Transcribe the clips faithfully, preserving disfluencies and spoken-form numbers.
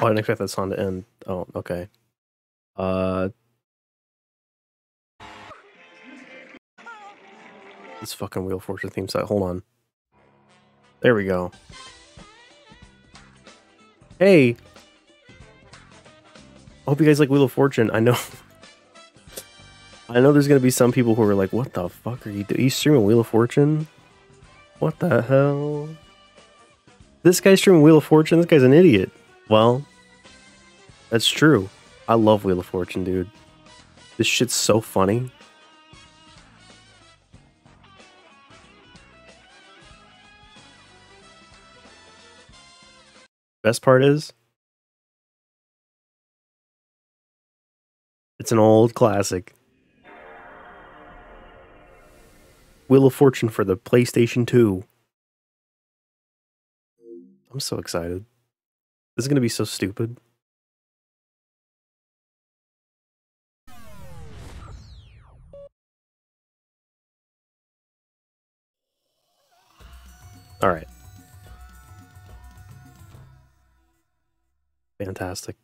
Oh, I didn't expect that song to end. Oh, okay. Uh, this fucking Wheel of Fortune theme song. Hold on. There we go. Hey! I hope you guys like Wheel of Fortune. I know... I know there's gonna be some people who are like, what the fuck are you doing? Are you streaming Wheel of Fortune? What the hell? This guy's streaming Wheel of Fortune? This guy's an idiot. Well, that's true. I love Wheel of Fortune, dude. This shit's so funny. Best part is, it's an old classic. Wheel of Fortune for the PlayStation two. I'm so excited. This is gonna be so stupid. Alright. Fantastic.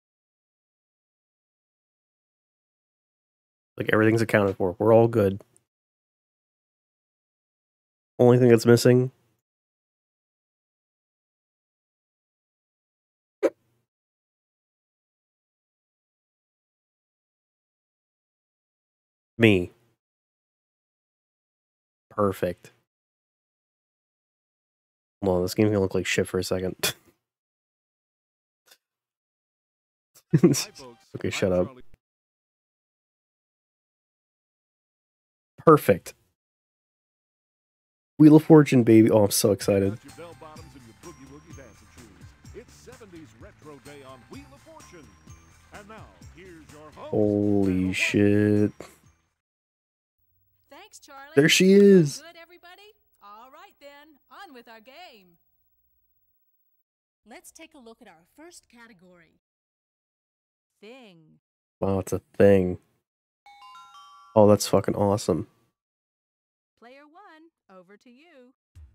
Like, everything's accounted for. We're all good. Only thing that's missing... me. Perfect. Hold on, this game's gonna look like shit for a second. Okay, shut up. Perfect. Wheel of Fortune, baby. Oh, I'm so excited. Holy shit. Thanks, Charlie. There she is. Good, everybody? All right, then. On with our game. Let's take a look at our first category. Thing. Wow, it's a thing. Oh, that's fucking awesome. Player one, over to you.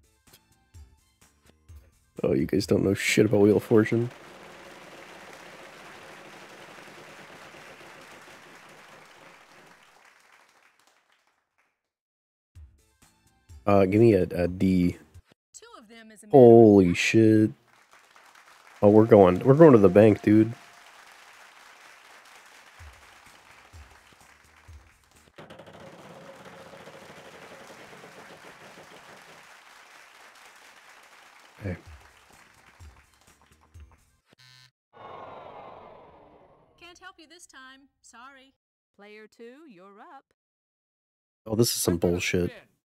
Oh, you guys don't know shit about Wheel of Fortune. Uh, give me a, a D. Two of them is a Holy shit. Oh, we're going. We're going to the bank, dude. Okay. Can't help you this time. Sorry. Player two, you're up. Oh, this is some bullshit.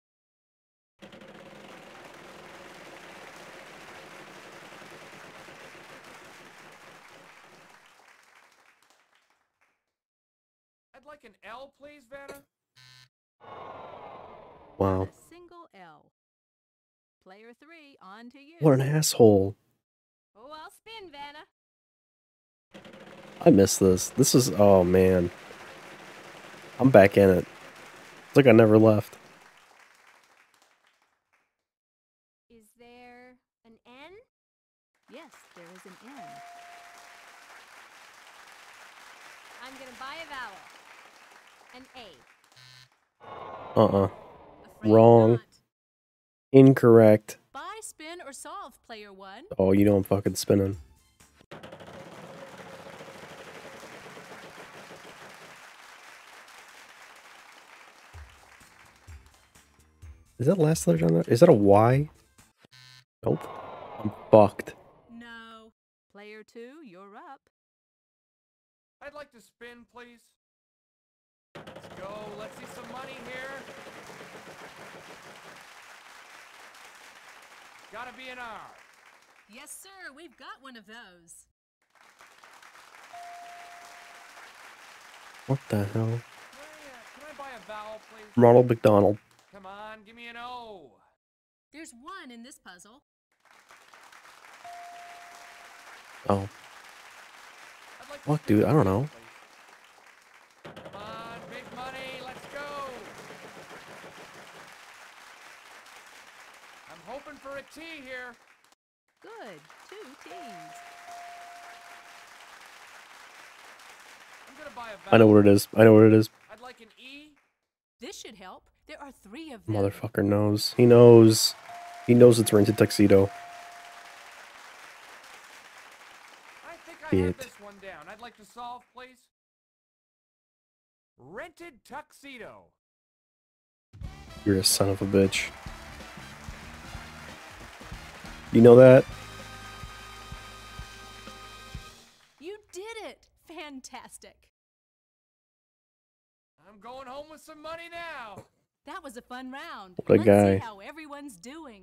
I'd like an L, please, Vanna. Wow. A single L. Player three, on to you. What an asshole. Oh, I'll spin, Vanna. I miss this. This is... Oh, man. I'm back in it. It's like I never left. Is there an N? Yes, there is an N. I'm gonna buy a vowel. An A. Uh-uh. Afraid Wrong. not. Incorrect. Buy, spin, or solve, player one. Oh, you know I'm fucking spinning. Is that last letter on there? Is that a Y? Nope. I'm fucked. No. Player two, you're up. I'd like to spin, please. Let's go. Let's see some money here. Gotta be an R. Yes, sir. We've got one of those. What the hell? Can I, uh, can I buy a vowel, please? Ronald McDonald. Come on, give me an O. There's one in this puzzle. Oh. I'd like to Fuck, spin dude. I don't know. please. Come on, big money. Let's go. I'm hoping for a T here. Good. Two T's. gonna buy a I know what it is. I know what it is. I'd like an E. This should help. There are three of them. Motherfucker knows. He knows. He knows it's rented tuxedo. I think I have It. this one down. I'd like to solve, please. Rented tuxedo. You're a son of a bitch. You know that? You did it! Fantastic. I'm going home with some money now. That was a fun round. What a Let's guy. see how everyone's doing.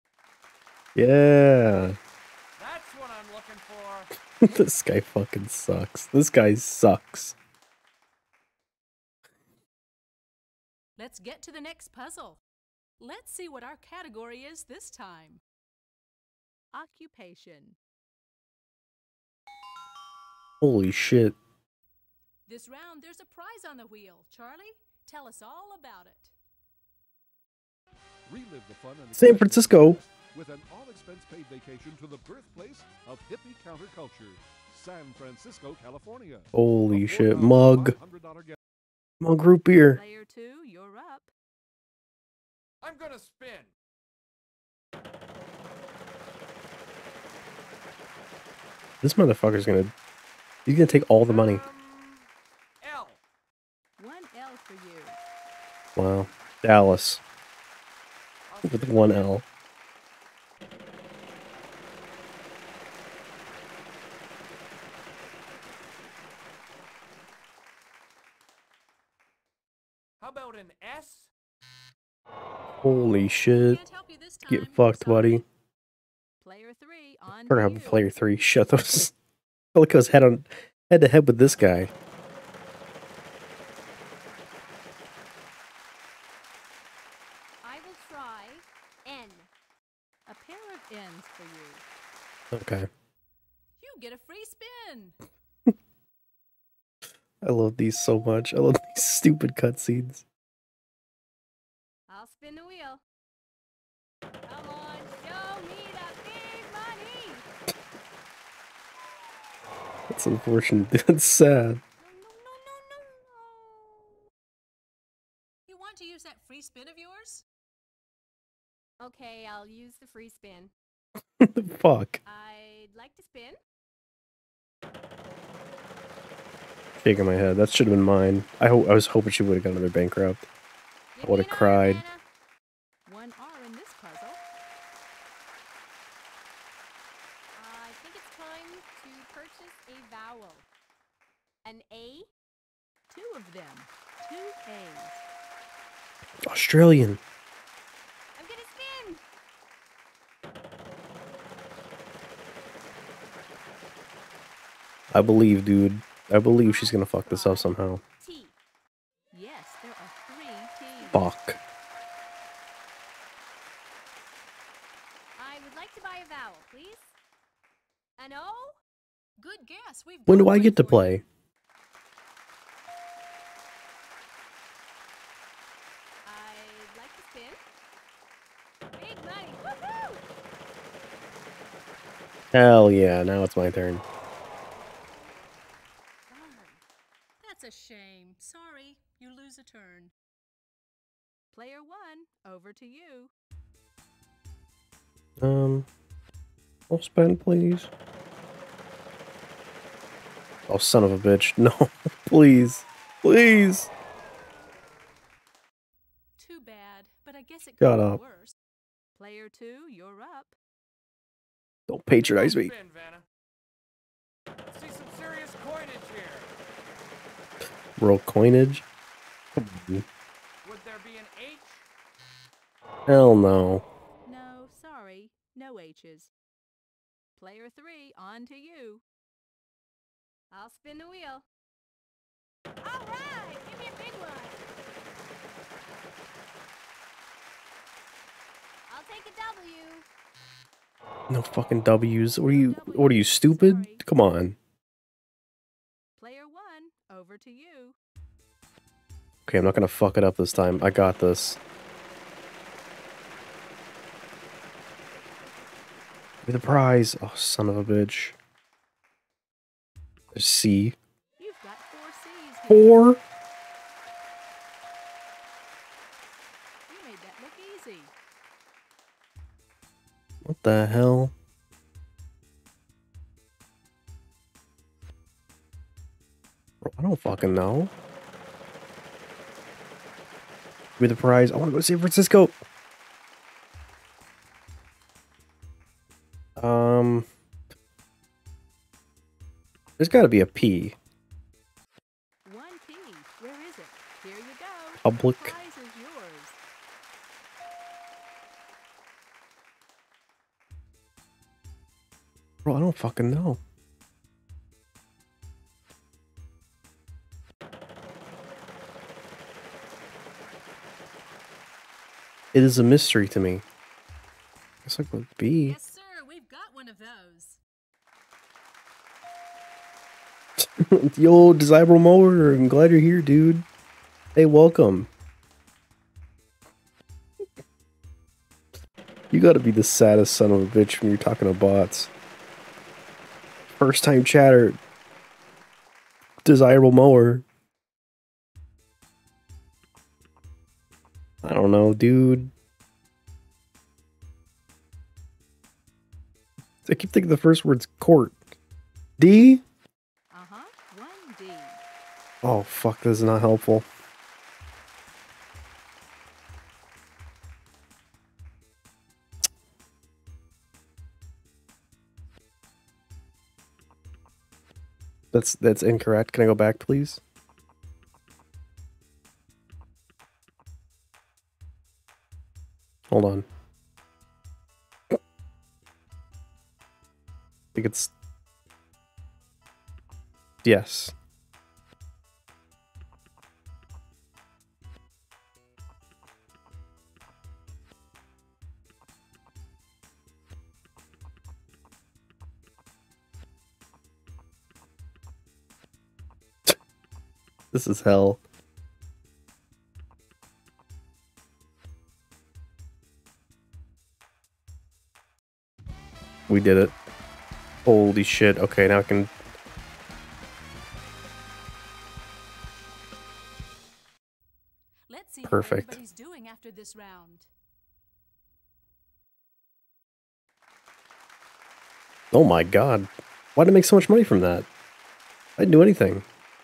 Yeah. That's what I'm looking for. This guy fucking sucks. This guy sucks. Let's get to the next puzzle. Let's see what our category is this time. Occupation. Holy shit. This round, there's a prize on the wheel. Charlie, tell us all about it. Relive the fun and San excitement Francisco. with an all-expense paid vacation to the birthplace of hippie counterculture, San Francisco, California. Holy A shit. four thousand Mug. five hundred dollars gift. Mug root beer. Player two, you're up. I'm gonna spin. This motherfucker's gonna... He's gonna take all the money. Um, L. One L for you. Wow. Dallas. I'll With spin one again. L. How about an S? Holy shit. Can't help you this time. Get fucked, Sorry. buddy. Player three, on We're to gonna have you. a player three. Shut those. I look us head on head to head with this guy. I will try N. A pair of N's for you. Okay. You get a free spin. I love these so much. I love these stupid cutscenes. I'll spin the wheel. Come on, show me the big money. That's unfortunate. That's sad. No, no, no, no, no, no. You want to use that free spin of yours? Okay, I'll use the free spin. What the fuck? I'd like to spin. Shaking my head. That should have been mine. I ho I was hoping she would have got another bankrupt. Give I would me have an R, cried. Vanna. One R in this puzzle. I think it's time to purchase a vowel. An A? Two of them. Two A's. Australian. I'm gonna spin. I believe, dude. I believe she's gonna fuck this up somehow. T. Yes, there are three T's. Fuck. I would like to buy a vowel, please. An O? Good guess. We've When got do I one get to for you. play? I'd like to spin. Big money. Woohoo! Hell yeah, now it's my turn. Darn. That's a shame. Sorry, you lose a turn. Player one, over to you. Um, I'll spend, please. Oh, son of a bitch. No, please. Please. Too bad, but I guess it Shut could up. be worse. Player two, you're up. Don't patronize me. Spin, Vanna. Let's see some serious coinage here. Roll coinage? Would there be an H? Hell no. No, sorry, no H's. Player three, on to you. I'll spin the wheel. All right, give me a big one. I'll take a W. No fucking W's. What are you, what are you, stupid? Come on. Player one, over to you. Okay, I'm not gonna fuck it up this time. I got this. Give me the prize. Oh, son of a bitch. There's C. You've got four C's. Four? You made that look easy. What the hell? I don't fucking know. Give me the prize. I want to go to San Francisco. Um, there's got to be a P. One P. Where is it? Here you go. Public. The prize is yours. Bro, I don't fucking know. It is a mystery to me. It's like with B. Yes, sir. We've got one of those. Yo, Desirable Mower, I'm glad you're here, dude. Hey, welcome. You gotta be the saddest son of a bitch when you're talking to bots. First time chatter. Desirable Mower. I don't know, dude. I keep thinking the first word's court. D? Uh-huh. One D. Oh, fuck, this is not helpful. That's that's incorrect. Can I go back, please? Hold on. I think it's... Yes. This is hell. We did it. Holy shit. Okay, now I can... Let's see Perfect. how everybody's doing after this round. Oh my god. Why did I make so much money from that? I didn't do anything.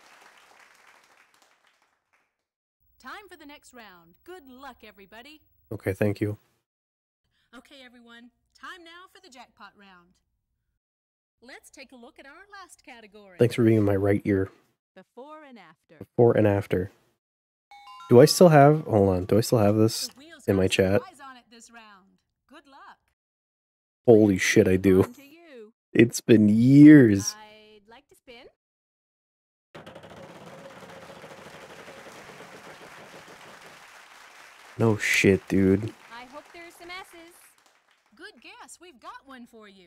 Time for the next round. Good luck, everybody. Okay, thank you. Okay, everyone. Time now for the jackpot round. Let's take a look at our last category. Thanks for being in my right ear. Before and after. Before and after. Do I still have... Hold on. Do I still have this The wheels in got my a chat? surprise on it this round. Good luck. Holy shit, I do. On to you. It's been years. I'd like to spin. No shit, dude. I hope there's some S's. Good guess. We've got one for you.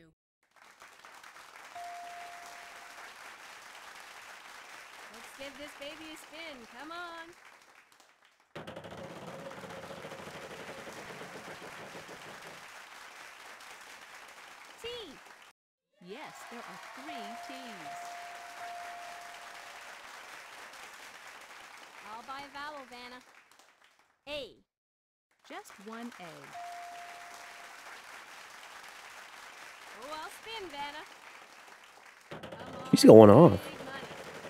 Let's give this baby a spin. Come on. T. Yes, there are three T's. I'll buy a vowel, Vanna. A. Just one A. Oh, I'll spin, Vanna. Come on, She's going off. big money.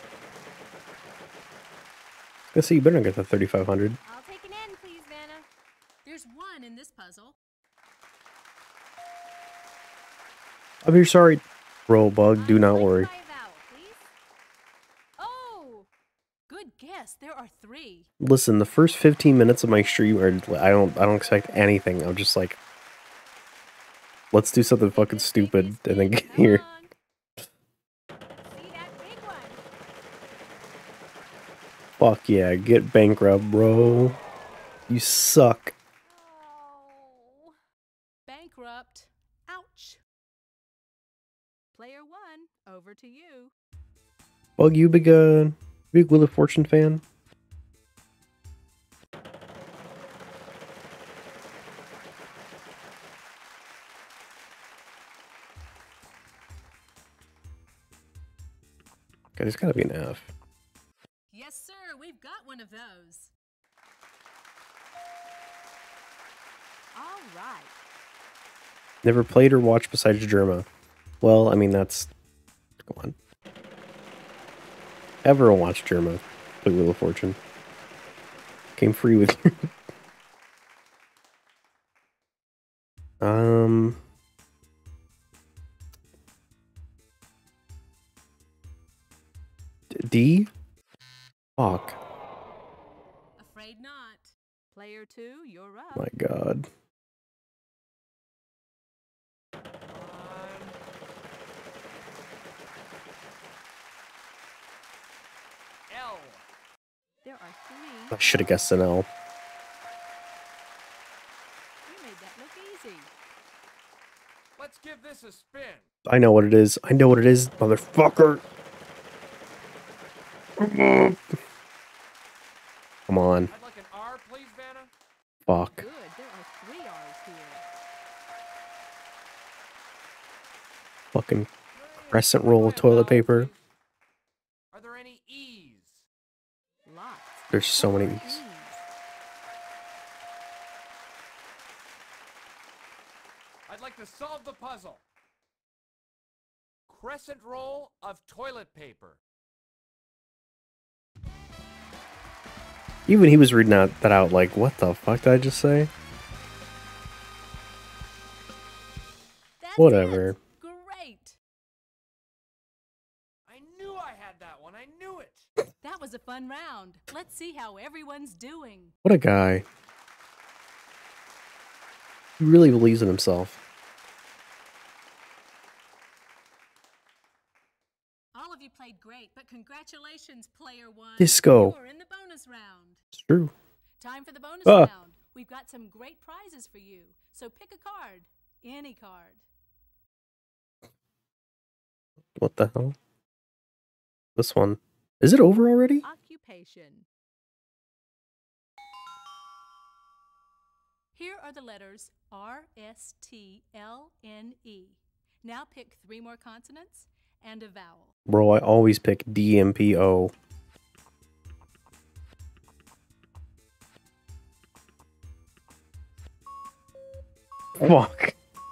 Let's see, you better not get the thirty-five hundred. I'll take an N, please, Vanna. There's one in this puzzle. I'm here, sorry. Bro, bug, do I'd not like to worry. buy a vowel, please. Oh, Good guess. There are three. Listen, the first fifteen minutes of my stream are... I don't I don't expect anything. I'm just like... Let's do something fucking this baby a stupid and then spin. get Come here. on. Let's see that big one. Fuck yeah, get bankrupt, bro. You suck. Oh. Bankrupt. Ouch. Player one, over to you. Bug, you big, uh, big Wheel of Fortune fan? Okay, there's gotta be an F. Yes, got one of those. All right. Never played or watched besides Germa. Well, I mean, that's... Come on. Everyone watched Germa. Play Wheel of Fortune. Came free with you. um... D? Fuck. Afraid not. Player two, you're up. My god. L. There are three. I should have guessed an L. You made that look easy. Let's give this a spin. I know what it is. I know what it is, motherfucker. Come on. I'd like an R, please, Vanna. Fuck. Good. There are three R's here. Fucking Great. crescent Go roll of ahead, toilet Val, paper. please. Are there any E's? Lots. There's so many Four E's. E's. I'd like to solve the puzzle. Crescent roll of toilet paper. Even he was reading out, that out like, what the fuck did I just say? That's Whatever. it. Great. I knew I had that one. I knew it. That was a fun round. Let's see how everyone's doing. What a guy. He really believes in himself. All of you played great, but congratulations, player one. Disco. You are in the bonus round. It's true. Time for the bonus Ah. round. We've got some great prizes for you. So pick a card. Any card. What the hell? This one. Is it over already? Occupation. Here are the letters R, S, T, L, N, E. Now pick three more consonants and a vowel. Bro, I always pick D M P O. Fuck.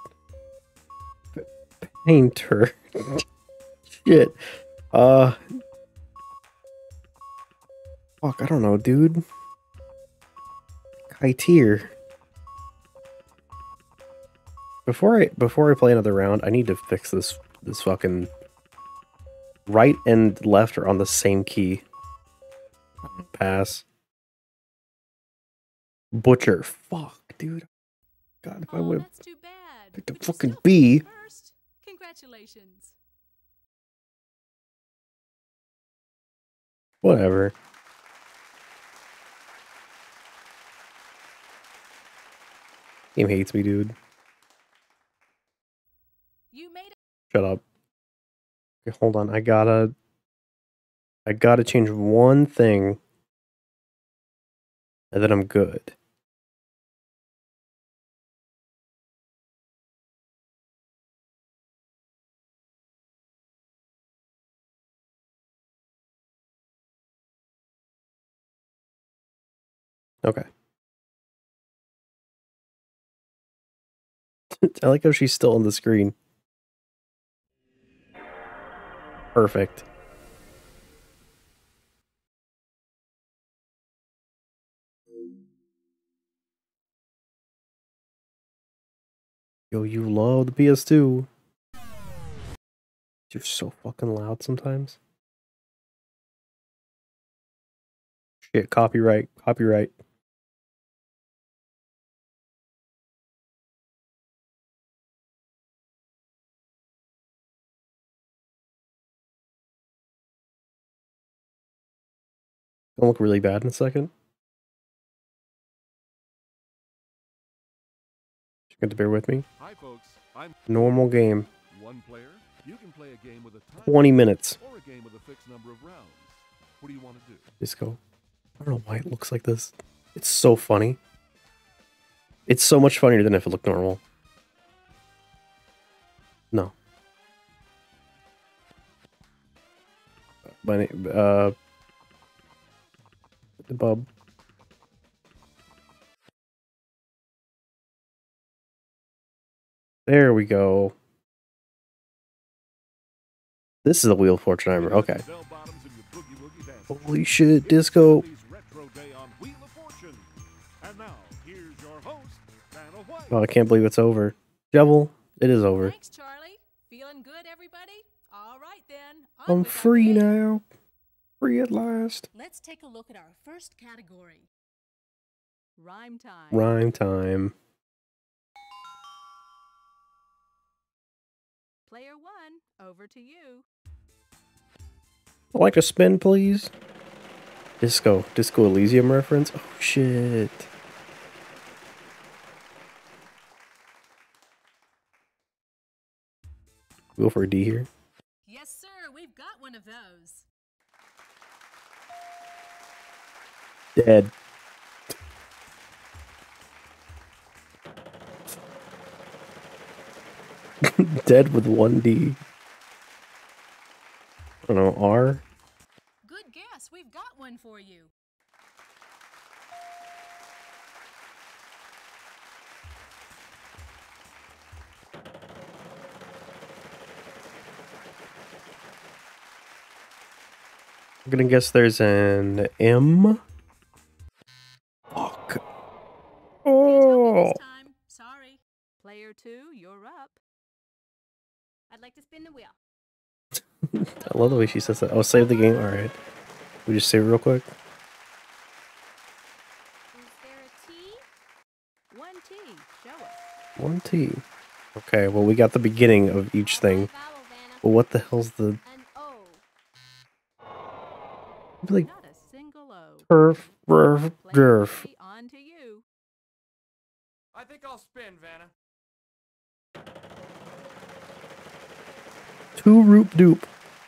Painter. Shit. Uh. Fuck, I don't know, dude. Kiteer. Before I before I play another round, I need to fix this this fucking right and left are on the same key. Pass. Butcher. Fuck, dude. God, if I Oh, would have that's too bad. picked a But you fucking still B. finished First. Congratulations. Whatever. Game hates me, dude. You made it. Shut up. Okay, hold on. I gotta... I gotta change one thing. And then I'm good. Okay. I like how she's still on the screen. Perfect. Yo, you love the P S two. You're so fucking loud sometimes. Shit, copyright, copyright. Gonna look really bad in a second. You're going to bear with me. Hi, folks. I'm Normal game. one player. You can play a game with a time twenty minutes. or a game with a fixed number of rounds. What do you want to do? Disco. I don't know why it looks like this. It's so funny. It's so much funnier than if it looked normal. No. My name, uh, the bub. There we go. This is the Wheel of Fortune I remember. Okay. Holy shit, disco. Oh, I can't believe it's over. Devil, it is over. Thanks, Charlie. Feeling good, everybody? All right, then. On I'm with our free game. now. Free at last. Let's take a look at our first category. Rhyme time. Rhyme time. Player one, over to you. I'd like a spin, please. Disco. Disco Elysium reference? Oh, shit. Go for a D here. Yes, sir. We've got one of those. Dead. Dead with one D. I don't know, R? Good guess. We've got one for you. I'm gonna guess there's an M. Fuck. Can't help you Oh. this time. Sorry. Player two, you're up. I'd like to spin the wheel. I love the way she says that. Oh, save the game. All right. We just save it real quick. Is there a T? One T. Show us. One T. Okay. Well, we got the beginning of each I'll buy a thing. vowel, Vanna. But what the hell's the An O. like Not a single O. perf perf Player gerf? three, on to you. I think I'll spin, Vanna. Two roop doop.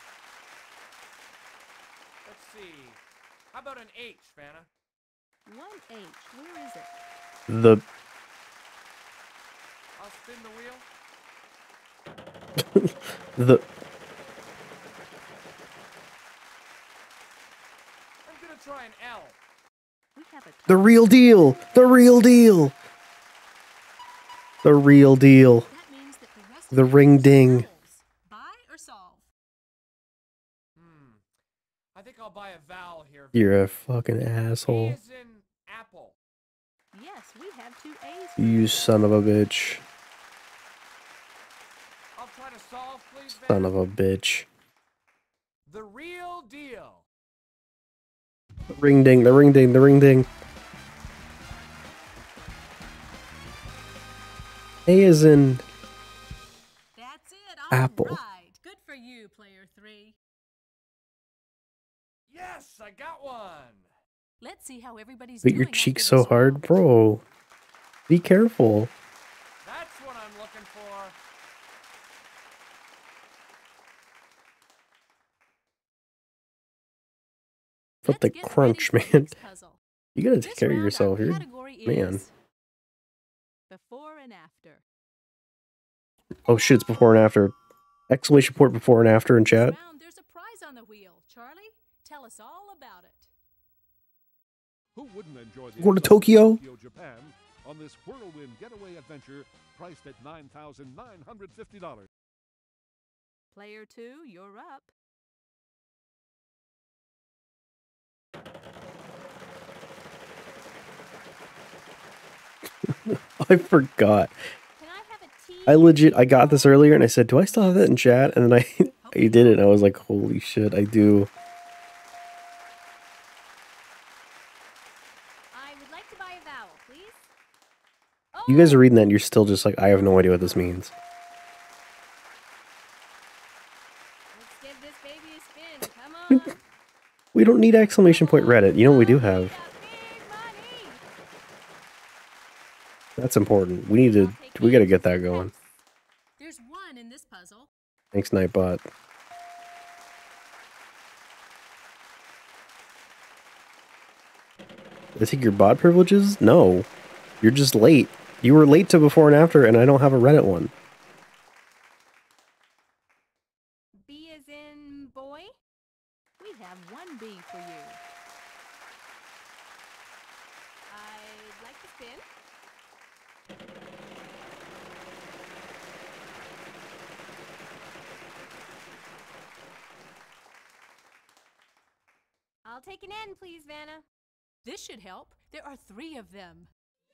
Let's see. How about an H, Vanna? One H. Where is it? The I'll spin the wheel. the I'm gonna try an L. We have a the real deal. The real deal. The real deal. That means that the rest of The you ring are ding. scribbles. Buy or solve? Hmm. I think I'll buy a vowel here. You're a fucking A asshole. is in apple. Yes, we have two A's. for You son of a bitch. I'll try to solve, please, Son Vanna. of a bitch. The real deal. The ring ding. The ring ding. The ring ding. A is in That's it. All Apple. right. Good for you, player three. Yes, I got one. Let's see how everybody's Beat doing your after cheeks so this hard, round. bro. Be careful. That's what I'm looking for. But the Let's get ready crunch, for the man. next puzzle. You gotta This take care of round, our yourself here. category Man. is Before and after. Oh shit, it's before and after. Exclamation point before and after in This chat. round, there's a prize on the wheel. Charlie, tell us all about it. Who wouldn't enjoy the Go to exotic Tokyo? Tokyo, Japan, on this whirlwind getaway adventure priced at nine thousand nine hundred fifty dollars? Player two, you're up. I forgot. Can I have a T? I legit, I got this earlier and I said, do I still have that in chat? And then I, I did it and I was like, holy shit, I do. I would like to buy a vowel, please. Oh, You guys are reading that and you're still just like, I have no idea what this means. let's give this baby a spin. Come on. We don't need exclamation point Reddit. You know what we do have? Big money. That's important. We need to, we gotta get that going. There's one in this puzzle. Thanks, Nightbot. I take your bot privileges? No. You're just late. You were late to before and after, and I don't have a Reddit one. B is in boy. We have one B for you. like to spin. I'll take an N, please, Vanna. This should help. There are three of them.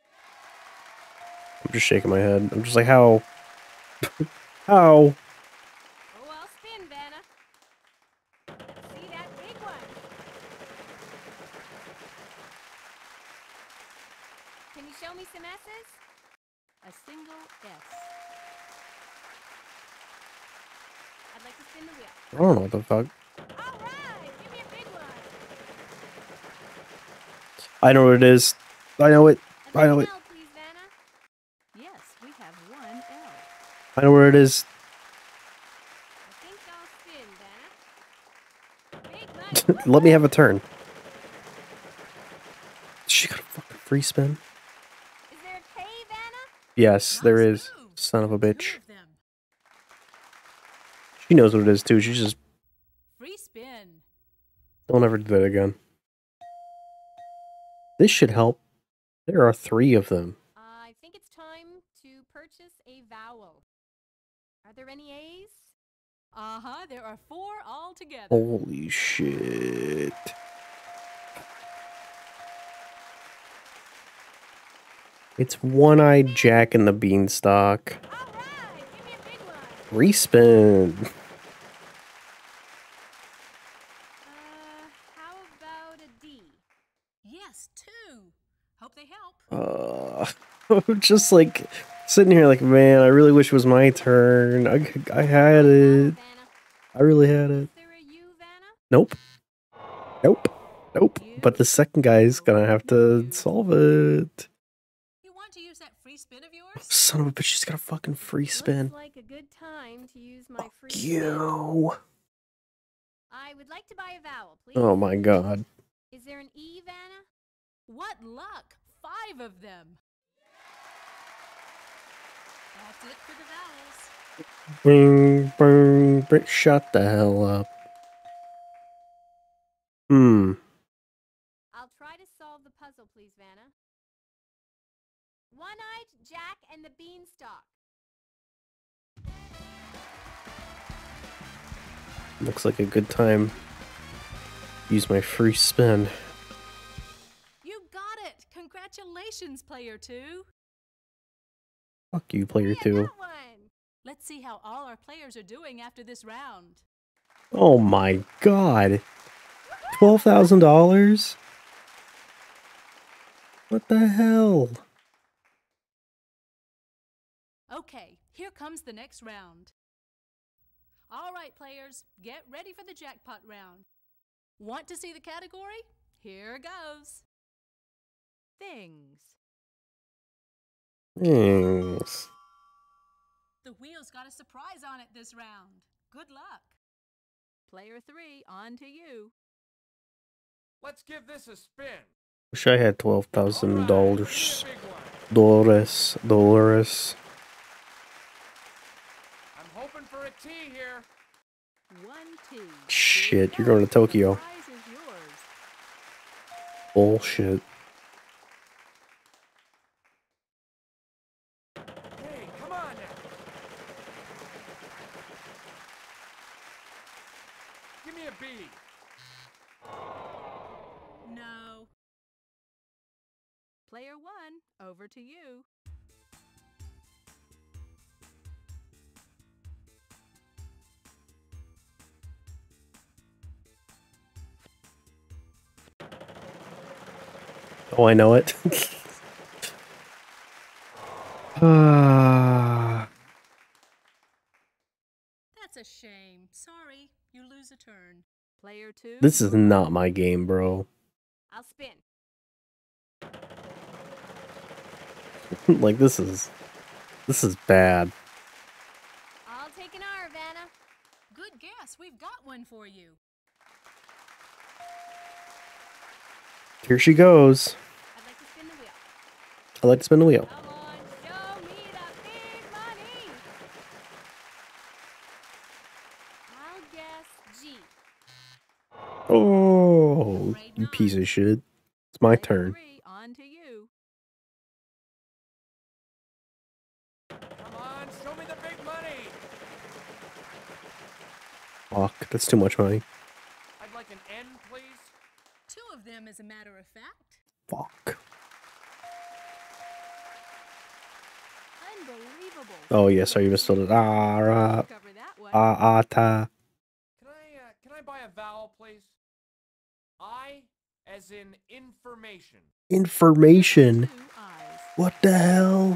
I'm just shaking my head. I'm just like, how? How? Oh, I'll spin, Vanna. Let's see that big one. Can you show me some S's? A single S. I'd like to spin the wheel. I don't know what the fuck. All right, give me a big one. I know what it is. I know it. I'd I know like it. an L, please, Vanna. Yes, we have one L. I know where it is. I think I'll spin, Vanna. Big money. Let me have a turn. She got a fucking free spin. Is there a K, Vanna? Yes, there Nice is. move. Son of a Two bitch. of them. She knows what it is too. She just Free spin. don't ever do that again. This should help. There are three of them. I think it's time to purchase a vowel. Are there any A's? Uh-huh, there are four altogether. Holy shit. It's One-Eyed Jack and the Beanstalk. All right, give me a big one. Respin. Uh, how about a D? Yes, two. Hope they help. Uh, I'm just like sitting here like, man, I really wish it was my turn. I, I had it. Vanna. I really had Is it. there a U, Vanna? Nope. Nope. Nope. But the second guy's gonna have to solve it. You want to use that free spin of yours? Son of a bitch, she's got a fucking free spin. Looks like a good time to use my free spin. You. I would like to buy a vowel, please. Oh my god. Is there an E, Vanna? What luck! Five of them. That's it for the vowels. Bing, bing, bing. Shut the hell up. Hmm. I'll try to solve the puzzle, please, Vanna. One-Eyed Jack and the Beanstalk. Looks like a good time. Use my free spin. You got it! Congratulations, player two. Fuck you, player Yeah, two. that one. Let's see how all our players are doing after this round. Oh my god. twelve thousand dollars? What the hell? Okay, here comes the next round. All right, players, get ready for the jackpot round. Want to see the category? Here goes. Things. Thanks. The wheel's got a surprise on it this round. Good luck. Player three, on to you. Let's give this a spin. Wish I had twelve All thousand right, dollars. give me a big one. Dollars. Dollars. I'm hoping for a T here. One T. Shit, you're going to Tokyo. The prize is yours. Bullshit. Hey, come on now. Give me a B. No. Player one, over to you. Oh, I know it. Ah. That's a shame. Sorry, you lose a turn. Player two. This is not my game, bro. I'll spin. Like, this is... This is bad. I'll take an R, Vanna. Good guess. We've got one for you. Here she goes. I'd like to spin the wheel. I like to spin the wheel. Come on, show me the big money. I'll guess G. Oh, you piece of shit. It's my Player turn. three, on to you. Fuck, that's too much money. I'd like an N, please. Two of them, as a matter of fact. Fuck. Unbelievable. Oh yeah, sorry, you misspelled it. Ah, ra, Cover that one. ah, ah, ta. Can I, uh, can I buy a vowel, please? I, as in information. Information. Two eyes. What the hell?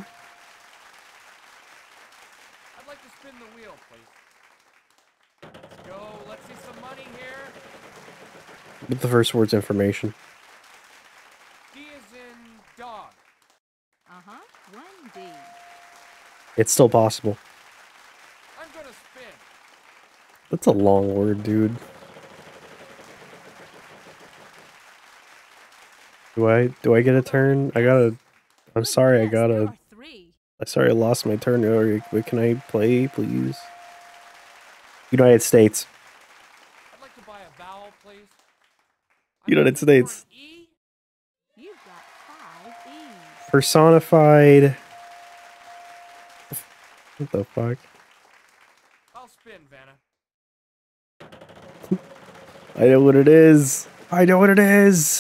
I'd like to spin the wheel, please. Let's go. Let's see some money here. But the first word's information. D is in dog. Uh-huh. One D. It's still possible. I'm gonna spin. That's a long word, dude. Do I do I get a turn? I gotta. I'm Good sorry, I guess, there gotta. are three. I'm sorry, I lost my turn. Or but can I play, please? United States. I'd like to buy a vowel, please. I'm United looking for an States. E. You've got five E's. Personified. What the fuck? I'll spin, Vanna. I know what it is. I know what it is.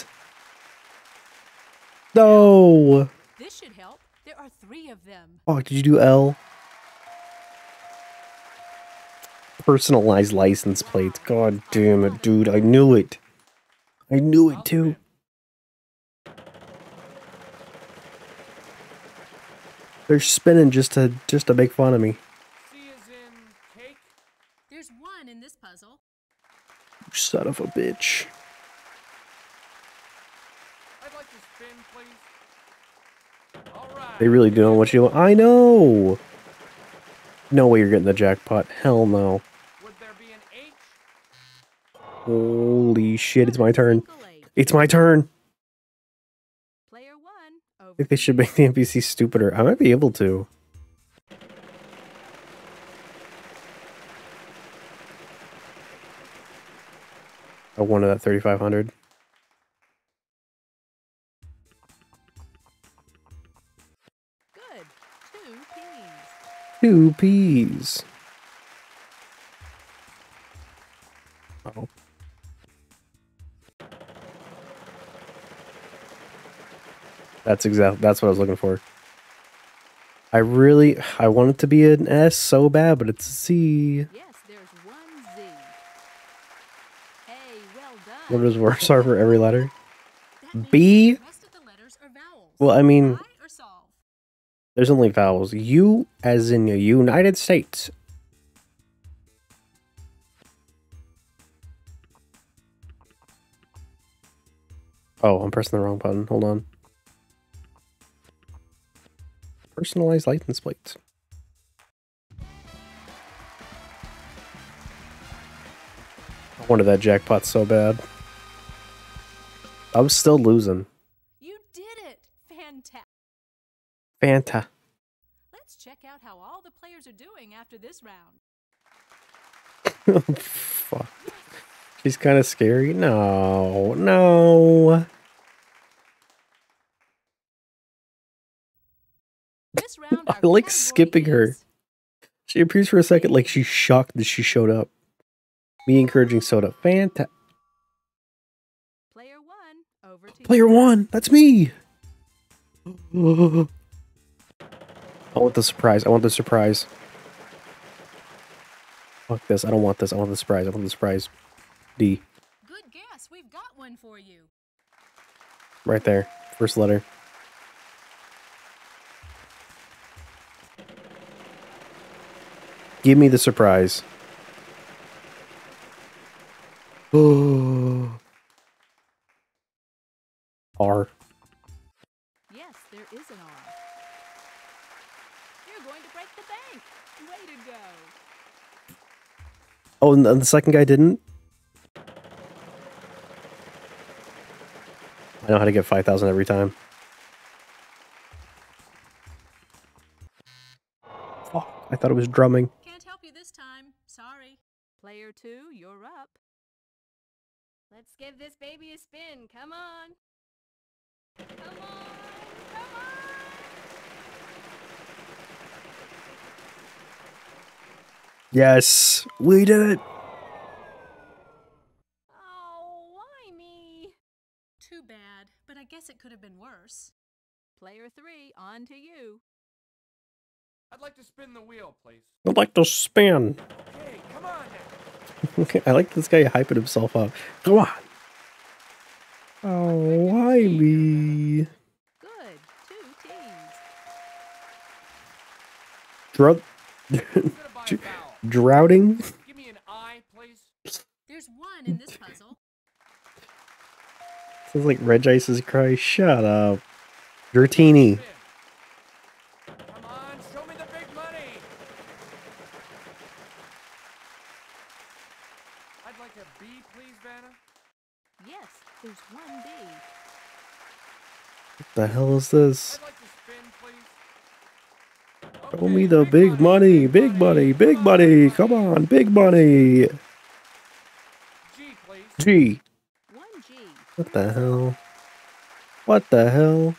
No. This should help. There are three of them. Fuck, did you do L? Personalized license plates. God damn it, dude. I knew it. I knew it I'll too. spin. They're spinning just to just to make fun of me. C is in cake. There's one in this puzzle. You son of a bitch. I'd like to spin, please. All right. They really do know what you want. I know. No way you're getting the jackpot. Hell no. Would there be an H? Holy shit, it's my turn. Single eight. It's my turn. Player one. Over I think they to should you. make the N P C stupider. I might be able to. I wanted that thirty-five hundred. Good. Two P's. Two peas. Oh. That's exactly that's what I was looking for. I really I want it to be an S so bad, but it's a C. Yes, there's one Z. Hey, well done. What is worse are for every letter? That means B? The rest of the letters are vowels. Well, I mean, Try or solve. there's only vowels. U as in the United States. Oh, I'm pressing the wrong button. Hold on. Personalized license plates. I wanted that jackpot so bad. I'm still losing. You did it! Fantastic. Fanta. Let's check out how all the players are doing after this round. Fuck. She's kind of scary. No, no. This round, I our like category skipping her. is- She appears for a second like she's shocked that she showed up. Me encouraging soda. Fanta. Player one. Over to Player you. one. That's me. I want the surprise. I want the surprise. Fuck this. I don't want this. I want the surprise. I want the surprise. D. Good guess. We've got one for you. Right there. First letter. Give me the surprise. Oh. R. Yes, there is an R. You're going to break the bank. Way to go. Oh, and the the second guy didn't? I know how to get five thousand every time. Fuck, I thought it was drumming. Can't help you this time. Sorry. Player two, you're up. Let's give this baby a spin. Come on. Come on. Come on. Yes, we did it. too bad, but I guess it could have been worse. Player three, on to you. I'd like to spin the wheel, please. I'd like to spin. Okay, come on now. Okay, I like this guy hyping himself up. Come on. Oh, why me? Good. Two teams. Drought. I'm gonna buy a vowel. Droughting? Give me an I, please. There's one in this puzzle. Sounds like Reg Ice's cry. Shut up. Dratini. Spin. Come on, show me the big money. I'd like a B, please, Vanna. Yes, there's one B. What the hell is this? I'd like to spin, please. Show Okay, me the big money, big money, big Come money. on, Come on, big money. G, please. Gee, One G. what the hell? What the hell?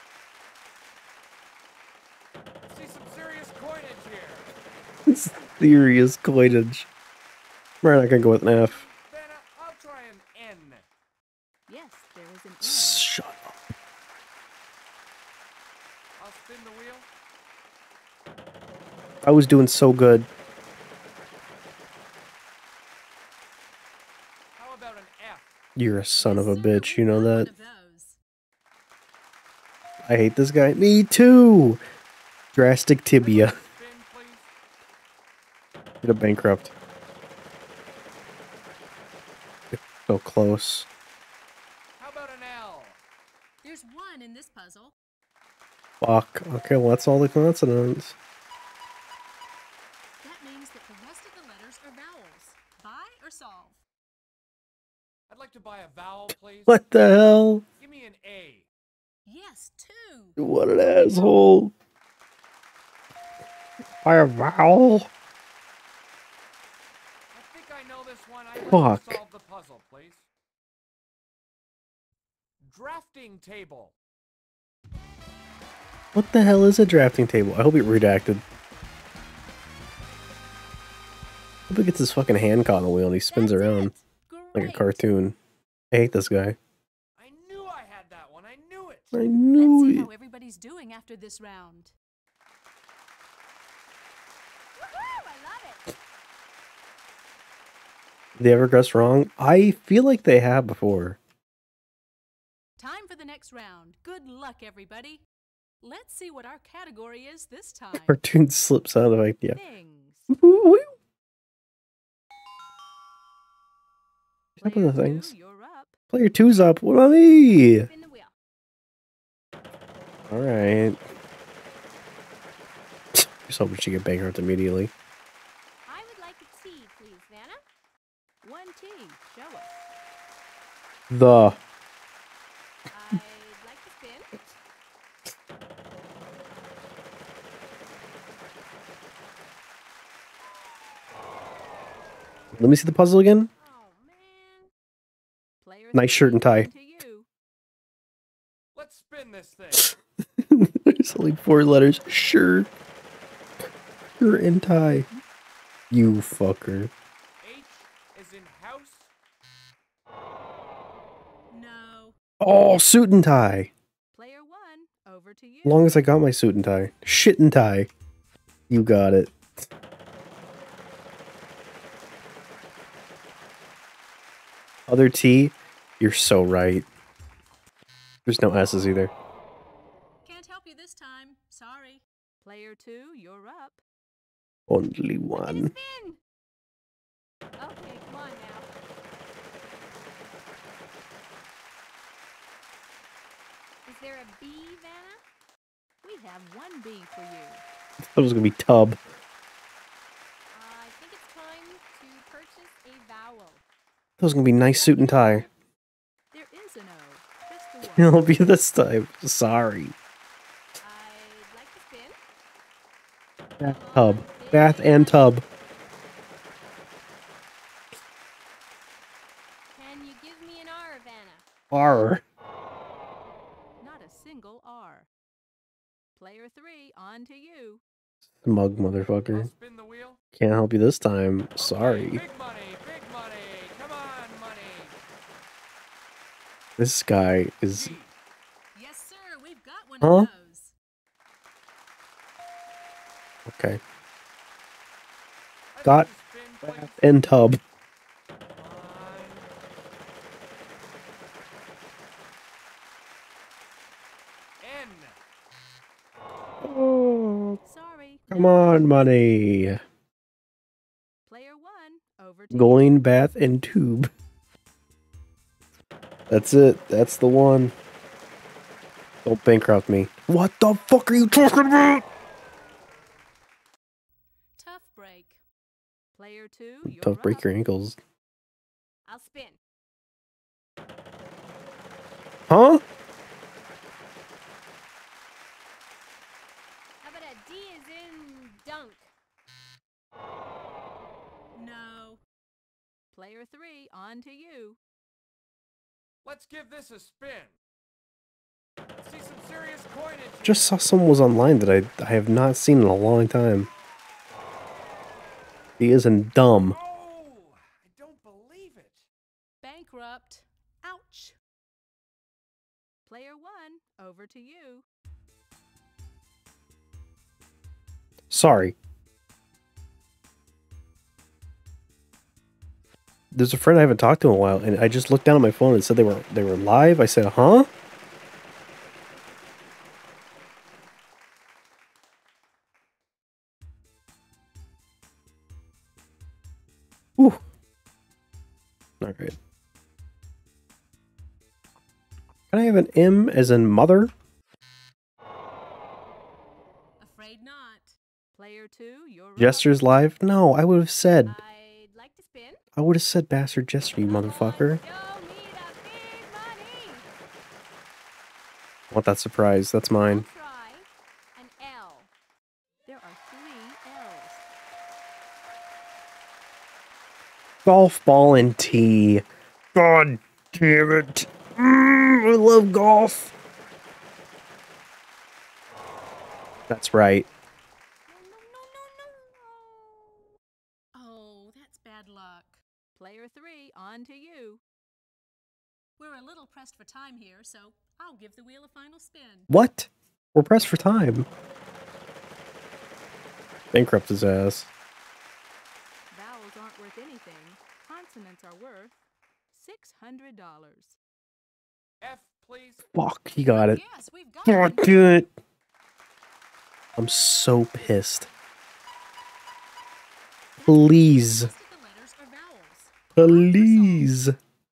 See some serious coinage here. Serious coinage. We're not gonna go with an F. Vanna, I'll try an N. Yes, there is an E. Shut up. I'll spin the wheel. I was doing so good. How about an F? You're a son of a Yes, sir, bitch, we you know got that? one of those. I hate this guy. Me too! Drastic I'd tibia. like to spin, please. Get a bankrupt. So close. How about an L? There's one in this puzzle. Fuck. Okay, well that's all the consonants. That means that the rest of the letters are vowels. Buy or solve? I'd like to buy a vowel, please. What the hell? Give me an A. Yes, two. What an asshole. By a vowel? I think I know this one. I'd like Fuck. to solve the puzzle, please. Drafting table. What the hell is a drafting table? I hope it redacted. I hope he gets his fucking hand caught in the wheel and he spins That's around it. like a Great. cartoon. I hate this guy. I knew I had that one. I knew it. I Let's knew see it. how everybody's doing after this round. Woohoo! I love it. Did they ever guess wrong? I feel like they have before. Time for the next round. Good luck, everybody. Let's see what our category is this time. Cartoon slip sound effect, yeah. Things. Woo-woo. Up Player with the two, things. you're up. Player two's up. What about me? Spin the wheel. Alright. Just hope she get bankrupt immediately. I would like a T, please, Vanna. One T. Show us. The. I'd like to spin. Let me see the puzzle again. Oh man. Player Nice shirt and three, tie. on to you. Let's spin this thing. There's only four letters. Sure. Shirt and tie. You fucker. H is in house. No. Oh, suit and tie. Player one, over to you. As long as I got my suit and tie. Shit and tie. You got it. Other T, you're so right. There's no S's either. Can't help you this time. Sorry. Player two, you're up. Only Get a one. spin. Okay, come on now. Is there a B, Vanna? We have one B for you. That was gonna be tub. Uh, I think it's time to purchase a vowel. That was gonna be nice suit and tie. There is an O. Just the one. It'll be this time. Sorry. I'd like to spin. Bathtub. Bath and tub. Can you give me an R, Vanna? R. Not a single R. Player three, on to you. Smug I'll motherfucker. spin the wheel. Can't help you this time. Sorry. Okay, big money, big money. Come on, money. This guy is. Yes, sir. We've got one Huh? of those. Okay. I'd Got like to spin, please. and tub. Come on. N. Oh, Sorry. come no on, options. money. Player one, over to Going, you. bath, and tube. That's it. That's the one. Don't bankrupt me. What the fuck are you talking about? Tough break. Player two, you're Tough break up. your ankles. I'll spin. Huh? How about a D is in dunk? No. Player three, on to you. Let's give this a spin. Let's see some serious coinage here. Just saw someone was online that I I have not seen in a long time. He isn't dumb. Oh, I don't believe it. Bankrupt. Ouch. Player one, over to you. Sorry. There's a friend I haven't talked to in a while, and I just looked down at my phone and said they were they were live. I said, huh? Whew. All right. Can I have an M as in mother? Afraid not. Player two, you're up. Gestures live? No, I would have said. I'd like to spin. I would have said bastard gesture, you motherfucker. Show me the big money. I want that surprise. That's I'll mine. try an L. There are three L's. Golf ball and tee. God damn it. Mm, I love golf. That's right. No, no, no, no, no. Oh, that's bad luck. Player three, on to you. We're a little pressed for time here, so I'll give the wheel a final spin. What? We're pressed for time. Bankrupt his ass. Vowels aren't worth anything. Consonants are worth six hundred dollars. F, please. Fuck, he got it. Yes, we've got God one. damn it. I'm so pissed. Please. Most of the letters are vowels. Please.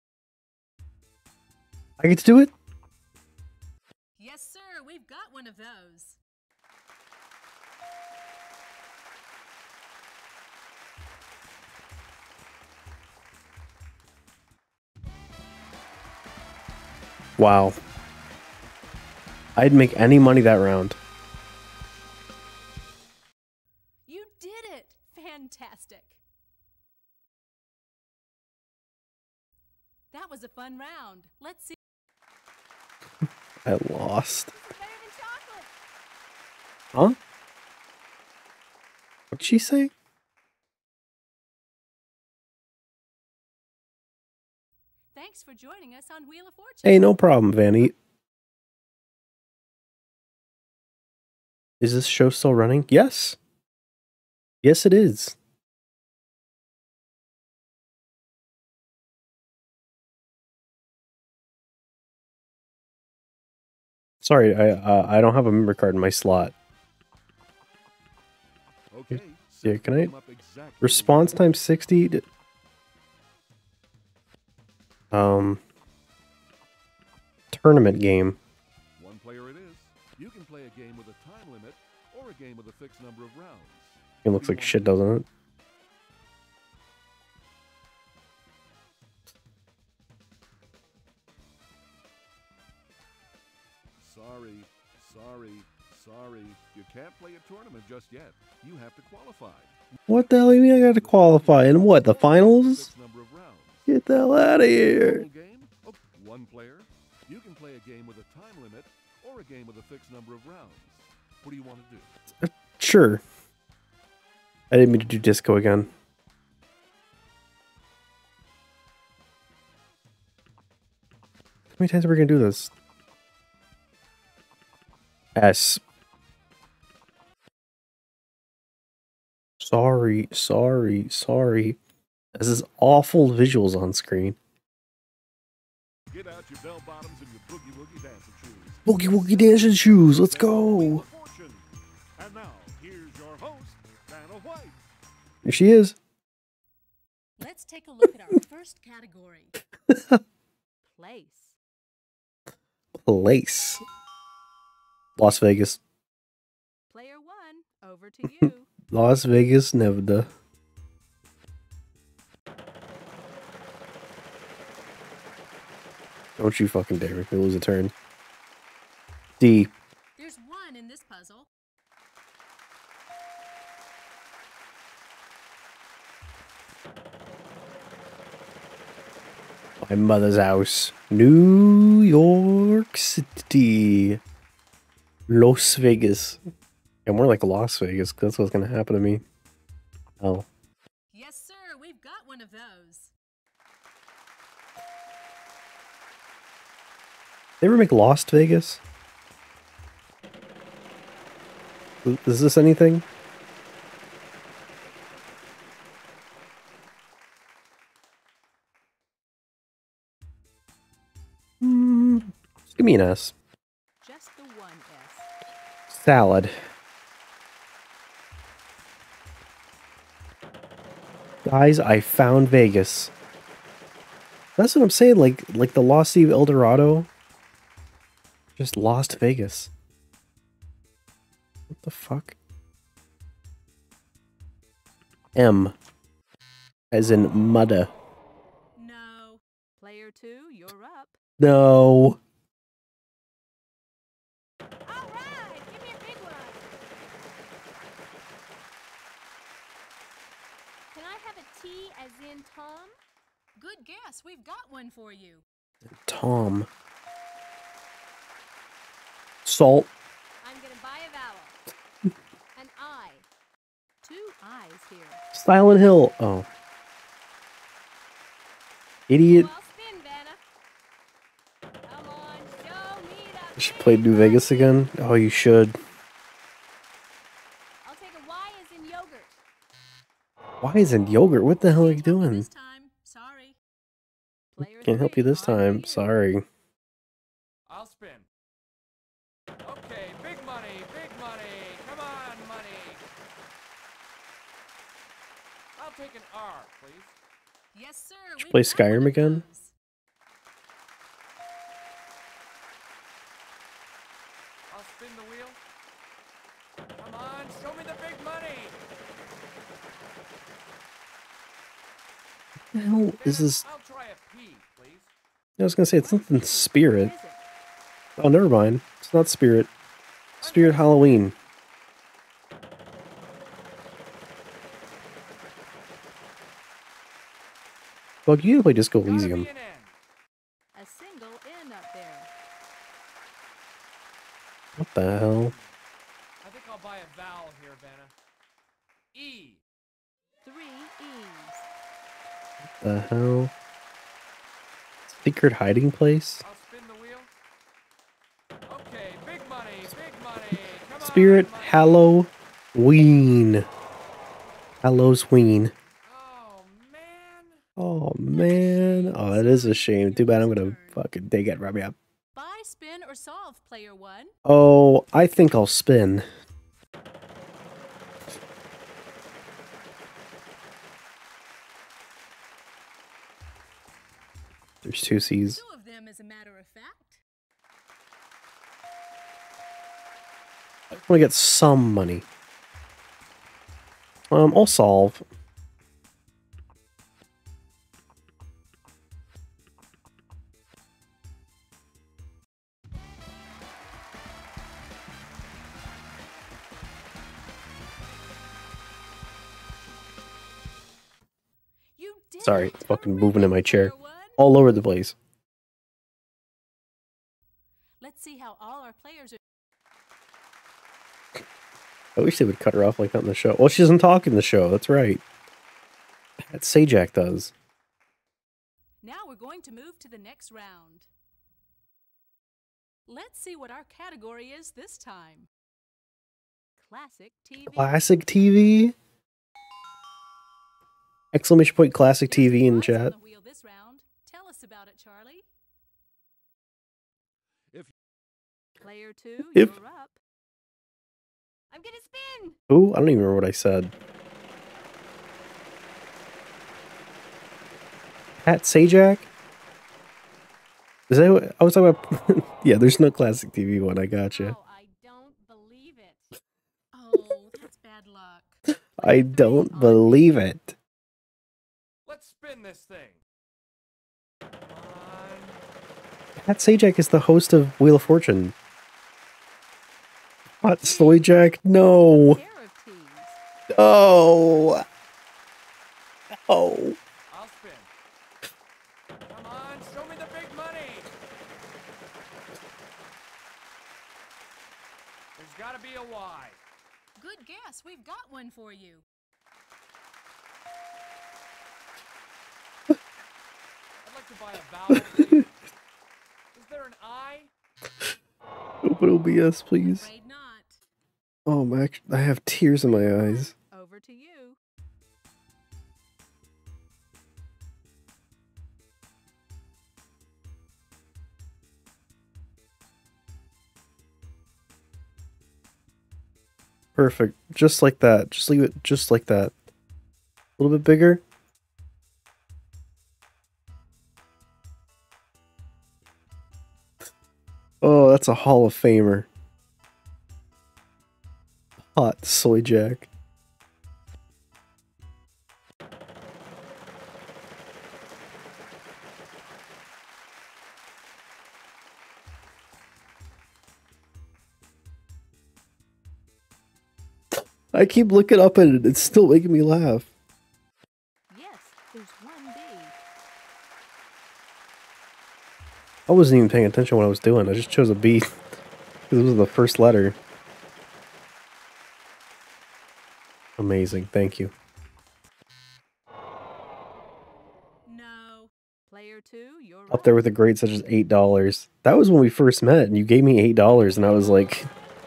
I get to do it? Yes, sir. We've got one of those. Wow. I'd make any money that round. You did it! Fantastic. That was a fun round. Let's see. I lost. This is better than chocolate. Huh? What'd she say? Thanks for joining us on Wheel of Fortune. Hey, no problem, Vanny. Is this show still running? Yes. Yes, it is. Sorry, I uh, I don't have a memory card in my slot. Okay. Yeah, set can the I- game up exactly Response as time sixty. D- Um. Tournament game. One player it is. You can play a game with a time limit or a game with a fixed number of rounds. It looks like shit, doesn't it? Sorry, sorry, sorry. You can't play a tournament just yet. You have to qualify. What the hell do you mean I got to qualify? In what, the finals? Fixed number of rounds. Get the hell out of here. Full game? Oh, one player. You can play a game with a time limit or a game with a fixed number of rounds. What do you want to do? Sure. I didn't mean to do disco again. many times are we gonna do this? S. Sorry, sorry, sorry. This is awful visuals on screen. Get out your bell bottoms and your boogie woogie dancing shoes. Boogie woogie dancing shoes, let's go! Fortune. And now, here's your host, Vanna White. Here she is. Let's take a look at our first category. Place. Place. Las Vegas. Player one, over to you. Las Vegas, Nevada. Don't you fucking dare make me lose a turn. D. There's one in this puzzle. My mother's house. New York City. Las Vegas. Yeah, more like Las Vegas, 'cause that's what's gonna happen to me. Oh. Yes, sir. We've got one of those. They ever make Lost Vegas? Is this anything? Mm, just give me an S. Just the one S. Salad. Guys, I found Vegas. That's what I'm saying, like like the Lost Eve El Dorado. Just lost Vegas. What the fuck? M. As in mudda. No. Player two, you're up. No. All right, give me a big one. Can I have a T as in Tom? Good guess. We've got one for you. Tom. Salt. I'm gonna buy a vowel. An I. Two I's here. Silent Hill. Oh. Idiot. Oh, I'll spin, Vanna. Come on, show me the You should big play New Vegas money. again. Oh, you should. I'll take a Y as in yogurt. Why isn't yogurt? What the hell are you Can't help doing? This time. Sorry. Player Can't help you three, this on to time. you. Sorry. I'll spin. Okay, big money, big money. Come on, money. I'll take an R, please. Yes, sir. Did you We've play got one Skyrim of again? those. I'll spin the wheel. Come on, show me the big money. What the hell is Vanna, this? I'll try a P, please. I was gonna say it's something What Spirit. is it? Oh, never mind. It's not Spirit. Spirit Halloween. Bug, you need to play Disco Gotta Elysium. be an N. A single N up there. What the hell? I think I'll buy a vowel here, Vanna. E. Three E's. The hell? Secret hiding place? I'll spin the wheel. Okay, big money, big money. Come Spirit on, money. Halloween. Halloween. Oh, man. Oh man. Oh, that is a shame. Too bad I'm gonna fucking take it right me up. Buy, spin, or solve, player one. Oh, I think I'll spin. There's two C's. Two of them, as a matter of fact. I want to get some money. Um, I'll solve. You did Sorry, it. fucking moving in my chair. Player one. All over the place. Let's see how all our players are. I wish they would cut her off like that in the show. Well, she doesn't talk in the show. That's right. That Sajak does. Now we're going to move to the next round. Let's see what our category is this time. Classic T V. Classic T V? Exclamation point classic T V in There's a prize on chat. the wheel this round. Tell us about it, Charlie. Player two, If- you're up. I'm gonna spin. Oh, I don't even remember what I said. Pat Sajak? Is that what I was talking about? Yeah, there's no classic T V one. I gotcha. Oh, I don't believe it. Oh, that's bad luck. I don't believe it. Let's spin this thing. Come on. Pat Sajak is the host of Wheel of Fortune. Hot Soy Jack? No. Pair of tees. Oh. Oh. I'll spin. Come on, show me the big money. There's got to be a Y. Good guess. We've got one for you. I'd like to buy a vowel, please. Is there an I? Open O B S, please. Afraid not. Oh, Mac, I have tears in my eyes. Over to you. Perfect. Just like that. Just leave it just like that. A little bit bigger. Oh, that's a Hall of Famer. Hot Soy Jack. I keep looking up at it. It's still making me laugh. Yes, there's one B. I wasn't even paying attention to what I was doing. I just chose a B. Because it was the first letter. Amazing. Thank you. No. Player two, you're Up there with a grade such as eight dollars. That was when we first met, and you gave me eight dollars, and I was like...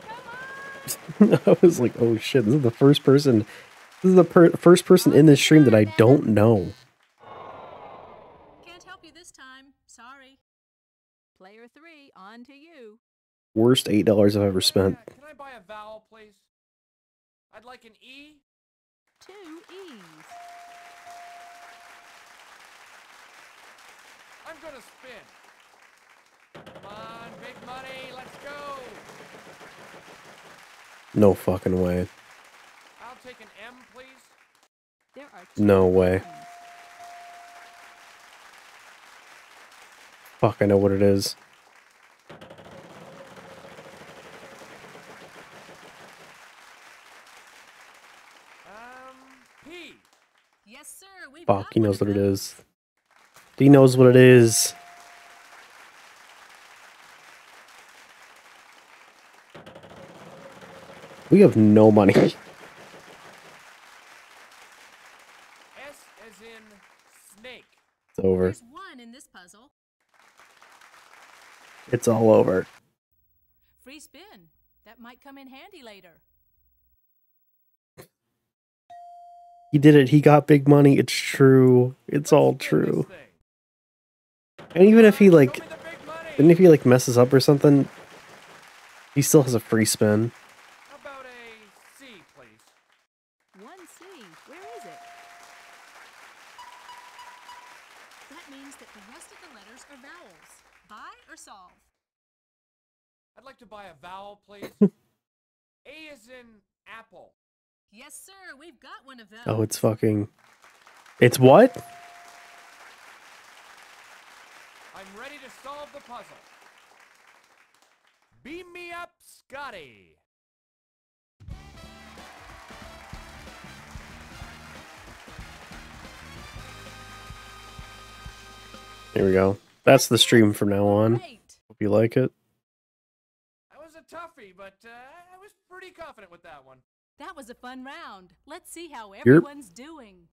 I was like, oh shit, this is the first person... This is the per first person in this stream that I don't know. Can't help you this time. Sorry. Player three, on to you. Worst eight dollars I've ever spent. Yeah, can I buy a vowel, please? I'd like an E. Two E's. I'm gonna spin. Come on, big money, let's go. No fucking way. I'll take an M, please. There are two No way. M's. Fuck, I know what it is. Um, P. Yes, sir. We've Fuck, got he one knows of what it those. is. He knows what it is. We have no money. S as in snake. It's over. There's one in this puzzle. It's all over. Free spin. That might come in handy later. He did it. He got big money. It's true. It's all Let's spin this true. thing. And even if he Come on, like, show me the big money. even if he like messes up or something, he still has a free spin. How about a C, please? One C. Where is it? That means that the rest of the letters are vowels. Buy or solve? I'd like to buy a vowel, please. A is in apple. Yes, sir. We've got one of those. Oh, it's fucking. It's what? I'm ready to solve the puzzle. Beam me up, Scotty. Here we go. That's the stream from now on. Great. Hope you like it. That was a toughie, but uh, I was pretty confident with that one. That was a fun round. Let's see how You're- everyone's doing.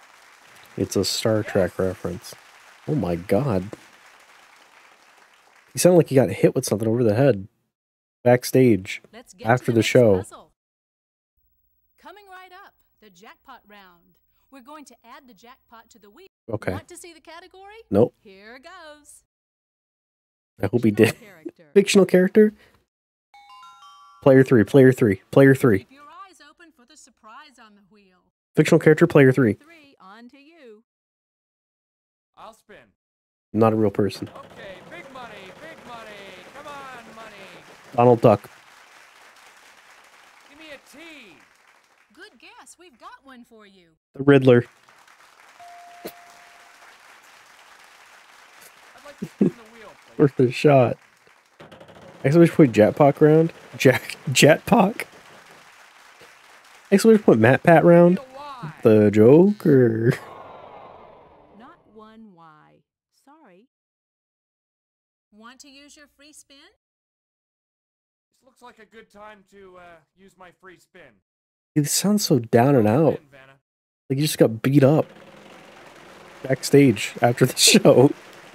It's a Star Trek reference. Oh my god. He sounded like he got hit with something over the head. Backstage. Let's get After to the the, next show. puzzle. Coming right up, the jackpot round. We're going to add the jackpot to the wheel. Okay. Want to see the category? Nope. Here goes. I hope he Fictional did. character. Fictional character? Player three, player three, player three. Keep your eyes open for the surprise on the wheel. Fictional character, player three. Three, on to you. I'll spin. Not a real person. Okay, big money, big money. Come on, money. Donald Duck. Give me a T. Good guess. We've got one for you. The Riddler. I'd like to spin the wheel, please. Worth a shot. I guess we should put Jetpack round. Jack Jetpack. I guess we should put Matt Pat round. Wheel Y. The Joker. Not one Y. Sorry. Want to use your free spin? This looks like a good time to uh, use my free spin. He sounds so down and out. Spin, Vanna. Like he just got beat up. Backstage after the show.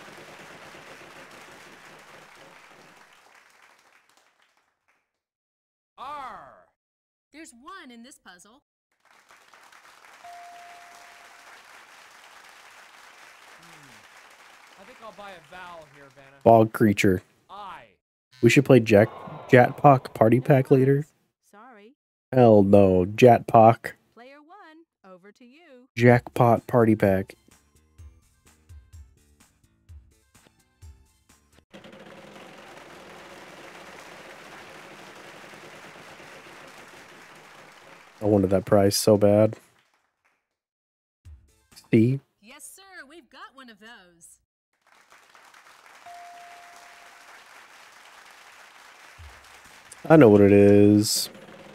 R. There's one in this puzzle. Hmm. I think I'll buy a vowel here, Vanna. Bog creature. I. We should play Jack Jatpock Party Pack later. Sorry. Hell no. Jatpock. Player one, over to you. Jackpot Party Pack. I wanted that prize so bad. See? Yes, sir. We've got one of those. I know what it is.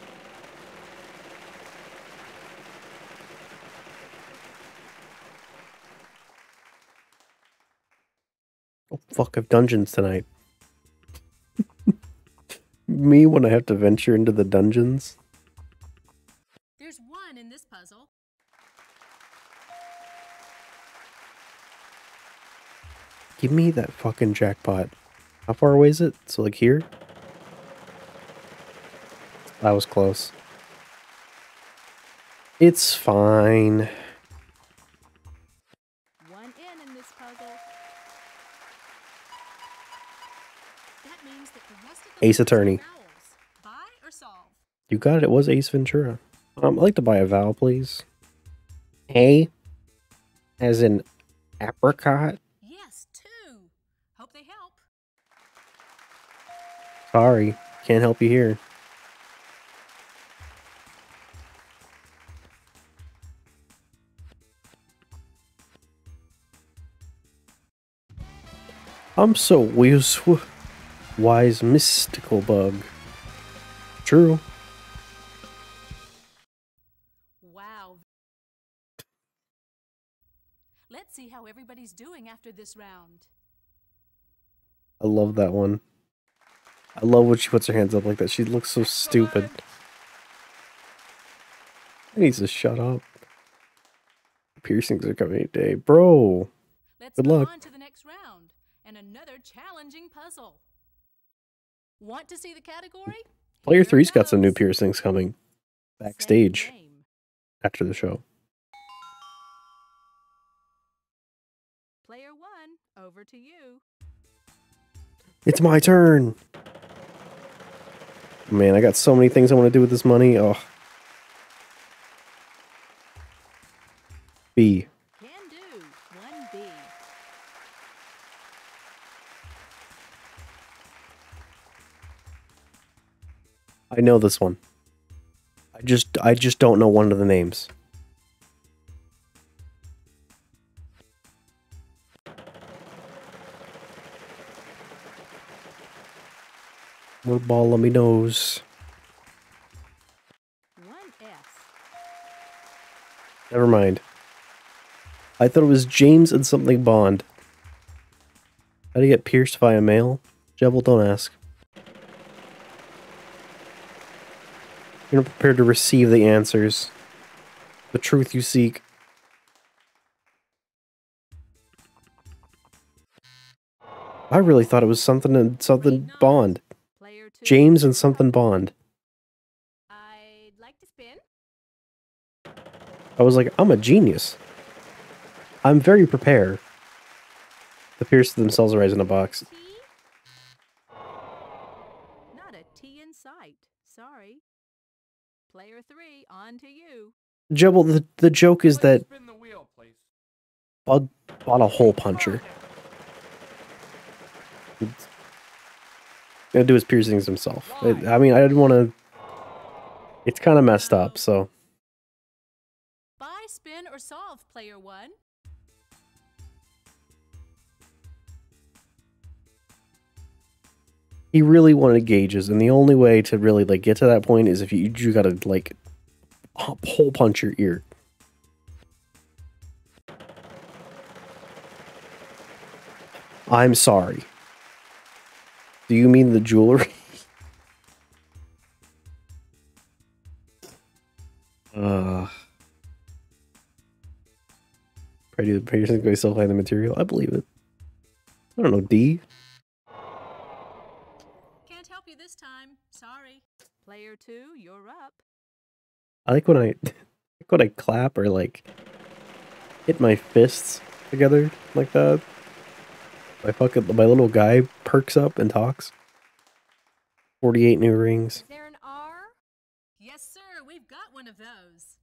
Oh, fuck, I have dungeons tonight. Me when I have to venture into the dungeons. There's one in this puzzle. Give me that fucking jackpot. How far away is it? So like here? That was close. It's fine. One in in this puzzle. That means that the rest of the Ace letters are Attorney. vowels. Buy or solve? You got it. It was Ace Ventura. Um, I'd like to buy a vowel, please. A, as in apricot. Yes, two. Hope they help. Sorry, can't help you here. I'm so wise, wise mystical bug. True. Wow. Let's see how everybody's doing after this round. I love that one. I love when she puts her hands up like that. She looks so stupid. He needs to shut up. Piercings are coming today. Bro. Let's Good move luck. on to the next round and another challenging puzzle. Want to see the category? Player Here three's got some new goes. piercings coming. Same Backstage game. after the show. Player one, over to you. It's my turn. Man, I got so many things I want to do with this money. Oh. B. Can do. One B. I know this one. I just I just don't know one of the names. What ball let me knows. One S. Never mind. I thought it was James and something Bond. How do you get pierced by a male? Jevil, don't ask. You're not prepared to receive the answers. The truth you seek. I really thought it was something and something Wait, Bond. Player two. James and something Bond. I'd like to spin. I was like, I'm a genius. I'm very prepared. The Pierce themselves rise in a box. T? Not a T in sight. Sorry. Player three, on to you. Jebble, the, the joke is I'd like to that spin the wheel, please. Bud bought a hole puncher. Gonna do his piercings himself. I, I mean, I didn't want to. It's kind of messed up, so. Buy, spin, or solve, player one. He really wanted gauges, and the only way to really like get to that point is if you you gotta like hole punch your ear. I'm sorry. Do you mean the jewelry? uh. Pray to the person going to supply the material. I believe it. I don't know, D. Can't help you this time. Sorry. Player two, you're up. I like when I like when I clap or like hit my fists together like that. My fucking my little guy perks up and talks. Forty-eight new rings. Is there an R? Yes, sir. We've got one of those.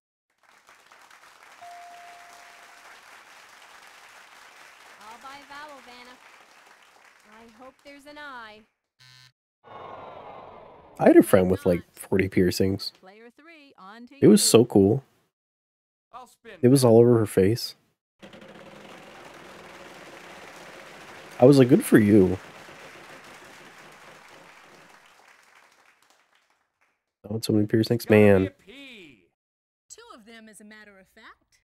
I'll buy vowel, Vanna. I hope there's an I. I had a friend with like forty piercings. Player three, on to It was you. so cool. I'll spin. It was all over her face. I was like, good for you. Oh, so many piercings, Gotta be man. a P. Two of them, as a matter of fact.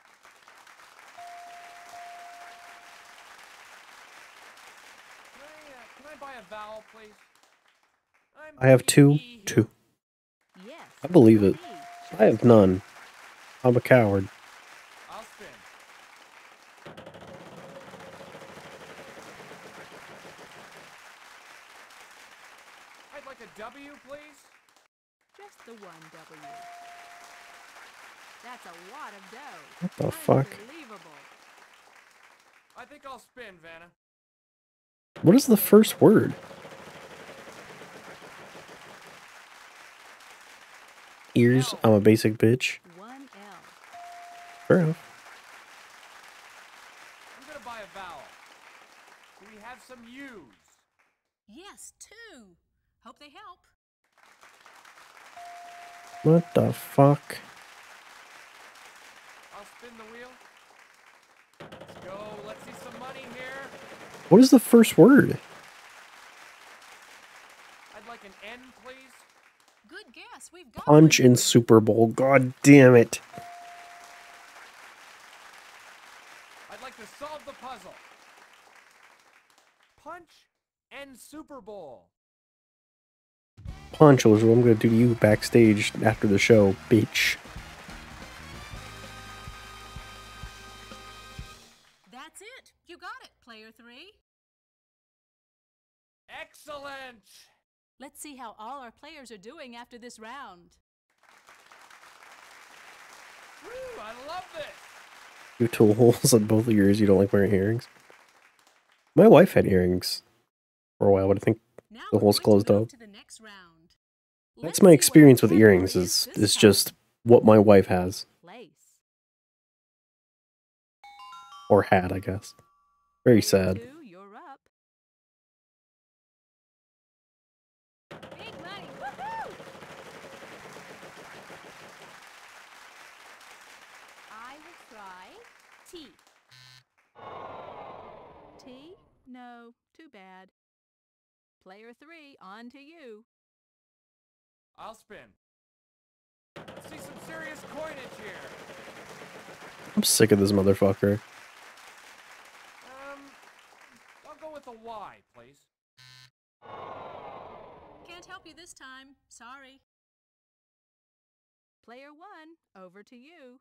Can I, uh, can I buy a vowel, please? I'm I have two. P. Two. Yes. I believe it. P. I have none. I'm a coward. I'll spin. I'd like a W, please. Just the one W. That's a lot of dough. What the fuck? Unbelievable. I think I'll spin, Vanna. What is the first word? Ears. I'm a basic bitch. One L. Fair enough. I'm gonna buy a vowel. Do we have some U's? Yes, two. Hope they help. What the fuck? I'll spin the wheel. Let's go. Let's see some money here. What is the first word? I'd like an N, please. Good guess. We've got Punch one. in Super Bowl. God damn it. I'd like to solve the puzzle. Punch and Super Bowl. Punch was what I'm gonna do to you backstage after the show, bitch. That's it. You got it, player three. Excellent. Let's see how all our players are doing after this round. Woo, I love this. You have tool holes on both of yours. You don't like wearing earrings. My wife had earrings for a while, but I think Now the we're hole's going to closed move up. to the next round. That's Let's my see what experience our with earrings. category Is this is time. just what my wife has Place. or had, I guess. Very Player sad. two, you're up. Big money. Woohoo! I will try T. T? No, too bad. Player three, on to you. I'll spin. Let's see some serious coinage here. I'm sick of this motherfucker. Um, I'll go with a Y, please. Can't help you this time. Sorry. Player one, over to you.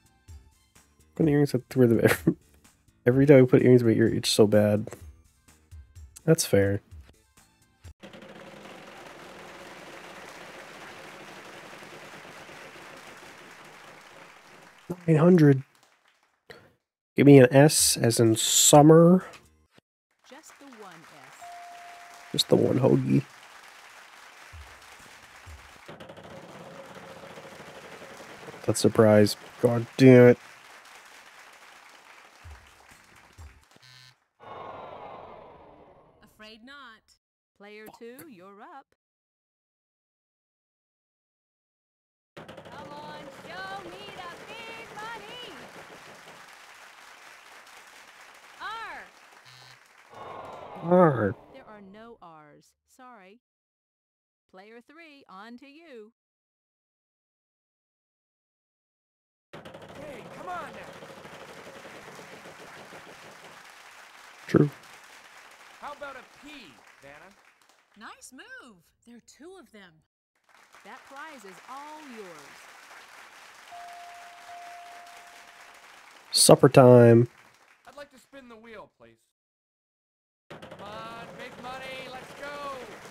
Putting earrings up to where the every time I put earrings in my ear, it's so bad. That's fair. nine hundred. Give me an S as in summer. Just the one S. Just the one hoagie. That surprise. God damn it. Afraid not. Player two, you're up. Come on, show me the big money. R. Arr. There are no R's. Sorry. Player three, on to you. Hey, come on now. True. How about a P, Vanna? Nice move. There are two of them. That prize is all yours. Supper time. I'd like to spin the wheel, please. Come on, big money, let's go.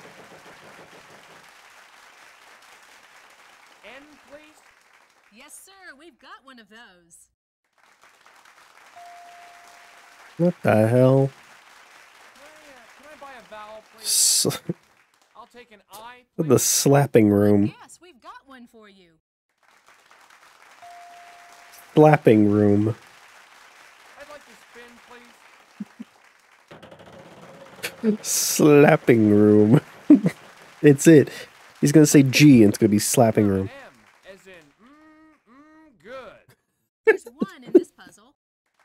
N, please. Yes, sir. We've got one of those. What the hell? Can I, uh, can I buy a vowel, please? S I'll take an I, the please. slapping room. Yes, we've got one for you. Slapping room. I'd like to spin, please. Slapping room. It's it. He's gonna say G and it's gonna be slapping room. M, as in, mmm, mmm, good. There's one in this puzzle.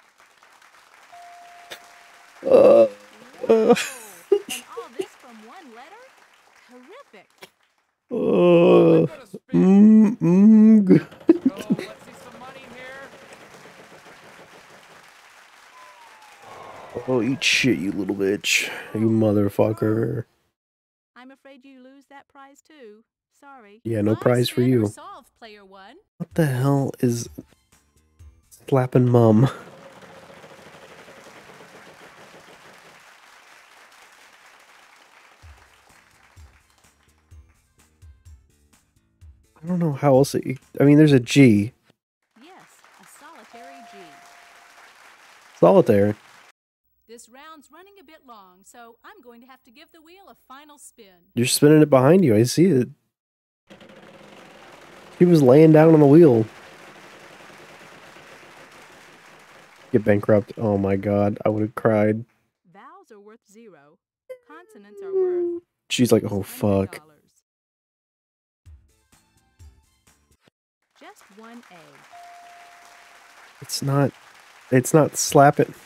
Uh, Whoa! uh, And all this from one letter? Terrific. uh, I'm gonna spin. mm, mm, good. Go, let's see some money here. Oh, eat shit, you little bitch. You motherfucker. I'm afraid you lose that prize too. Sorry. Yeah, no Fine prize for spin or you. solve, player one. What the hell is slapping mum? I don't know how else it, I mean, there's a G. Yes, a solitary G. Solitaire. This round's running a bit long, so I'm going to have to give the wheel a final spin. You're spinning it behind you. I see it. He was laying down on the wheel. Get bankrupt. Oh my god. I would have cried. Vowels are worth zero. Consonants are worth She's like, oh fuck. one hundred dollars. Just one A. It's not. It's not slap it.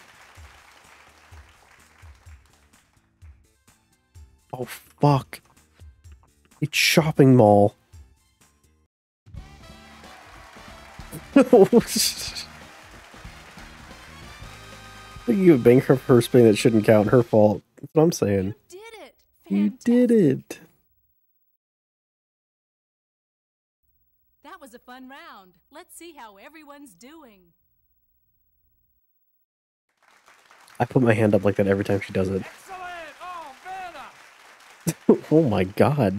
Oh fuck. It's shopping mall. You bankrupt her spin, it shouldn't count. Her fault. That's what I'm saying. You did it! You did it. That was a fun round. Let's see how everyone's doing. I put my hand up like that every time she does it. Excellent! Oh, Vanna! Oh my god.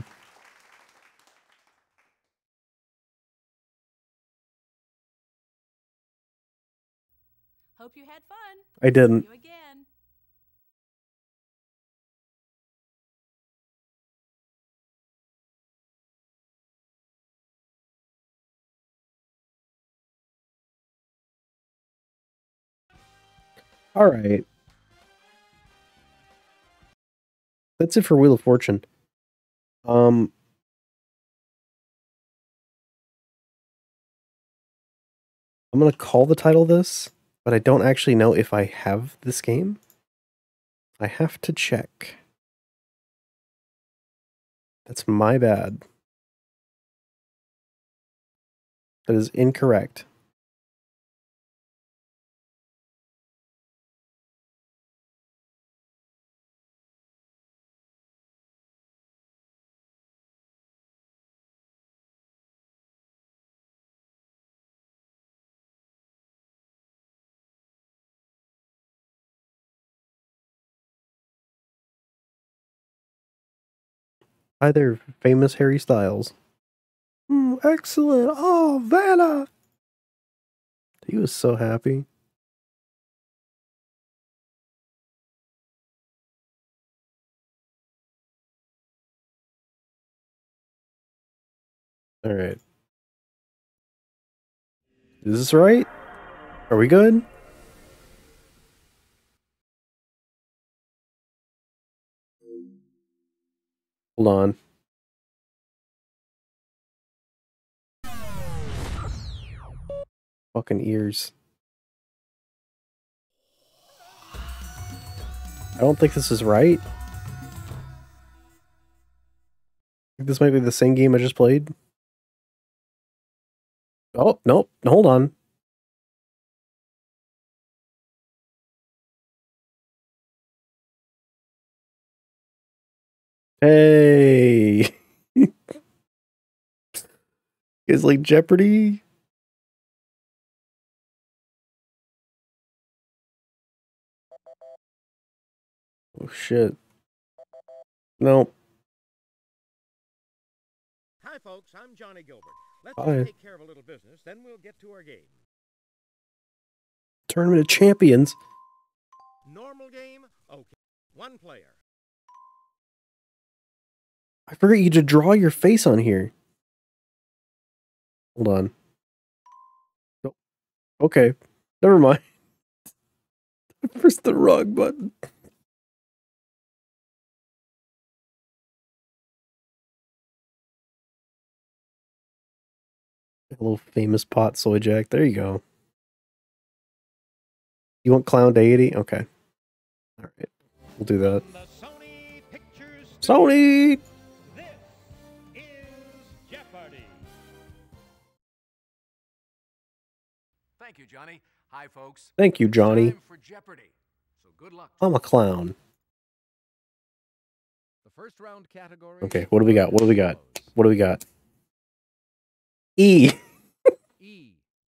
Hope you had fun. I didn't. See you again. All right. That's it for Wheel of Fortune. Um, I'm going to call the title this, but I don't actually know if I have this game. I have to check. That's my bad. That is incorrect. Hi there, famous Harry Styles. Mm, excellent. Oh, Vanna. He was so happy. All right. Is this right? Are we good? Hold on. Fucking ears. I don't think this is right. I think this might be the same game I just played. Oh, nope. Hold on. Hey. Is like Jeopardy? Oh shit. Nope. Hi folks, I'm Johnny Gilbert. Let's Hi. just take care of a little business, then we'll get to our game. Tournament of Champions. Normal game? Okay. One player. I forgot you to draw your face on here. Hold on. Nope. Okay. Never mind. Press the wrong button. A little famous pot soy jack. There you go. You want Clown Deity? Okay. All right. We'll do that. From the Sony Pictures Sony! This is Jeopardy! Thank you, Johnny. Hi, folks. Thank you, It's Johnny. time for Jeopardy. So good luck. I'm a clown. The first round category. Okay, what do we got? What do we got? follows. What do we got? E. E.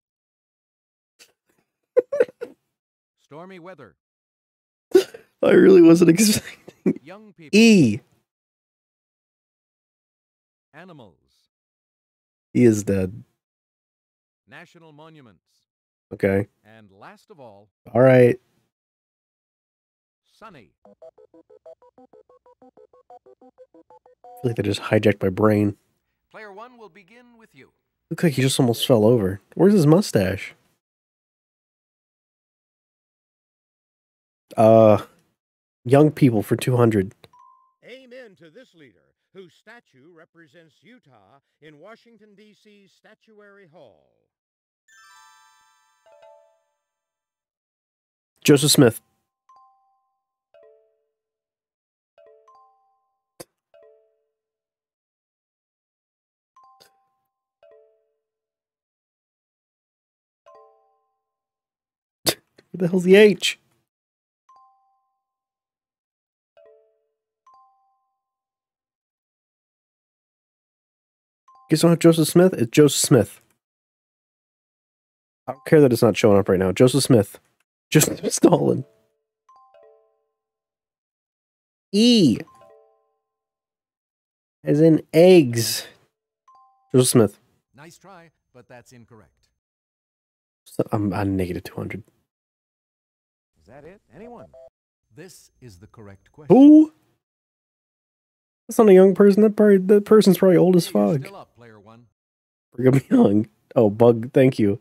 Stormy weather. I really wasn't expecting. Young people. E. Animals. He is dead. National monuments. Okay. And last of all, All right. sunny. I feel like they just hijacked my brain. Player one will begin with you. Looks like he just almost fell over. Where's his mustache? Uh, young people for two hundred. Amen to this leader, whose statue represents Utah in Washington, D C's Statuary Hall. Joseph Smith. What the hell's the H? You guys don't have Joseph Smith? It's Joseph Smith. I don't care that it's not showing up right now. Joseph Smith. Joseph Stalin. E. As in eggs. Joseph Smith. Nice try, but that's incorrect. So I'm on negative two hundred. Is that it? Anyone? This is the correct question. Who? That's not a young person. That, probably, that person's probably old as You're fuck. still up, player one. Brigham Young. Oh, Bug, thank you.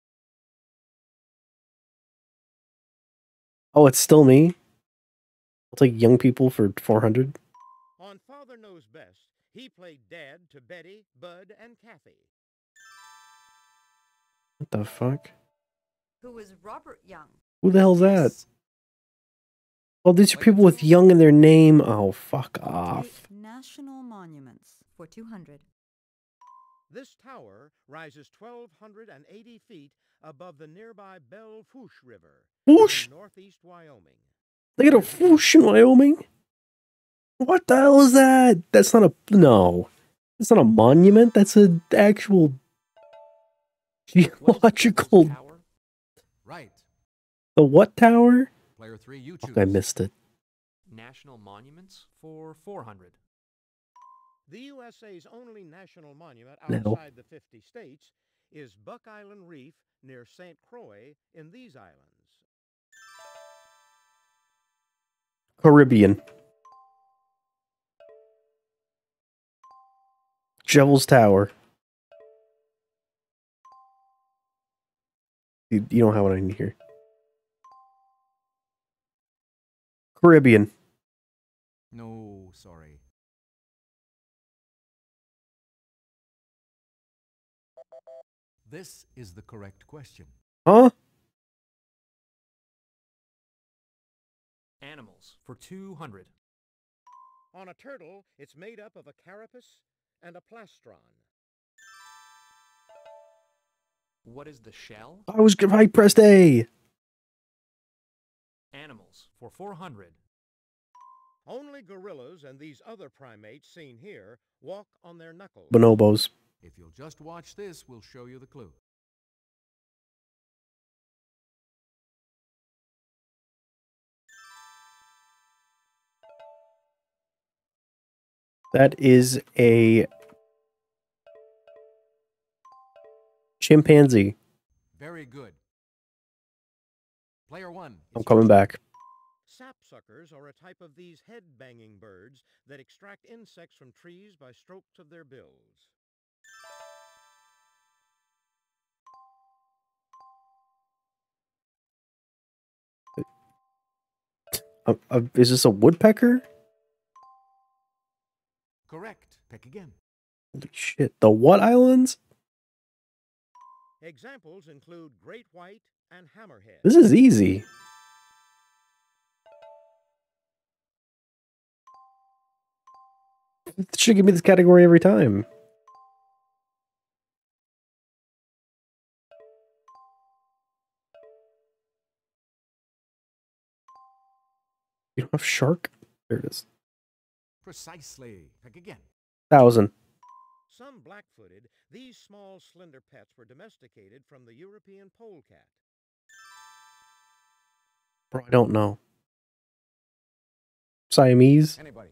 Oh, it's still me? I'll take young people for four hundred. On Father Knows Best, he played Dad to Betty, Bud, and Kathy. What the fuck? Who was Robert Young? Who the hell's that? Yes. Oh, these are people with young in their name. Oh, fuck off. National Monuments for two hundred. This tower rises twelve eighty feet above the nearby Belle Fourche River Whoosh! in northeast Wyoming. They got a whoosh in Wyoming? What the hell is that? That's not a... No. That's not a monument. That's an actual... What is the geological... closest tower? Right. The what tower? Player three, you choose. Fuck, I missed it. National monuments for four hundred. The U S A's only national monument No. outside the fifty states is Buck Island Reef near Saint Croix in these islands. Caribbean. Devil's Tower. You, you don't have what I need here. Caribbean. No, sorry. This is the correct question. Huh? Animals for two hundred. On a turtle, it's made up of a carapace and a plastron. What is the shell? I was I pressed A. Animals for four hundred. Only gorillas and these other primates seen here walk on their knuckles. Bonobos. If you'll just watch this, we'll show you the clue. That is a chimpanzee. Very good. Player one. I'm coming back. Sapsuckers are a type of these head-banging birds that extract insects from trees by strokes of their bills. Uh, uh, is this a woodpecker? Correct. Pick again. Holy shit. The what islands? Examples include great white and hammerhead. This is easy. It should give me this category every time. You don't have shark? There it is. Precisely. Pick again. Thousand. Some black-footed, these small, slender pets were domesticated from the European polecat. Bro, I don't know. Siamese? Anybody?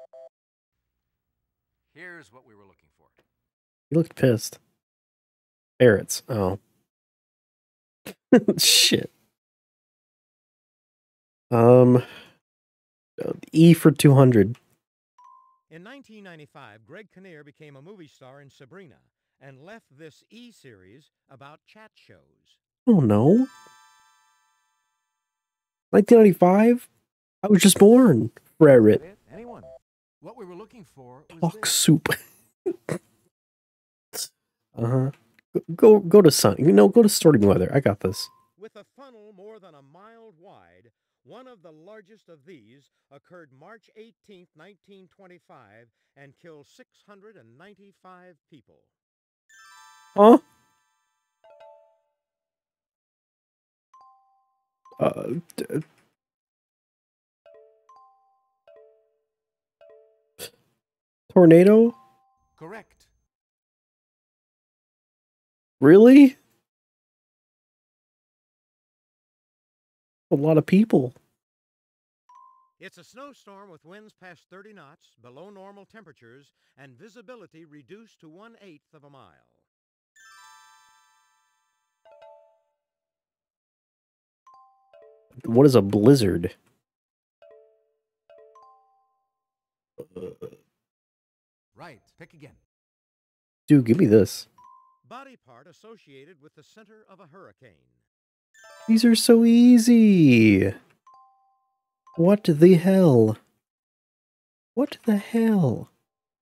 Here's what we were looking for. He looked pissed. Ferrets. Oh. Shit. Um. E for two hundred. In nineteen ninety-five, Greg Kinnear became a movie star in Sabrina and left this E-series about chat shows. Oh no. nineteen ninety-five? I was just born. Ferret. Anyone? What we were looking for was Talk this. soup. uh-huh. Go go to sun. You know, go to Stormy Weather. I got this. With a funnel more than a mile wide, one of the largest of these occurred March eighteenth, nineteen twenty-five, and killed six hundred ninety-five people. Huh? Uh, d- tornado? Correct. Really? A lot of people. It's a snowstorm with winds past thirty knots, below normal temperatures, and visibility reduced to one-eighth of a mile. What is a blizzard? Right. Pick again. Dude, give me this. Body part associated with the center of a hurricane. These are so easy. What the hell? What the hell?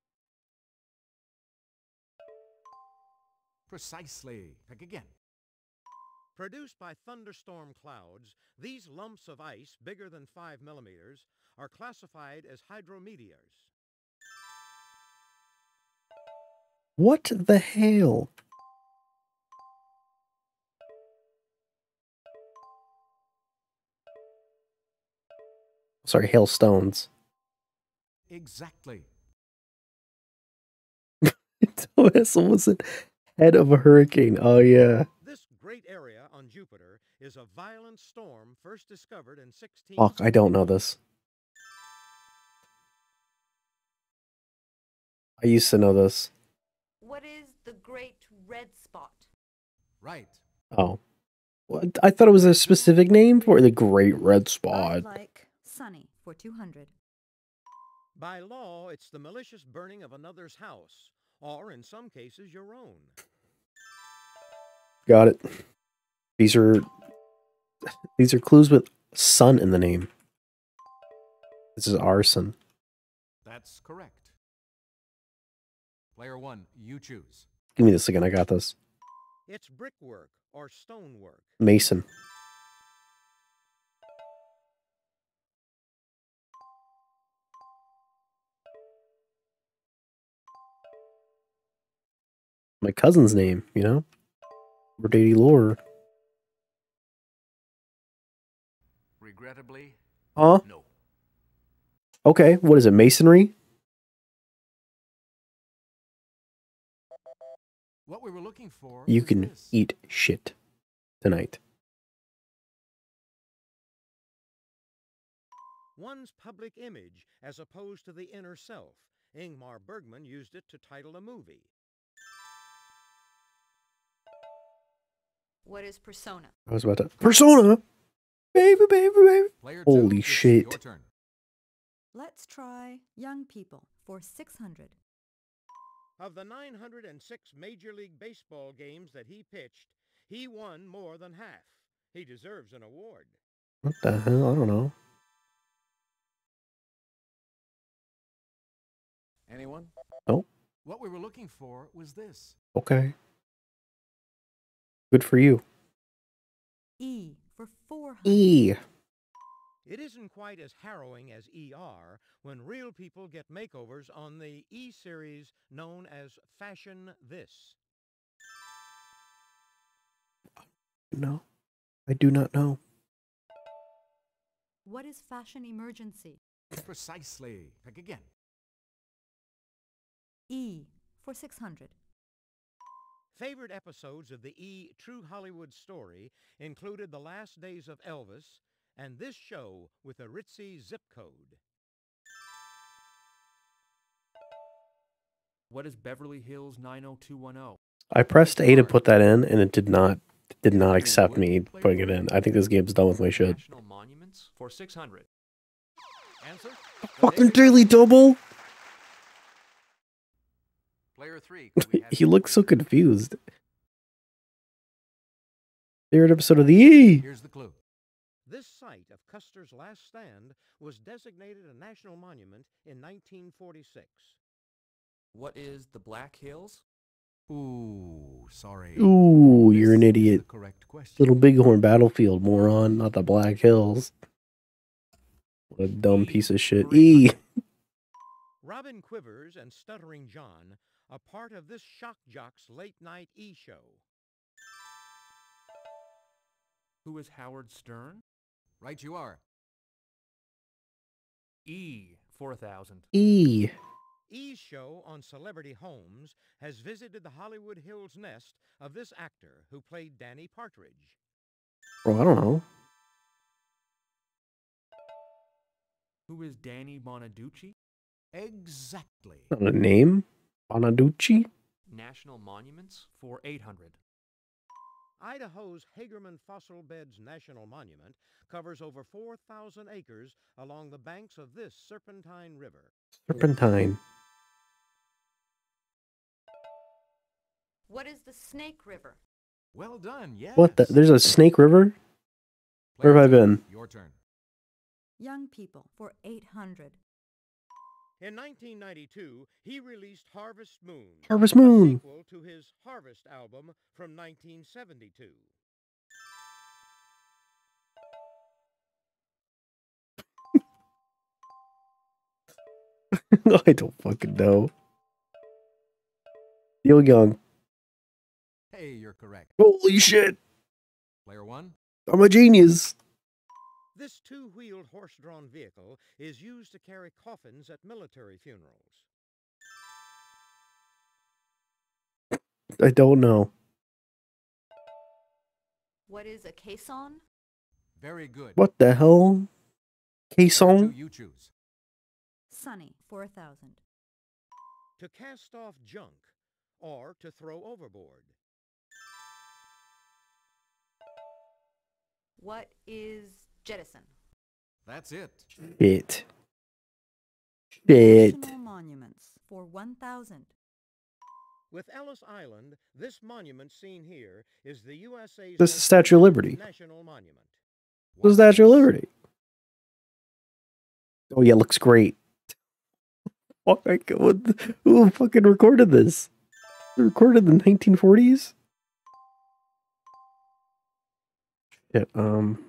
Precisely. Pick again. Produced by thunderstorm clouds, these lumps of ice bigger than five millimeters are classified as hydrometeors. What the hell? Sorry, hailstones. Exactly. Thomas was head of a hurricane. Oh, yeah. This great area on Jupiter is a violent storm first discovered in sixteen... Fuck, I don't know this. I used to know this. What is the Great Red Spot? Right. Oh. What? I thought it was a specific name for the Great Red Spot. I'd like Sunny for two hundred. By law, it's the malicious burning of another's house, or in some cases, your own. Got it. These are these are clues with sun in the name. This is arson. That's correct. Player one, you choose. Give me this again. I got this. It's brickwork or stonework. Mason. My cousin's name, you know? Verdady Lore. Regrettably, Huh? no. Okay, what is it? Masonry? What we were looking for You was can this. eat shit tonight. One's public image as opposed to the inner self. Ingmar Bergman used it to title a movie. What is persona? I was about to Persona! Baby, baby, baby. Player two, Holy it's shit. Your turn. Let's try Young People for six hundred. Of the nine hundred six Major League Baseball games that he pitched, he won more than half. He deserves an award. What the hell? I don't know. Anyone? Oh, What we were looking for was this. okay. Good for you. E for four hundred. E. It isn't quite as harrowing as E R when real people get makeovers on the E-series known as Fashion This. No, I do not know. What is Fashion Emergency? Precisely. Pick again. E for six hundred. Favorite episodes of the E! True Hollywood Story included The Last Days of Elvis and this show with a ritzy zip code. What is Beverly Hills nine oh two one oh? I pressed A to put that in, and it did not did not accept me putting it in. I think this game's done with my shit. National monuments for six hundred. Answer? Fucking Daily Double. Player three. could we have He your looks so clue? confused. Favorite episode of the E. Here's the clue. This site of Custer's last stand was designated a national monument in nineteen forty-six. What is the Black Hills? Ooh, sorry. Ooh, you're an This is idiot. the correct question. Little Bighorn Battlefield, moron, not the Black Hills. What a dumb piece of shit. E. Robin Quivers and Stuttering John are part of this shock jock's late night E show. Who is Howard Stern? Right you are. E, four thousand. E. E's show on celebrity homes has visited the Hollywood Hills nest of this actor who played Danny Partridge. Bro, I don't know. Who is Danny Bonaducci? Exactly. Not a name? Bonaducci? National monuments for eight hundred. Idaho's Hagerman Fossil Beds National Monument covers over four thousand acres along the banks of this Serpentine River. Serpentine. What is the Snake River? Well done, yes. What the? There's a Snake River? Where have I Player two, been? Your turn. Young People for eight hundred. In nineteen ninety-two, he released Harvest Moon, Harvest a Moon. sequel to his Harvest album from nineteen seventy-two. I don't fucking know. Neil Young. Hey, you're correct. Holy shit. Player one. I'm a genius. This two-wheeled horse-drawn vehicle is used to carry coffins at military funerals. I don't know. What is a caisson? Very good. What the hell? Player two, Caisson? you choose. Sunny for a thousand. to cast off junk, or to throw overboard. What is jettison? That's it. Shit. Shit. National monuments for one thousand. With Ellis Island, this monument seen here is the U S A's This is most Statue of important Liberty. national monument. The Statue of Liberty. Oh yeah, looks great. Oh my god, what the, who fucking recorded this? It recorded in the nineteen forties? Shit, um...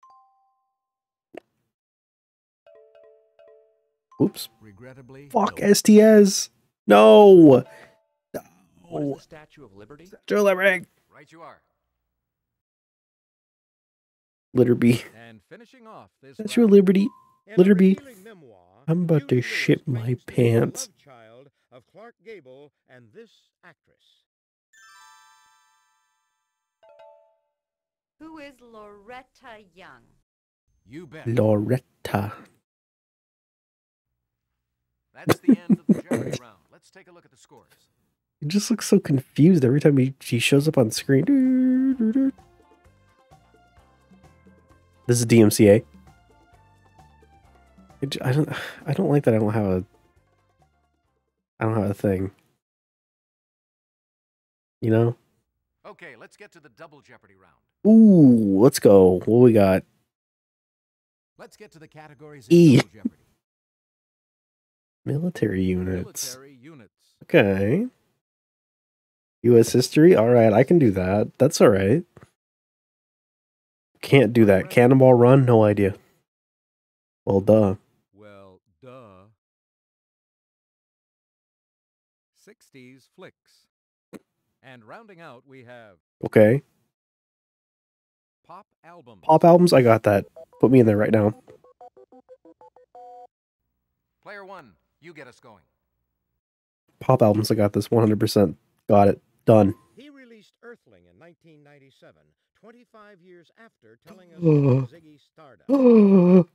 Oops. Regrettably, Fuck no. S T S! No! What is No! the Statue of Liberty? Statue of Liberty! Right you are. Litter B. And finishing off this Statue of round, Liberty. In Litter a B. revealing memoir, I'm about to Huey Lewis shit my claims to be the pants. love child of Clark Gable and this actress. Who is Loretta Young? you bet. Loretta. That's the end of the Jeopardy round. Let's take a look at the scores. He just looks so confused every time he, he shows up on screen. Doo, doo, doo. This is D M C A. I, j- I don't. I don't like that. I don't have a. I don't have a thing. You know. Okay, let's get to the double Jeopardy round. Ooh, let's go. What we got? Let's get to the categories E. in Double Jeopardy. Military units. Military units. Okay. U S history. All right, I can do that. That's all right. Can't do that. Cannonball Run. No idea. Well, duh. Well, duh. sixties flicks. And rounding out, we have Okay. pop albums. Pop albums. I got that. Put me in there right now. Player one, you get us going. Pop albums. I got this. one hundred percent. Got it. Done. He released Earthling in nineteen ninety-seven, twenty-five years after telling us Ugh. about Ziggy Stardust.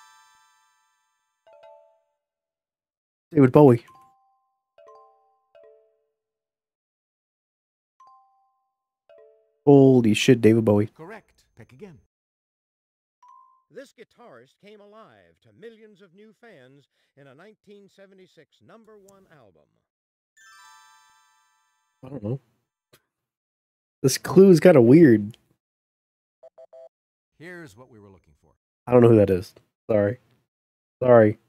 David Bowie. Holy shit, David Bowie. Correct. Pick again. This guitarist came alive to millions of new fans in a nineteen seventy-six number one album. I don't know. This clue is kind of weird. Here's what we were looking for. I don't know who that is. Sorry. Sorry.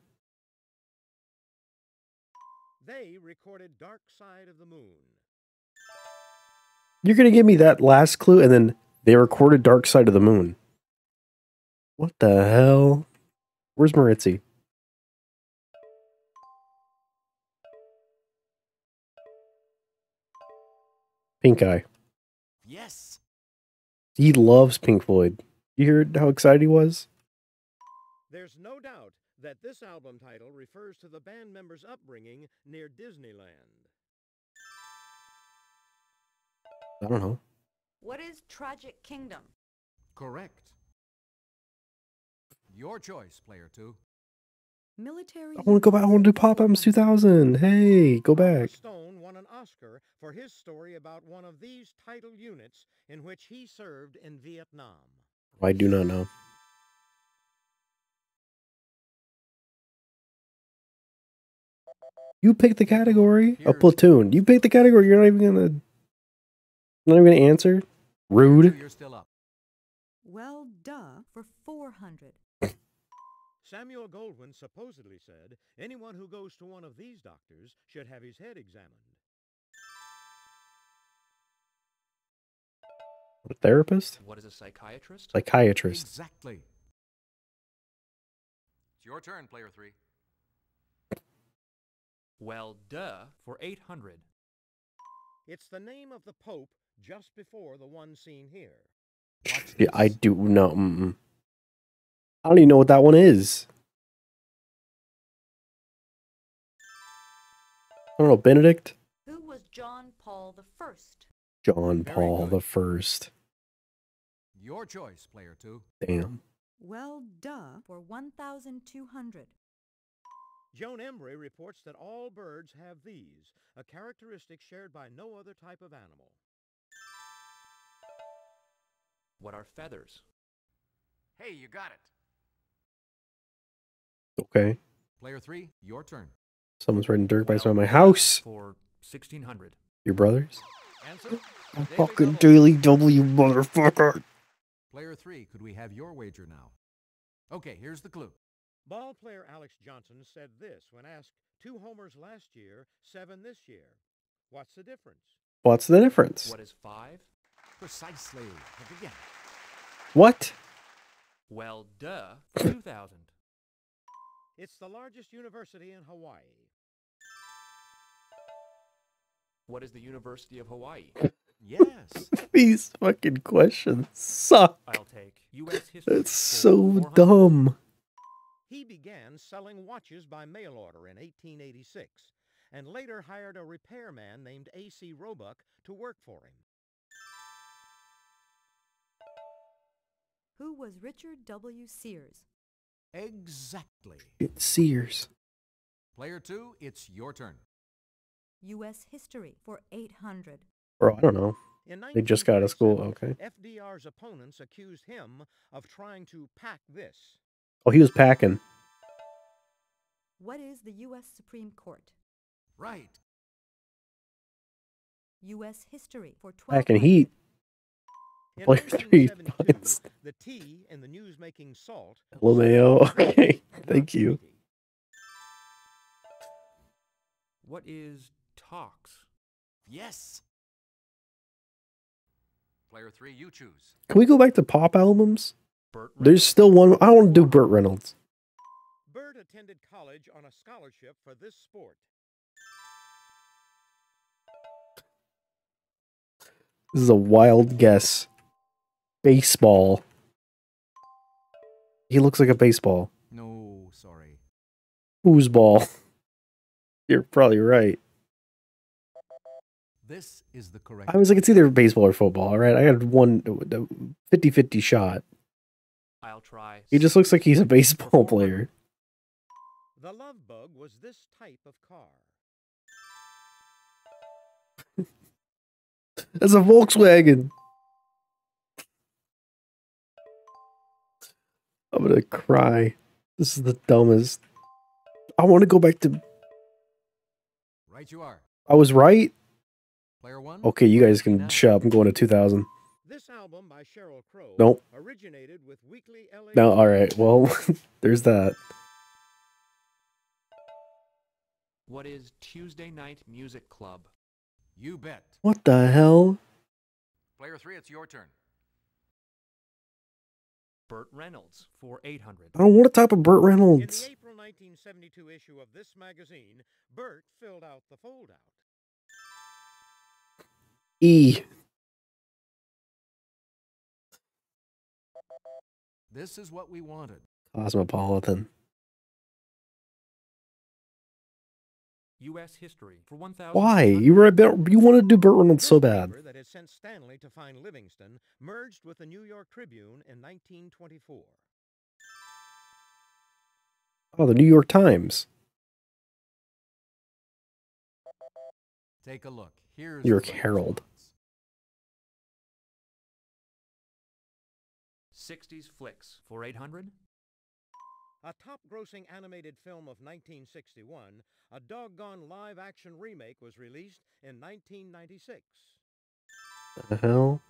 They recorded Dark Side of the Moon. You're going to give me that last clue and then they recorded Dark Side of the Moon. What the hell? Where's Maritzi? Pink Eye. Yes. He loves Pink Floyd. You heard how excited he was? There's no doubt that this album title refers to the band members' upbringing near Disneyland. I don't know. What is Tragic Kingdom? Correct. Your choice, player two. Military. I want to go back. I want to do Pop Albums two thousand. Hey, go Oliver back. Stone won an Oscar for his story about one of these title units in which he served in Vietnam. I do not know. You pick the category. A Here's- platoon. You pick the category. You're not even gonna. Not even gonna answer. Player two, Rude. You're still up. Well, duh, for four hundred. Samuel Goldwyn supposedly said anyone who goes to one of these doctors should have his head examined. A therapist. What is a psychiatrist? Psychiatrist. Exactly. It's your turn, player three. Well, duh, for eight hundred. It's the name of the Pope just before the one seen here. Watch Yeah, I this. do no. Mm-mm. I don't even know what that one is. I don't know. Benedict. Who was John Paul the First? John Very Paul good. the First. Your choice, player two. Damn. Well, duh, for one thousand two hundred. Joan Embry reports that all birds have these, a characteristic shared by no other type of animal. What are feathers? Hey, you got it. Okay. Player three, your turn. Someone's riding dirt bikes Well, around my duh, house. For sixteen hundred. Your brothers? Answer? Oh, Daily fucking double. Daily W, motherfucker. Player three, could we have your wager now? Okay, here's the clue. Ball player Alex Johnson said this when asked, two homers last year, seven this year. What's the difference? What's the difference? What is five? Precisely. Pick again. What? Well, duh. two thousand. It's the largest university in Hawaii. What is the University of Hawaii? Yes. These fucking questions suck. I'll take U S history. It's for so four hundred. dumb. He began selling watches by mail order in eighteen eighty-six and later hired a repairman named A C Roebuck to work for him. Who was Richard W. Sears? Exactly. It's Sears. Player two, it's your turn. U S history for eight hundred. Bro, I don't know. In They just got out of school. nineteen thirty-seven, Okay. F D R's opponents accused him of trying to pack this. Oh, he was packing. What is the U S Supreme Court? Right. U S history for twelve. Packing heat. In Player three nineteen seventy-two, finds the T in the news-making salt. L M A O. Okay. Thank you. What is tox? Yes. Player three, you choose. Can we go back to pop albums? Burt There's still one. I don't want to do Burt Reynolds. Burt attended college on a scholarship for this sport. This is a wild guess. Baseball. He looks like a baseball. No, sorry. Foosball. You're probably right. This is the correct. I was like, it's either baseball or football, all right? I got one fifty fifty shot. I'll try. He just looks like he's a baseball player. The Love Bug was this type of car. That's a Volkswagen. I'm gonna cry. This is the dumbest. I want to go back to. Right, you are. I was right. Player one. Okay, you guys can shut up. I'm going to two thousand. This album by Sheryl Crow Nope. originated with Weekly L A. No, all right. Well, there's that. What is Tuesday Night Music Club? You bet. What the hell? Player three, it's your turn. Burt Reynolds for eight hundred. I don't want to type of Burt In Reynolds. the April nineteen seventy-two issue of this magazine, Burt filled out the foldout. E. This is what we wanted. Cosmopolitan. U S history for one thousand. Why? You were a bit, you wanted to do Burt Reynolds so bad. Newspaper that had sent Stanley to find Livingston merged with the New York Tribune in nineteen twenty-four. Oh, the New York Times. Take a look. Here's New York the right Herald. response. sixties flicks for eight hundred. A top-grossing animated film of nineteen sixty-one, a doggone live-action remake was released in nineteen ninety-six. The hell?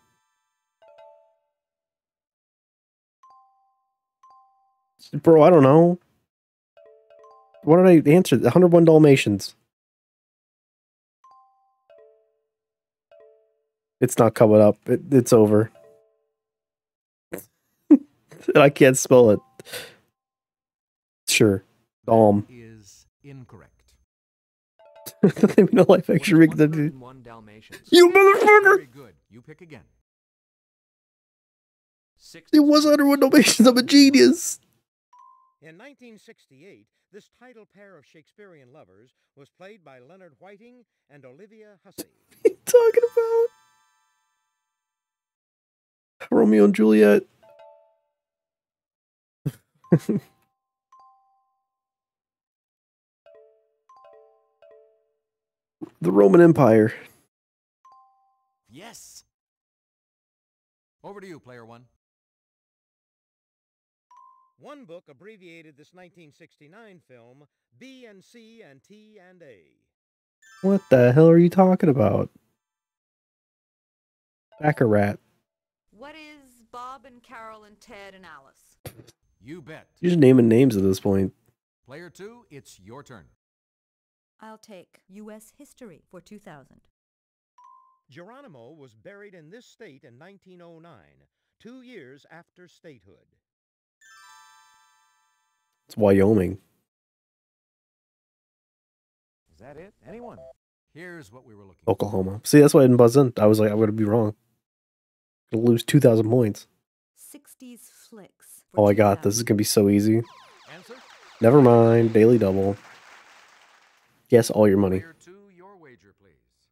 Bro, I don't know. What did I answer? one oh one Dalmatians. It's not coming up. It, it's over. I can't spell it. Sure. Dalm. Is incorrect. They made a life action remake that did. one Dalmatians. You motherfucker! Very good. You pick again. It was one oh one Dalmatians. I'm a genius. In nineteen sixty-eight, this title pair of Shakespearean lovers was played by Leonard Whiting and Olivia Hussey. What are you talking about? Romeo and Juliet. The Roman Empire. Yes. Over to you, player one. One book abbreviated this nineteen sixty-nine film B and C and T and A. What the hell are you talking about? Baccarat. What is Bob and Carol and Ted and Alice? You bet. You're just naming names at this point. Player two, it's your turn. I'll take U S history for two thousand. Geronimo was buried in this state in nineteen oh nine, two years after statehood. It's Wyoming. Is that it? Anyone? Here's what we were looking Oklahoma. See, that's why I didn't buzz in. I was like, I'm going to be wrong. Gonna lose two thousand points. sixties flicks. for Oh, I got this. This two is going to be so easy. for. Answer? Never mind. Daily double. Yes, all your money. Player two, your wager, please.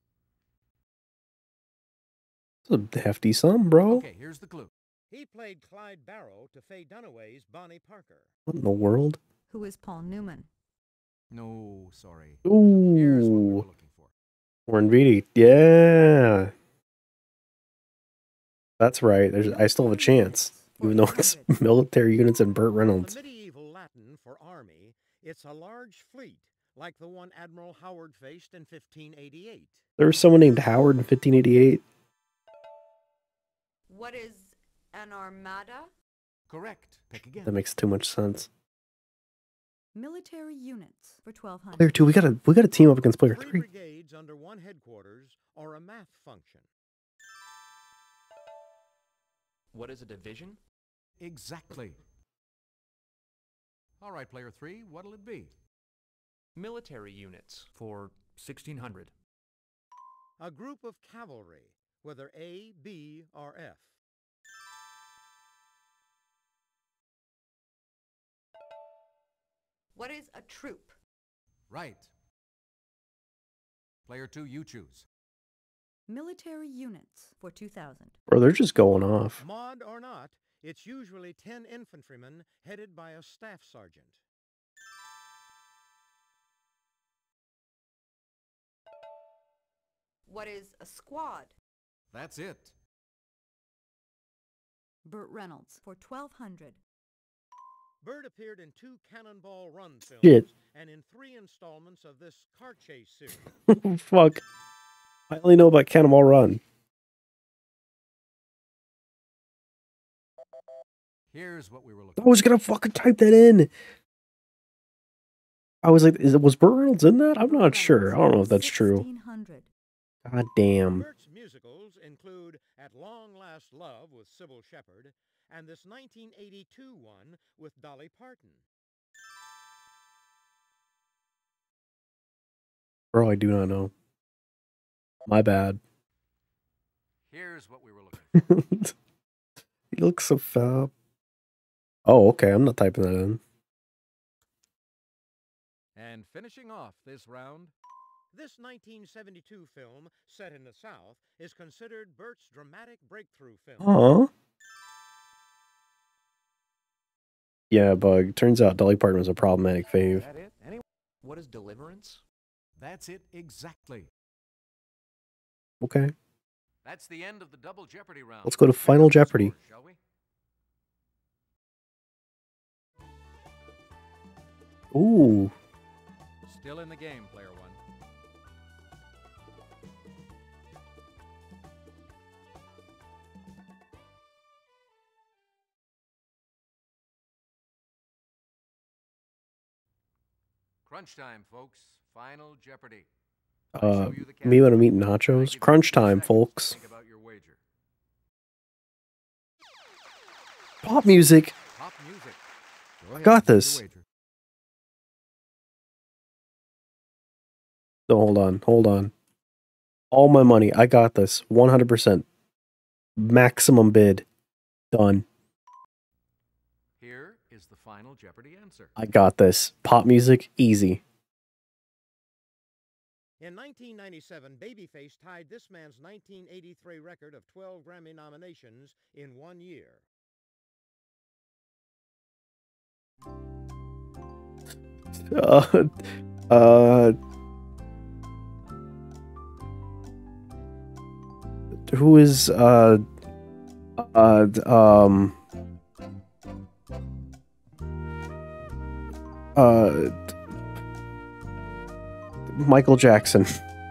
It's a hefty sum, bro. Okay, here's the clue. He played Clyde Barrow to Faye Dunaway's Bonnie Parker. What in the world? thousand. Who is Paul Newman? No, sorry. Here's what we were Ooh. looking for. Warren Beatty. Yeah. That's right. There's, I still have a chance. Even though it's military units and Burt The Reynolds. medieval Latin for army, it's a large fleet, like the one Admiral Howard faced in fifteen eighty-eight. There was someone named Howard in fifteen eighty-eight. What is an armada? Correct. Pick again. That makes too much sense. Military units for twelve hundred. Player two, we gotta we gotta team up against player Three three. brigades under one headquarters, or a math function. What is a division? Exactly. All right, player three, what'll it be? Military units for sixteen hundred. A group of cavalry, whether A, B, or F. What is a troop? Right. Player two, you choose. Military units for two thousand. Bro, they're just going off. Mod or not, it's usually ten infantrymen headed by a staff sergeant. What is a squad? That's it. Burt Reynolds for twelve hundred. Bird appeared in two Cannonball Run films Shit. and in three installments of this car chase series. Fuck. I only know about Cannonball Run. Here's what we were I looking was gonna fucking type that in. I was like, is it was Burt Reynolds in that? I'm not sure. I don't know if that's true. sixteen hundred. God damn. Bert's musicals include At Long Last Love with Sybil Shepherd and this nineteen eighty-two one with Dolly Parton. Bro, I do not know. My bad. Here's what we were looking for. He looks so fab. Oh, okay. I'm not typing that in. And finishing off this round, This nineteen seventy-two film, set in the South, is considered Bert's dramatic breakthrough film. Aw. Yeah, Bug. Turns out Dolly Parton was a problematic is fave. that it? Anyone? What is deliverance? That's it exactly. Okay. That's the end of the Double Jeopardy round. Let's go to Pick Final up the Jeopardy. score, shall we? Ooh. Still in the game, player one. Crunch time, folks. Final Jeopardy. I Uh, show you the me when I'm category. eating I nachos. give you Crunch thirty time, seconds to folks. Think about your wager. Pop music. Pop music. Go ahead, Got make your this. wager. No, hold on. Hold on. All my money. I got this. one hundred percent. Maximum bid. Done. Here is the Final Jeopardy answer. I got this. Pop music. Easy. In nineteen ninety-seven, Babyface tied this man's nineteen eighty-three record of twelve Grammy nominations in one year. Uh, uh, who is uh uh um uh Michael Jackson.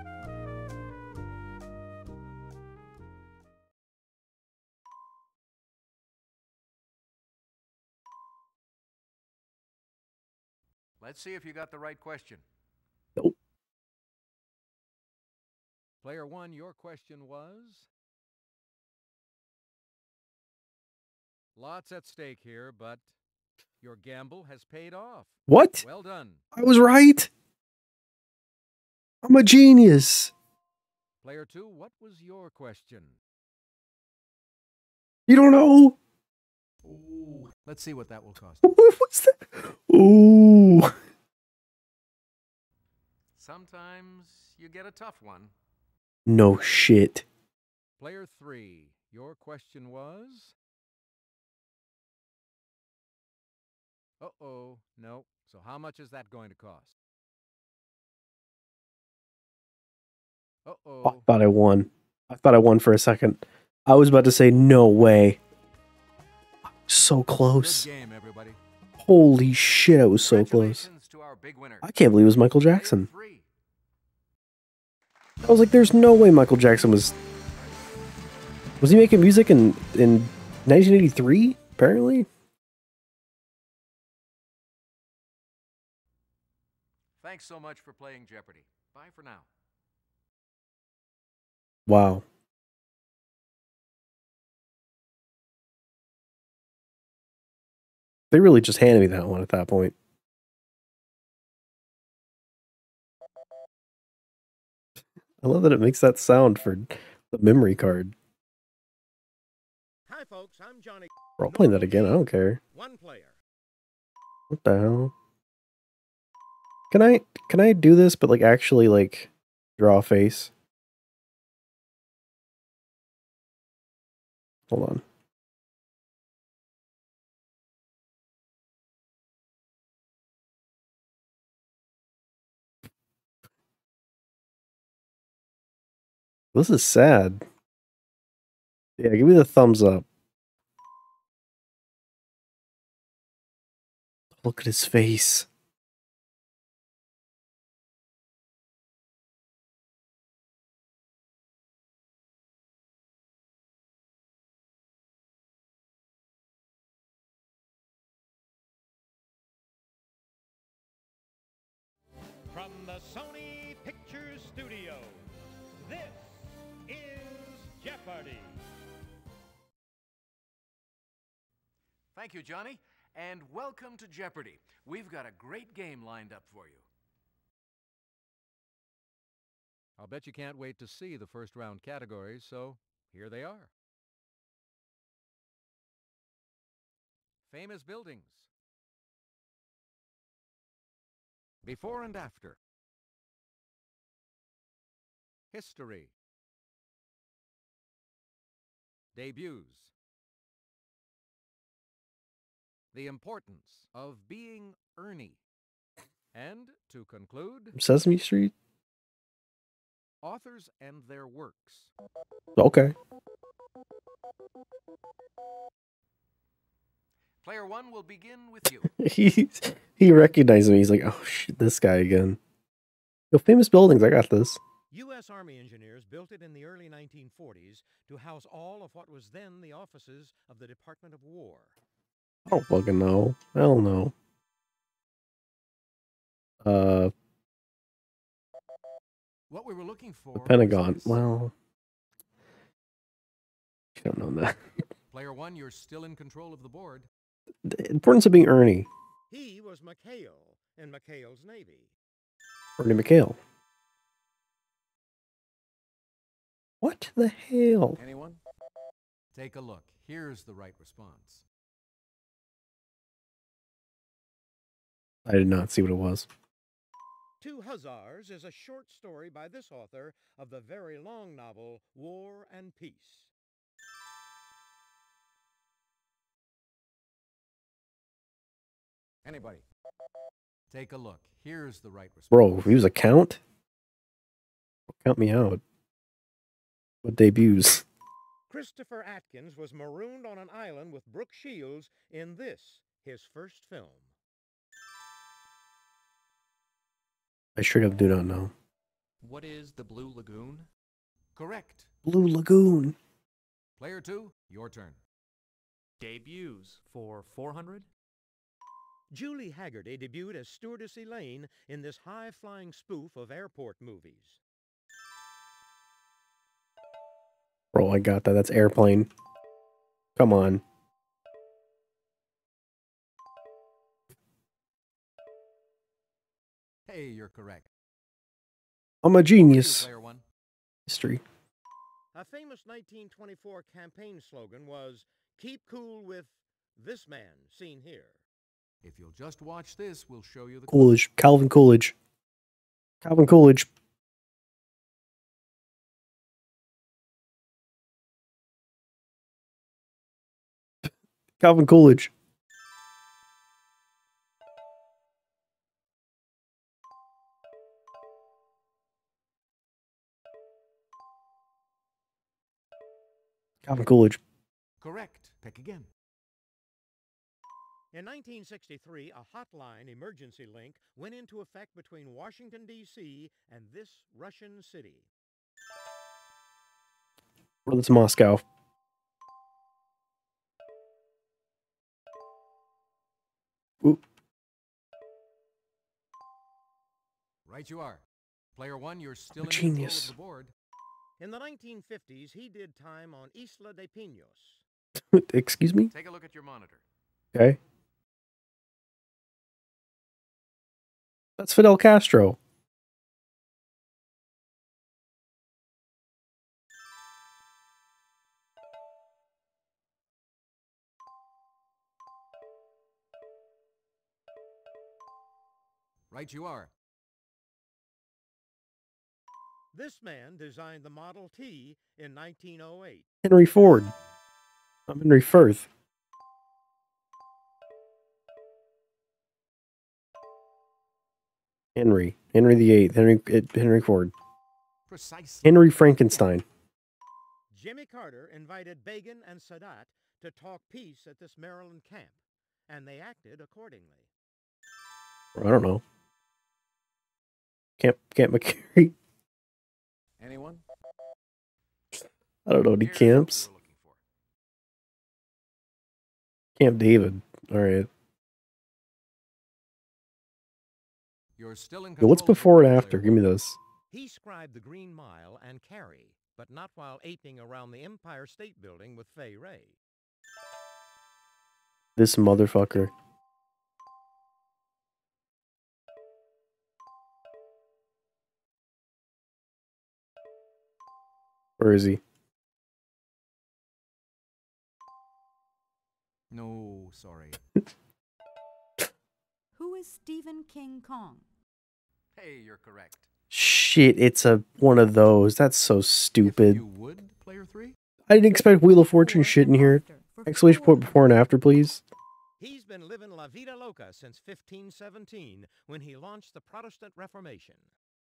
Let's see if you got the right question. Nope. Player one, your question was? Lots at stake here, but your gamble has paid off. What? Well done. I was right. I'm a genius. Player two, what was your question? You don't know? Ooh. Let's see what that will cost. What was that? Ooh. Sometimes you get a tough one. No shit. Player three, your question was? Uh-oh, no. So how much is that going to cost? Uh-oh. I thought I won. I thought I won for a second. I was about to say no way. So close. Good game, everybody. Holy shit, I was so close. To our big winner. I can't believe it was Michael Jackson. I was like, there's no way Michael Jackson was... Was he making music in, in nineteen eighty-three, apparently? Thanks so much for playing Jeopardy. Bye for now. Wow. They really just handed me that one at that point. I love that it makes that sound for the memory card. Hi, folks. I'm Johnny. We're all playing that again. I don't care. One player. What the hell? Can I can I do this, but like actually like draw a face? Hold on. This is sad. Yeah, give me the thumbs up. Look at his face. From the Sony Pictures Studios, this is Jeopardy! Thank you, Johnny, and welcome to Jeopardy! We've got a great game lined up for you. I'll bet you can't wait to see the first round categories, so here they are. Famous buildings. Before and after. History. Debuts. The importance of being Ernie. And, to conclude, Sesame Street? authors and their works. Okay. Player one will begin with you. he he recognized me. He's like, oh shit, this guy again. Yo, famous buildings, I got this. U S Army engineers built it in the early nineteen forties to house all of what was then the offices of the Department of War. I don't fucking know. Hell no. Uh, What we were looking for. the Pentagon. was this. Well, you don't know that. Player one, you're still in control of the board. The importance of being Ernie. He was McHale in McHale's Navy. Ernie McHale. What the hell? Anyone? Take a look. Here's the right response. I did not see what it was. Two Hussars is a short story by this author of the very long novel War and Peace. Anybody? Take a look. Here's the right response. Bro, he was a count? Count me out. What debuts? Christopher Atkins was marooned on an island with Brooke Shields in this, his first film. I straight up do not know. What is the Blue Lagoon? Correct. Blue Lagoon. Player two, your turn. Debuts for four hundred? Julie Haggerty debuted as Stewardess Elaine in this high-flying spoof of airport movies. Bro, I got that. That's Airplane. Come on. Hey, you're correct. I'm a genius. Player one. History. A famous nineteen twenty-four campaign slogan was, "Keep cool with this man seen here." If you'll just watch this, we'll show you the Coolidge. Calvin Coolidge. Calvin Coolidge. Calvin Coolidge. Calvin Coolidge. Correct. Pick again. In nineteen sixty-three, a hotline emergency link went into effect between Washington, D C and this Russian city. Well, it's Moscow. Ooh. Right you are. Player one, you're still in Genius. control of the board. In the nineteen fifties, he did time on Isla de Pinos. Excuse me? Take a look at your monitor. Okay. That's Fidel Castro. Right you are. This man designed the Model T in nineteen oh eight. Henry Ford. I'm Henry Firth. Henry. Henry the Eighth. Henry uh, Henry Ford. Precisely. Henry Frankenstein. Jimmy Carter invited Begin and Sadat to talk peace at this Maryland camp, and they acted accordingly. I don't know. Camp Camp McCary. Anyone? I don't know any Here's what we camps. were looking for. Camp David. All right. You're still in Yo, control. what's of the before and board, after? player Give me one. this. He scribed the Green Mile and Carrie, but not while aping around the Empire State Building with Fay Ray. This motherfucker. Where is he? No, sorry. Who is Stephen King Kong? Hey, you're correct. Shit, it's a one of those. That's so If stupid. you would, player three? I didn't expect Wheel of Fortune Before shit in and here. after, for Exclamation point four. before and after, please. He's been living La Vida Loca since fifteen seventeen, when he launched the Protestant Reformation.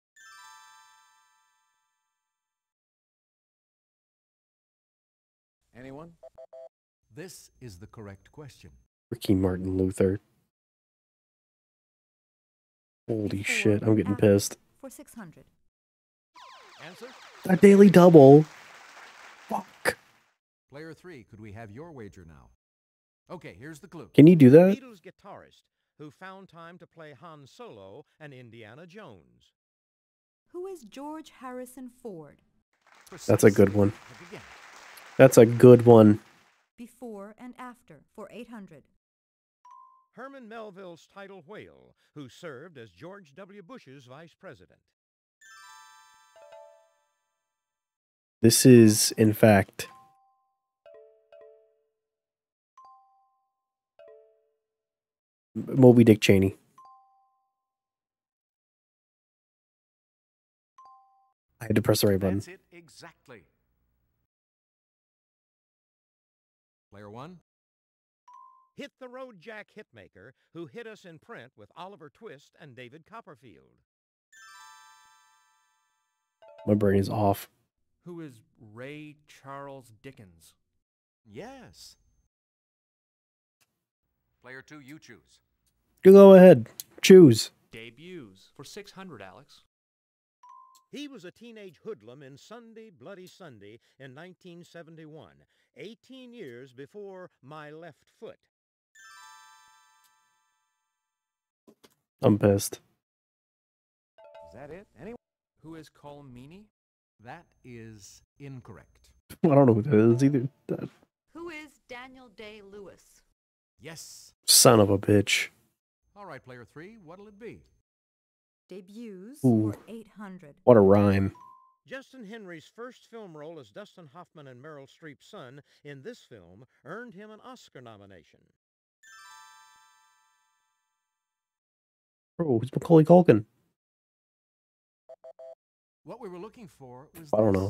Anyone? This is the correct question. Ricky Martin Luther. Holy Before shit, I'm and getting after, pissed. For six hundred. Answer? A daily double. Fuck. Player three, could we have your wager now? Okay, here's the clue. Can you do that? Beatles guitarist who found time to play Han Solo and Indiana Jones. Who is George Harrison Ford? That's a good one. Pick again. That's a good one. Before and after for eight hundred. Herman Melville's tidal whale, who served as George W. Bush's vice president. This is, in fact, Moby Dick Cheney. I had to press the right button. That's it exactly. Player one? Hit the Road Jack hitmaker, who hit us in print with Oliver Twist and David Copperfield. My brain is off. Who is Ray Charles Dickens? Yes. Player two, you choose. You go ahead. Choose. Debuts for six hundred, Alex. He was a teenage hoodlum in Sunday Bloody Sunday in nineteen seventy-one, eighteen years before My Left Foot. I'm pissed. Is that it? Anyone? Who is Colm Meaney? That is incorrect. I don't know who that is either. That Who is Daniel Day-Lewis? Yes. son of a bitch. All right, player three, what'll it be? Debuts Ooh. for eight hundred. What a rhyme. Justin Henry's first film role as Dustin Hoffman and Meryl Streep's son in this film earned him an Oscar nomination. Bro, who's Macaulay Culkin? What we were looking for was I don't this. know.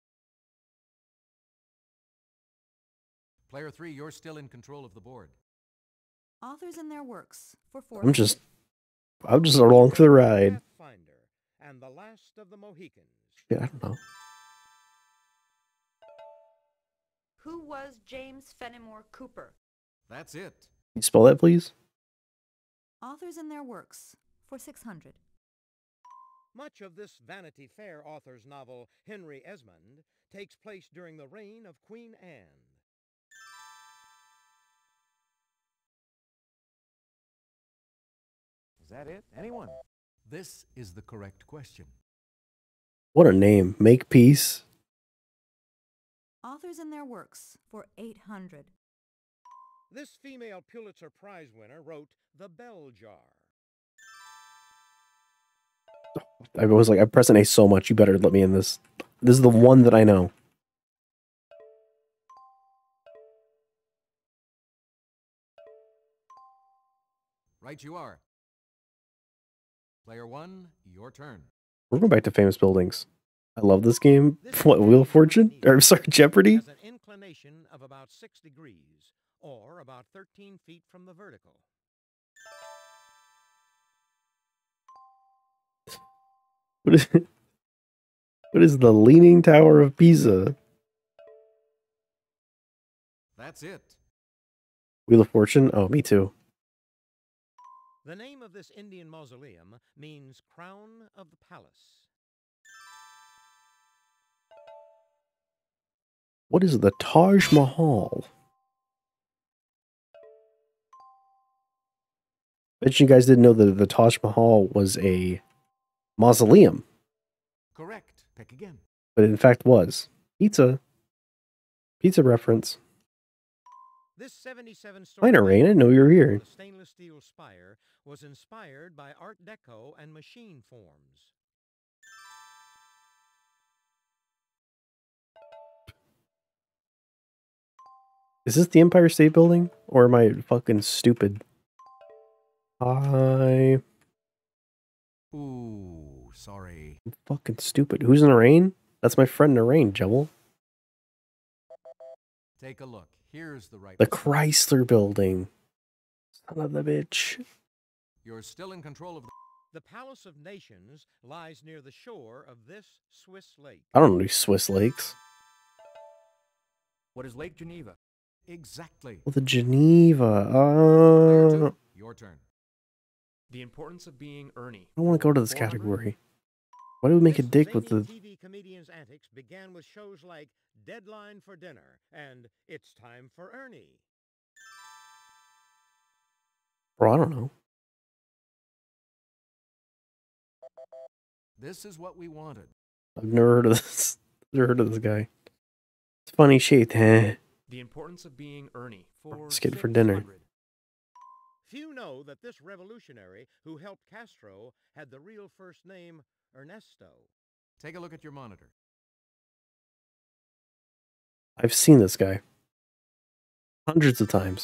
Player three, you're still in control of the board. Authors and their works for four. I'm just, I'm just along for the ride. Pathfinder and the Last of the Mohicans. Yeah, I don't know. Who was James Fenimore Cooper? That's it. Can you spell that, please? Authors and their works for six hundred. Much of this Vanity Fair author's novel, Henry Esmond, takes place during the reign of Queen Anne. Is that it? Anyone? This is the correct question. What a name. Make peace. Authors and their works for eight hundred. This female Pulitzer Prize winner wrote The Bell Jar. I was like, I'm pressing A so much. You better let me in this. This is the one that I know. Right you are. Player one, your turn. We're going back to famous buildings. I love this game. This What, Wheel of Fortune? Or, I'm sorry, Jeopardy? has an inclination of about six degrees, or about thirteen feet from the vertical. What is, what is the Leaning Tower of Pisa? That's it. Wheel of Fortune? Oh, me too. The name of this Indian mausoleum means Crown of the Palace. What is the Taj Mahal? Bet you guys didn't know that the Taj Mahal was a mausoleum, Correct. Pick again. but in fact was. Pizza. Pizza reference. This seventy-seven story Fine, Rain, I didn't know you were here. The stainless steel spire was inspired by Art Deco and machine forms. Is this the Empire State Building? Or am I fucking stupid? I... Ooh, sorry. I'm fucking stupid. Who's Narain? That's my friend Narain, Jebel. Take a look. Here's the right The response. Chrysler Building. Son of the bitch. You're still in control of the... The Palace of Nations lies near the shore of this Swiss lake. I don't know these Swiss lakes. What is Lake Geneva? Exactly. Well, the Geneva. Player Uh, two, your turn. The Importance of Being Ernie. I don't want to go to this four hundred. category. Why do we make a This dick with zany the... T V comedian's antics began with shows like Deadline for Dinner and It's Time for Ernie. Bro, I don't know. This is what we wanted. I've never heard of this. Never heard of this guy. It's funny shit, huh? The Importance of Being Ernie. For Let's get it for dinner. six hundred. Few know that this revolutionary who helped Castro had the real first name Ernesto. Take a look at your monitor. I've seen this guy. Hundreds of times.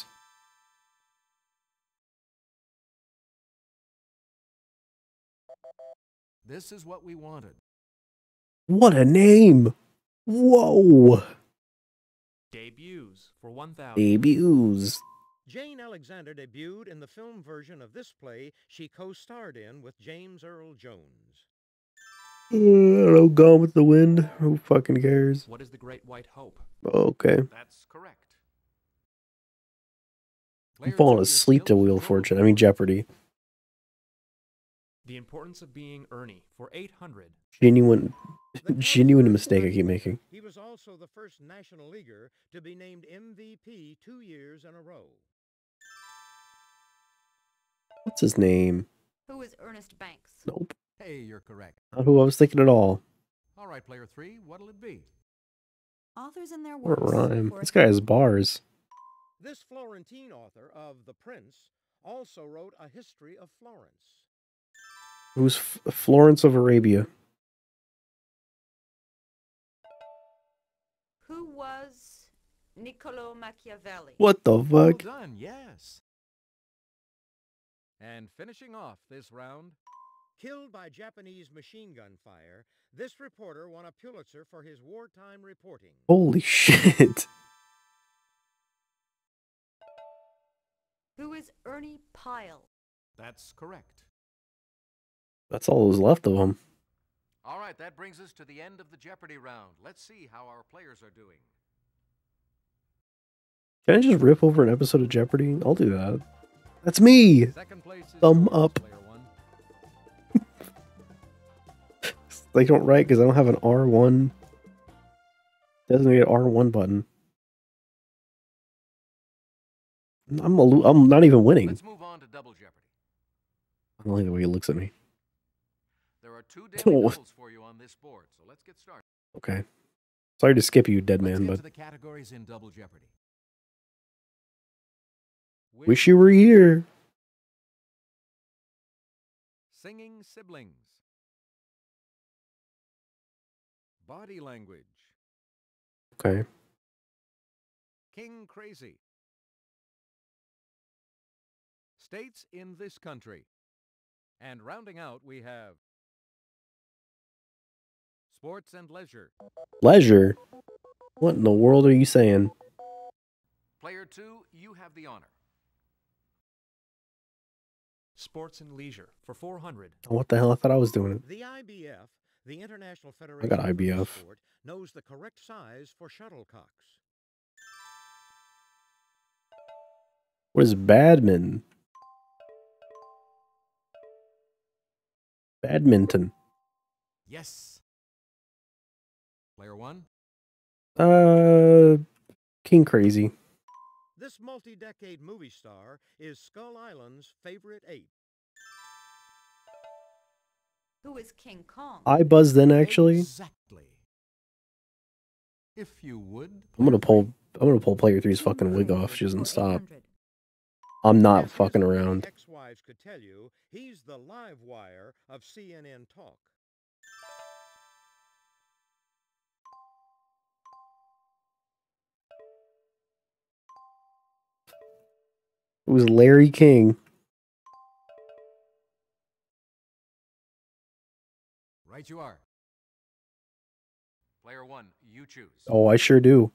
This is what we wanted. What a name! Whoa! Debuts for one thousand. Debuts. Jane Alexander debuted in the film version of this play she co-starred in with James Earl Jones. Uh, I don't know, Gone with the Wind. Who fucking cares? What is the Great White Hope? Okay. That's correct. I'm Player falling two, your asleep to skills Wheel of total Fortune. I mean Jeopardy. The Importance of Being Ernie for eight hundred. Genuine, The Cubs genuine first mistake I Ernie keep Banks, making. He was also the first National Leaguer to be named M V P two years in a row. What's his name? Who is Ernest Banks? Nope. Hey, you're correct. Not who I was thinking at all. All right, player three, what'll it be? Authors and their What works. rhyme? for This guy has bars. This Florentine author of The Prince also wrote a history of Florence. Who's F Florence of Arabia? Who was Niccolo Machiavelli? What the Well fuck? done, yes. And finishing off this round, Killed by Japanese machine gun fire, this reporter won a Pulitzer for his wartime reporting. Holy shit. Who is Ernie Pyle? that's correct. That's all that was left of him. All right, that brings us to the end of the Jeopardy round. Let's see how our players are doing. Can I just rip over an episode of Jeopardy? I'll do that. That's me! Second place is Thumb yours, up. player one. They don't write because I don't have an R one. Designated R one button. I'm a lo- I'm not even winning. Let's move on to Double Jeopardy. I don't like the way he looks at me. There are two daily Oh. doubles for you on this board, so let's get started. Okay. Sorry to skip you, dead Let's man, get but to the categories in Double Jeopardy. wish you were here. Singing siblings. Body language. Okay. King crazy. States in this country. And rounding out, we have sports and leisure. Leisure? What in the world are you saying? Player two, you have the honor. Sports and Leisure for four hundred. What the hell? I thought I was doing it. The I B F, the International Federation got of I B F. Sport, knows the correct size for shuttlecocks. What is badminton? Badminton. Yes. Player one. Uh, King Crazy. This multi-decade movie star is Skull Island's favorite ape. Who is King Kong? I buzzed in actually. Exactly. If you would. I'm gonna player pull. three. I'm gonna pull player three's fucking wig off. She doesn't stop. I'm not As fucking his many around. ex-wives could tell you, he's the live wire of C N N Talk. It was Larry King. Right you are. Player one, you choose. Oh, I sure do.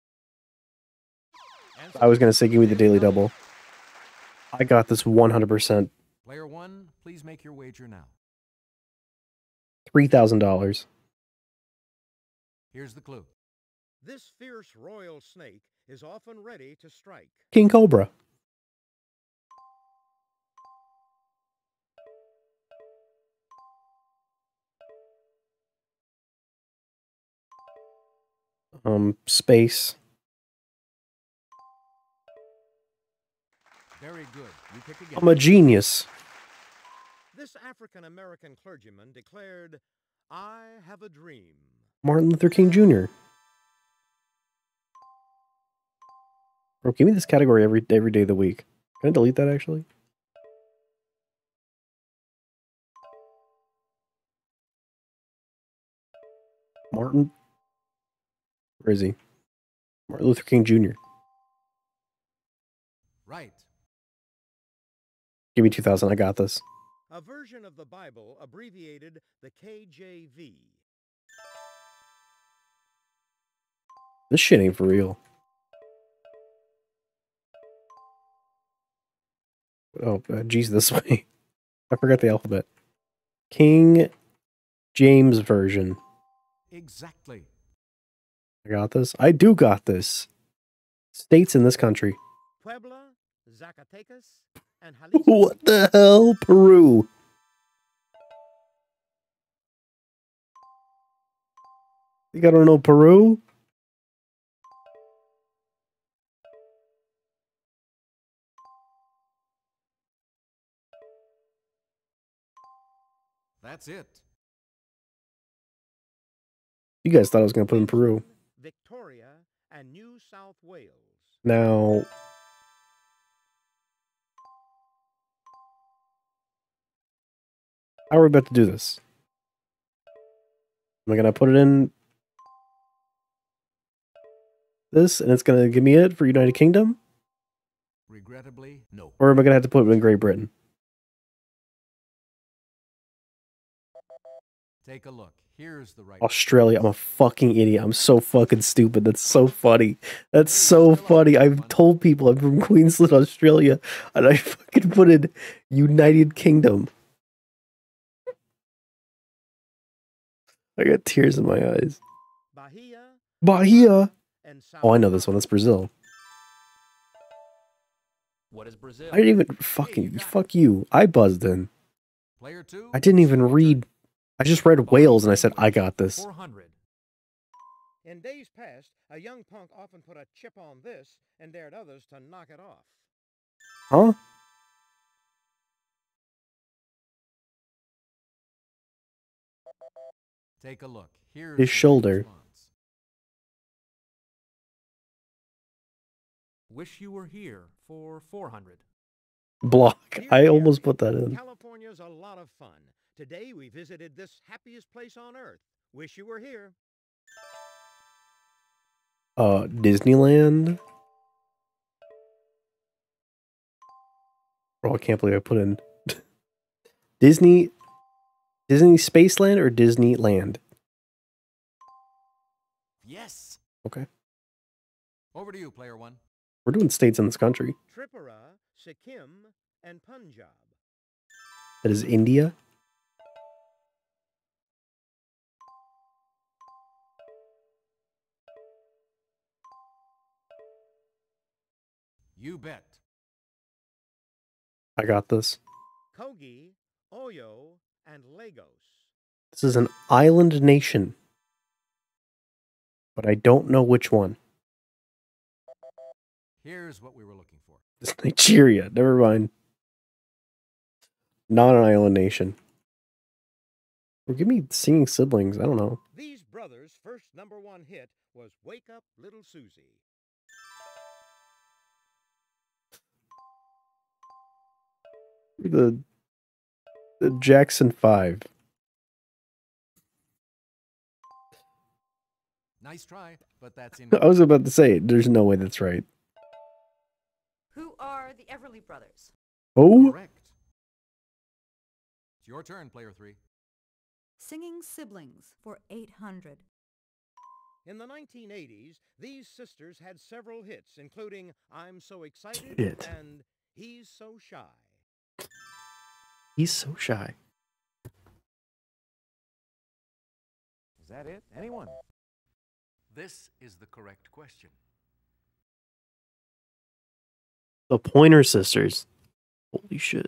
Answer I was gonna say, give me the daily Daily double. I got this one hundred percent. Player one, please make your wager now. Three thousand dollars. Here's the clue. This fierce royal snake is often ready to strike. King Cobra. Um, space. Very good. You pick again. I'm a genius. This African-American clergyman declared, "I have a dream." Martin Luther King Junior Bro, give me this category every every day of the week. Can I delete that actually? Martin. Where is he? Martin Luther King Junior Right. Give me two thousand. I got this. A version of the Bible abbreviated the K J V. This shit ain't for real. Oh, uh, geez, this way. I forgot the alphabet. King James version. Exactly. I got this. I do got this. States in this country. Puebla, Zacatecas, and Jalisco. What the hell? Peru. You gotta know Peru? That's it. You guys thought I was gonna put in Peru. Victoria, and New South Wales. Now, how are we about to do this? Am I gonna put it in this, and it's gonna give me it for United Kingdom? Regrettably, no. Or am I gonna have to put it in Great Britain? Take a look. Here's the right. Australia. I'm a fucking idiot. I'm so fucking stupid. That's so funny. That's so funny. I've told people I'm from Queensland, Australia, and I fucking put in United Kingdom. I got tears in my eyes. Bahia. Bahia. And Sao Oh, I know this one. That's Brazil. What is Brazil? I didn't even fucking fuck you. I buzzed in. Player two. I didn't even read. I just read Wales and I said I got this. four hundred. In days past, a young punk often put a chip on this and dared others to knock it off. Huh? Take a look. Here's His the shoulder. response. Wish you were here for four hundred. Block. Dear I Gary, almost put that in. California's a lot of fun. Today we visited this happiest place on earth. Wish you were here. Uh, Disneyland. Oh, I can't believe I put in Disney, Disney Spaceland or Disneyland. Yes. Okay, Over to you, player one. we're doing states in this country. Tripura, Sikkim, and Punjab. That is India. You bet. I got this. Kogi, Oyo, and Lagos. This is an island nation, but I don't know which one. Here's what we were looking for. It's Nigeria. Never mind. Not an island nation. Or give me Singing Siblings. I don't know. These brothers' first number one hit was Wake Up Little Susie. The the Jackson Five. Nice try, but that's in. I was about to say, there's no way that's right. Who are the Everly Brothers? Oh, Correct. It's your turn, player three. Singing Siblings for eight hundred. In the nineteen eighties, these sisters had several hits, including I'm So Excited Shit. and He's So Shy. he's so shy. Is that it? Anyone? This is the correct question. The Pointer Sisters. Holy shit.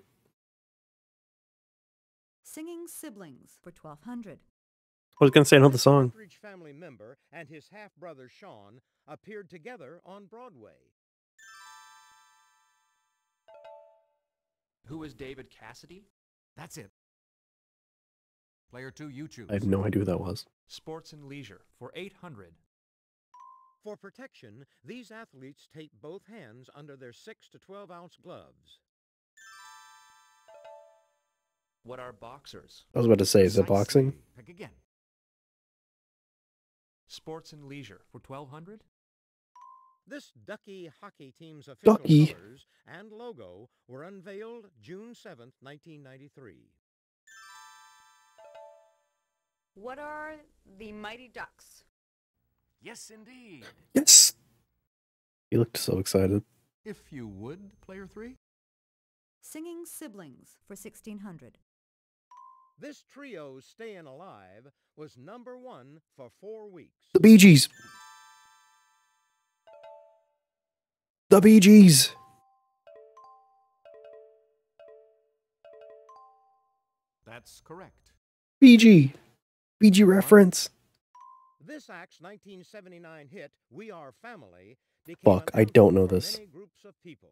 Singing Siblings for twelve hundred. I was gonna say another song. Partridge Family member and his half-brother Sean appeared together on Broadway. Who is David Cassidy? That's it. Player two, you choose. I have no idea who that was. Sports and Leisure for eight hundred. For protection, these athletes tape both hands under their six to twelve ounce gloves. What are boxers? I was about to say, is it boxing? Precisely. Pick again. Sports and Leisure for twelve hundred. This Ducky hockey team's official Ducky. colors and logo were unveiled June seventh, nineteen ninety-three. What are the Mighty Ducks? Yes, indeed. Yes. He looked so excited. If you would, player three. Singing Siblings for sixteen hundred. This trio's Stayin' Alive was number one for four weeks. The Bee Gees. The Bee Gees. That's correct. B G. B G reference. This act's nineteen seventy-nine hit, We Are Family, became Fuck, an I don't know anthem for this. many groups of people.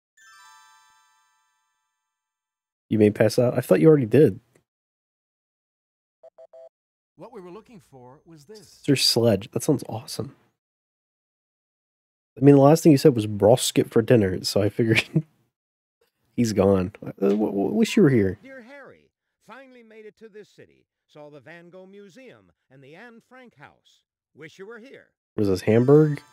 You may pass out. I thought you already did. What we were looking for was this. Mister Sledge. That sounds awesome. I mean, the last thing you said was brisket for dinner, so I figured he's gone. I uh, w- w- wish you were here. Dear Harry, finally made it to this city. Saw the Van Gogh Museum and the Anne Frank House. Wish you were here. Was this Hamburg?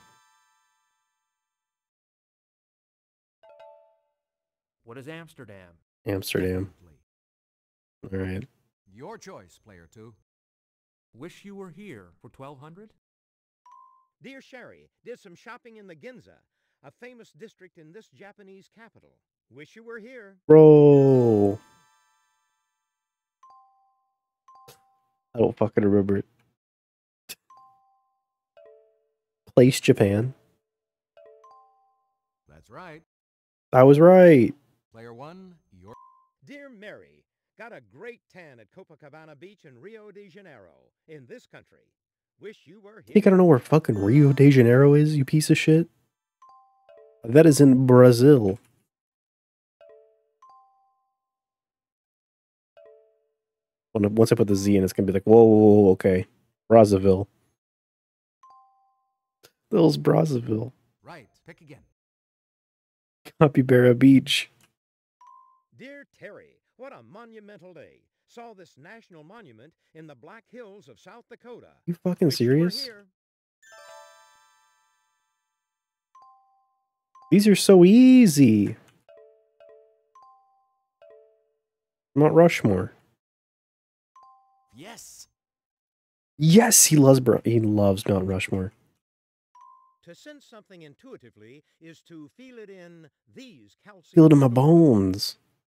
What is Amsterdam? Amsterdam. All right. Your choice, player two. Wish you were here for twelve hundred? Dear Sherry, did some shopping in the Ginza, a famous district in this Japanese capital. Wish you were here. Bro. I don't fucking remember it. Place Japan. That's right. I was right. Player one, your... Dear Mary, got a great tan at Copacabana Beach in Rio de Janeiro, in this country. Wish you were I here. think I don't know where fucking Rio de Janeiro is, you piece of shit. That is in Brazil. When- Once I put the Z in, it's gonna be like, whoa, whoa, whoa, okay. Brazzaville. Those Brazzaville. Right, pick again. Capybara Beach. Dear Terry, what a monumental day. Saw this national monument in the Black Hills of South Dakota. You fucking Wish you were serious? here. These are so easy. Mount Rushmore. Yes. Yes, he loves Bro- he loves Mount Rushmore. To sense something intuitively is to feel it in these calcium. Feel it in my stores. bones.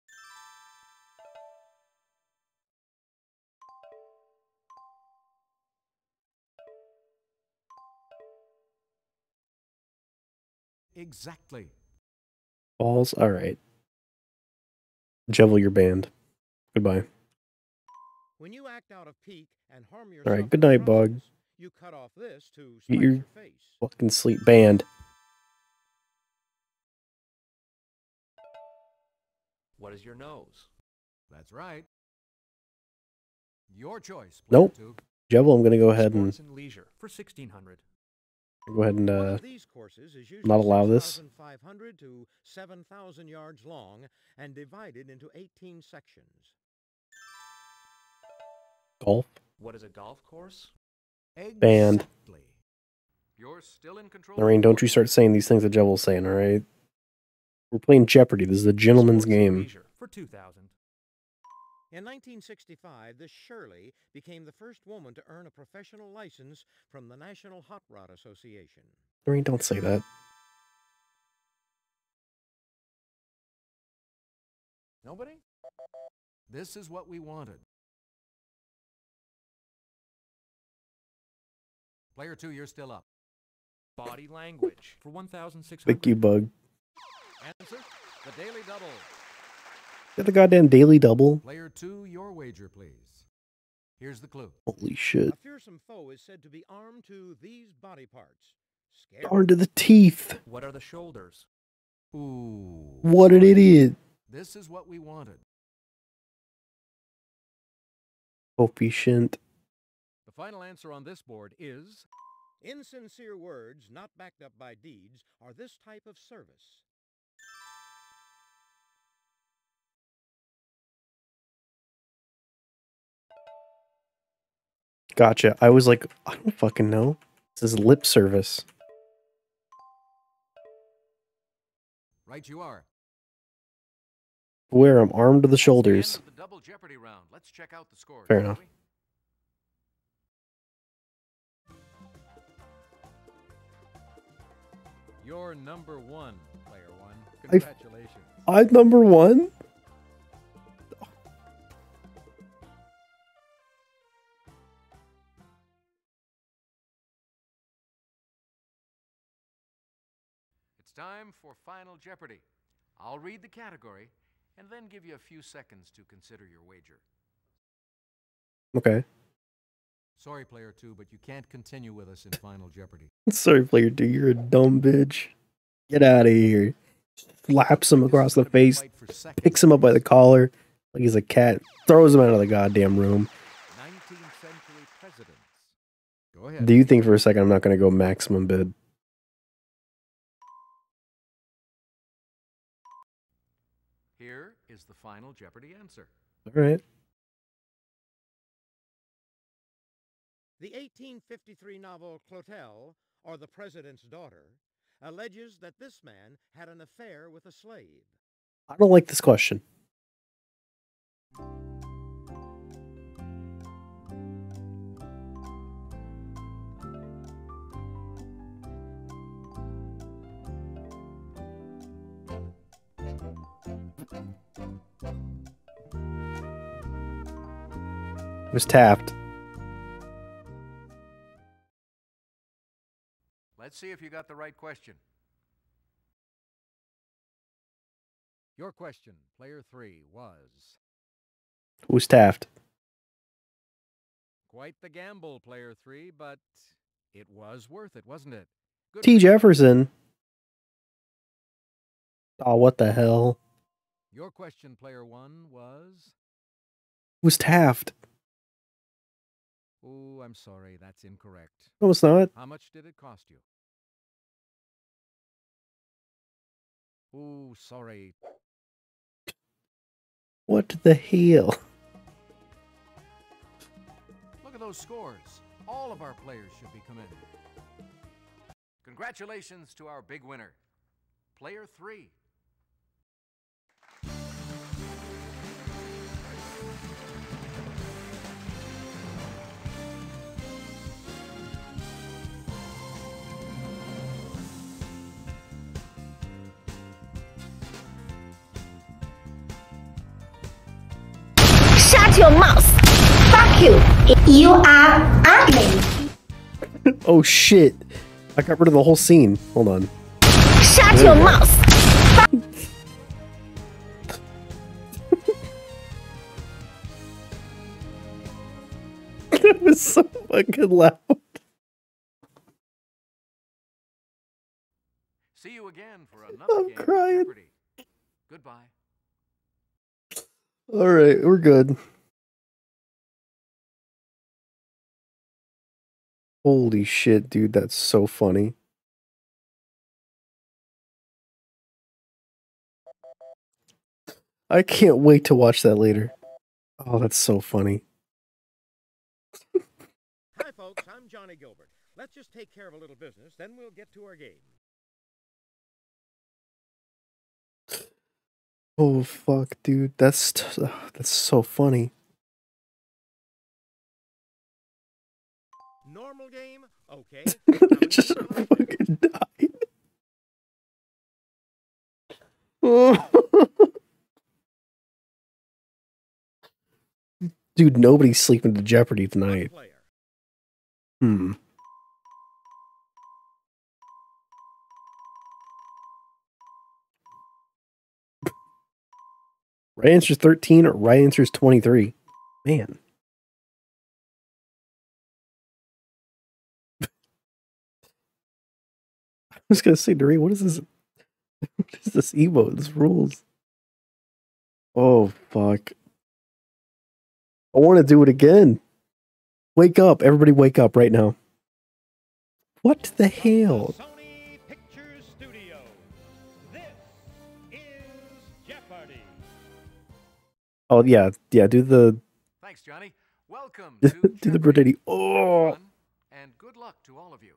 Exactly. Balls. All right. Jevel your band. Goodbye. When you act out of pique and harm All yourself, right. Good in the night, Bog. process, you cut off this to Get spite your your face. fucking sleep band. What is your nose? That's right. Your choice, player Nope. two. Jevel, I'm gonna go ahead and Sports and leisure for sixteen hundred. go ahead and One uh of these courses is usually not allow this. six thousand five hundred to seven thousand yards long and divided into eighteen sections. golf. What is a golf course? Band. Exactly. You're still in control. Lorraine, don't you start saying these things that Jevel's saying, all right? We're playing Jeopardy. This is a gentleman's Sports and game. leisure for two thousand. In nineteen sixty-five, this Shirley became the first woman to earn a professional license from the National Hot Rod Association. Lorraine, don't say that. Nobody? This is what we wanted. Player two, you're still up. Body language for one thousand six Thank hundred. you, Bug. Answer, the Daily Double. Got the goddamn daily double. Player two, your wager, please. Here's the clue. Holy shit. A fearsome foe is said to be armed to these body parts. Scary. Darn to the teeth. What are the shoulders? Ooh. What an sorry. idiot. This is what we wanted. Coefficient. The final answer on this board is... Insincere words not backed up by deeds are this type of service. Gotcha. I was like, I don't fucking know. This is lip service. Right you are. Where I'm armed to the That's the shoulders. end of the double Jeopardy round. Let's check out the scores. Fair shall enough. we? You're number one, player one. I- Congratulations. I'm number one? time for Final Jeopardy. I'll read the category and then give you a few seconds to consider your wager. Okay. Sorry, player two, but you can't continue with us in Final Jeopardy. Sorry, player two, you're a dumb bitch. Get out of here. Slaps him across the face, picks him up by the collar like he's a cat, throws him out of the goddamn room. nineteenth century presidents. Go ahead. Do you think for a second I'm not going to go maximum bid? Here is the Final Jeopardy answer. All right. The eighteen fifty-three novel Clotel, or The President's Daughter, alleges that this man had an affair with a slave. I don't like this question. It was Taft. Let's see if you got the right question. Your question, player three, was... Who's Taft? Quite the gamble, player three, but it was worth it, wasn't it? Good T. Jefferson. Oh, what the hell? Your question, player one, was... Who's Taft? Oh, I'm sorry, that's incorrect. No, it's not. How much did it cost you? Oh, sorry. What the hell? Look at those scores. All of our players should be commended. Congratulations to our big winner, player three. Shut your mouth! Fuck you! You are ugly! Oh shit! I got rid of the whole scene. Hold on. Shut your mouth! That was so fucking loud. See you again for another I'm game of crying. Jeopardy. Goodbye. All right, we're good. Holy shit, dude, that's so funny. I can't wait to watch that later. Oh, that's so funny. Hi, folks, I'm Johnny Gilbert. Let's just take care of a little business, then we'll get to our game. Oh fuck, dude, that's t- that's so funny. Normal game? Okay. I just fucking died. Dude, nobody's sleeping to Jeopardy tonight. Hmm. Right answer is thirteen, or right answer is twenty-three. Man. I was gonna say, Doreen, what is this? What is this emote? This rules. Oh, fuck. I want to do it again. Wake up. Everybody wake up right now. What the hell? Sony Pictures Studios. This is Jeopardy. Oh, yeah. Yeah, do the... Thanks, Johnny. Welcome to do the Brady. Oh! And good luck to all of you.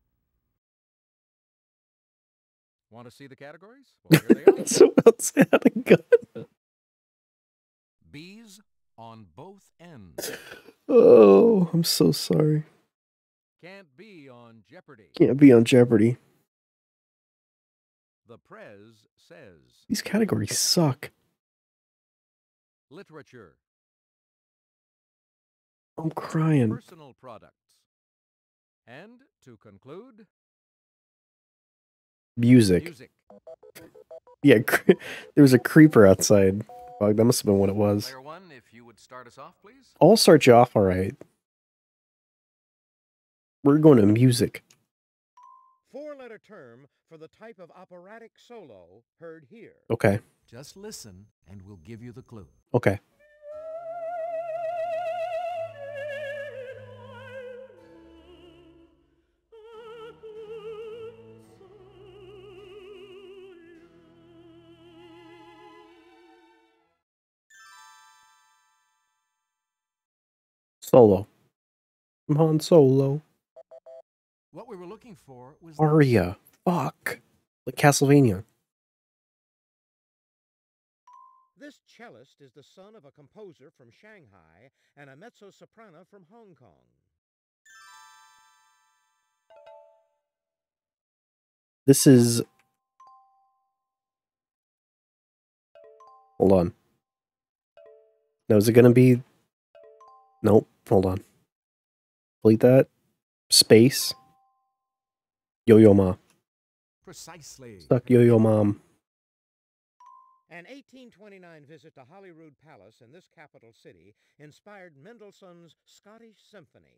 Want to see the categories? Well, here they are. So else had a gun. Bees on both ends. Oh, I'm so sorry. Can't be on Jeopardy. Can't be on Jeopardy. The Prez says. These categories suck. Literature. I'm crying. Personal products. And to conclude, Music. Music. Yeah, cre- there was a creeper outside. Fuck, that must have been what it was. Player one, if you would start us off, please. I'll start you off all right. We're going to music. Four-letter term for the type of operatic solo heard here. Okay. Just listen, and we'll give you the clue. Okay. Solo. I'm Han Solo. What we were looking for was Aria. Fuck. Like Castlevania. This cellist is the son of a composer from Shanghai and a mezzo-soprano from Hong Kong. This is... Hold on. Now, is it going to be... Nope. Hold on. Delete that. Space. Yo-Yo Ma. Precisely. Stuck Yo-Yo Mom. An eighteen twenty-nine visit to Holyrood Palace in this capital city inspired Mendelssohn's Scottish Symphony.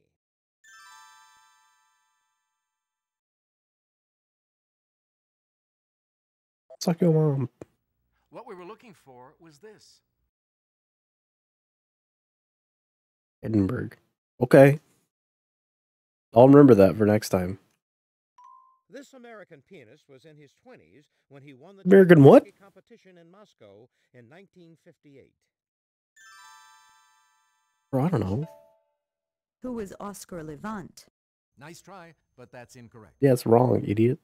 Suck your mom. What we were looking for was this. Edinburgh. Okay. I'll remember that for next time. This American pianist was in his twenties when he won the American what? competition in Moscow in nineteen fifty-eight. Bro, I don't know. Who was Oscar Levant? Nice try, but that's incorrect. Yeah, it's wrong, idiot.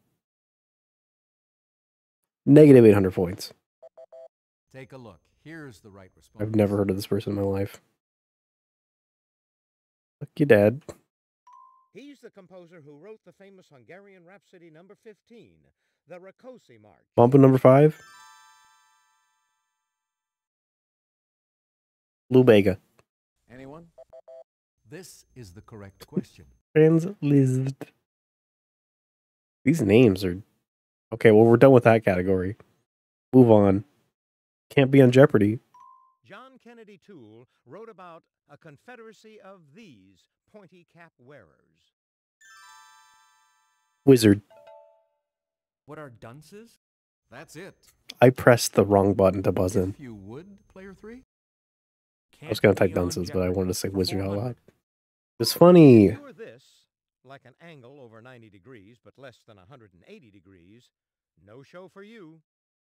Negative eight hundred points. Take a look. Here's the right response. I've never heard of this person in my life. Fuck you, Dad. He's the composer who wrote the famous Hungarian Rhapsody number fifteen, the Rákóczi March. Bump number five. Lou Bega. Anyone? This is the correct question. Franz Liszt. These names are... Okay, well, we're done with that category. Move on. Can't be on Jeopardy. John Kennedy Toole wrote about a confederacy of these pointy cap wearers. Wizard. What are dunces? That's it. I pressed the wrong button to buzz in. If you would, player three. I was going to type dunces, but I wanted to say wizard out loud. It's funny. If you were this, like an angle over ninety degrees, but less than one hundred eighty degrees, no show for you.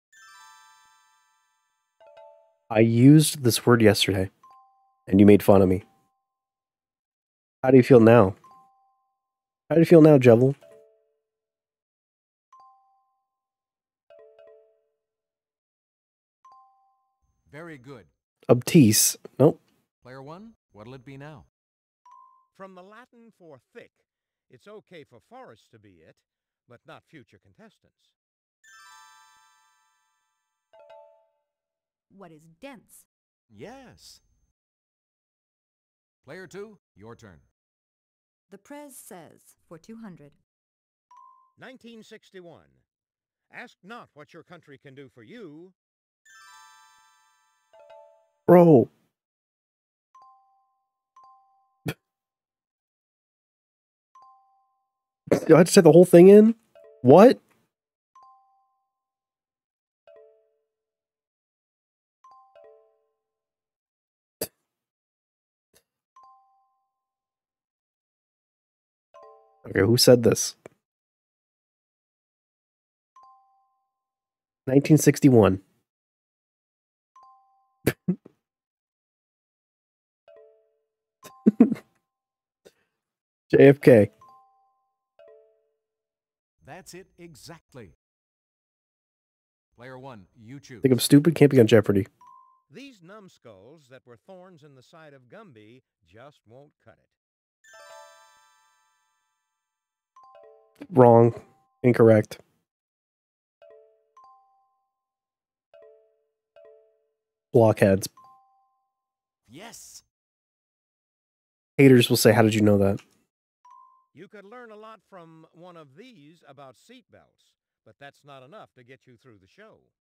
I used this word yesterday, and you made fun of me. How do you feel now? How do you feel now, Jevil? Very good. Obtuse. Nope. Player one, what'll it be now? From the Latin for thick, it's okay for Forrest to be it, but not future contestants. What is dense? Yes. Player two, your turn. The Prez says for two hundred. nineteen sixty-one. Ask not what your country can do for you. Bro. Do I have to say the whole thing in? What? Okay, who said this? nineteen sixty-one. J F K. That's it exactly. Player one, you choose. Think I'm stupid? Can't be on Jeopardy. These numbskulls that were thorns in the side of Gumby just won't cut it. Wrong. Incorrect. Blockheads. Yes. Haters will say, how did you know that? You could learn a lot from one of these about seatbelts, but that's not enough to get you through the show.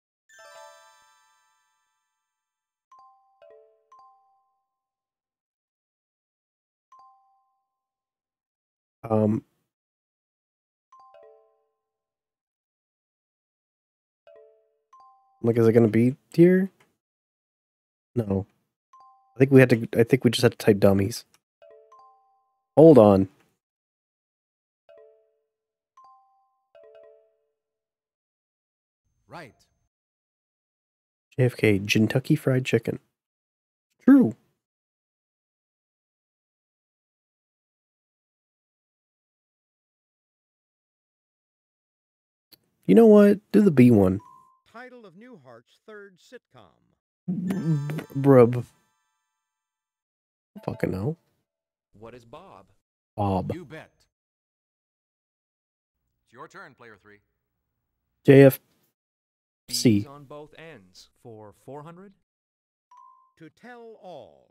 Um. Like, is it gonna be here? No. I think we had to. I think we just had to type dummies. Hold on. Right. J F K, Kentucky Fried Chicken. True. You know what? Do the B one. Title of Newhart's third sitcom. Brub. Fucking know. What is Bob? Bob. You bet. It's your turn, player three. J F C. B's on both ends for four hundred. To tell all.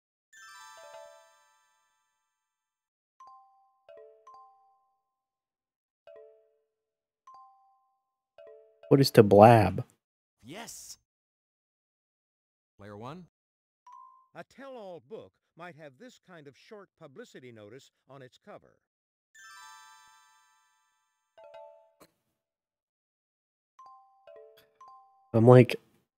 What is to blab? Yes. Player one. A tell-all book might have this kind of short publicity notice on its cover. I'm like,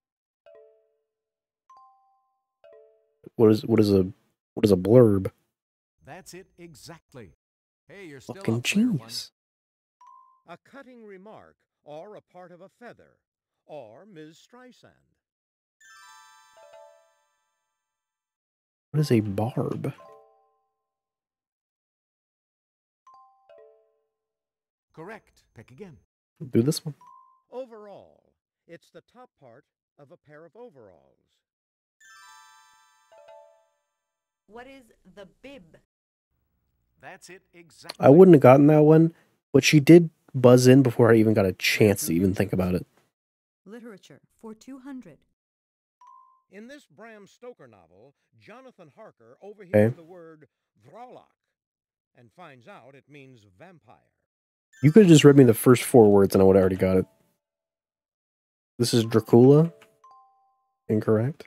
what is what is a what is a blurb? That's it exactly. Hey, you're still Fucking up, player one. genius. A cutting remark, or a part of a feather, or Miz Streisand. What is a barb? Correct. Pick again. Do this one. Overall, it's the top part of a pair of overalls. What is the bib? That's it exactly. I wouldn't have gotten that one, but she did buzz in before I even got a chance to even think about it. Literature for two hundred. In this Bram Stoker novel, Jonathan Harker overhears Okay. the word Vrolok and finds out it means vampire. You could have just read me the first four words and I would have already got it. This is Dracula. Incorrect.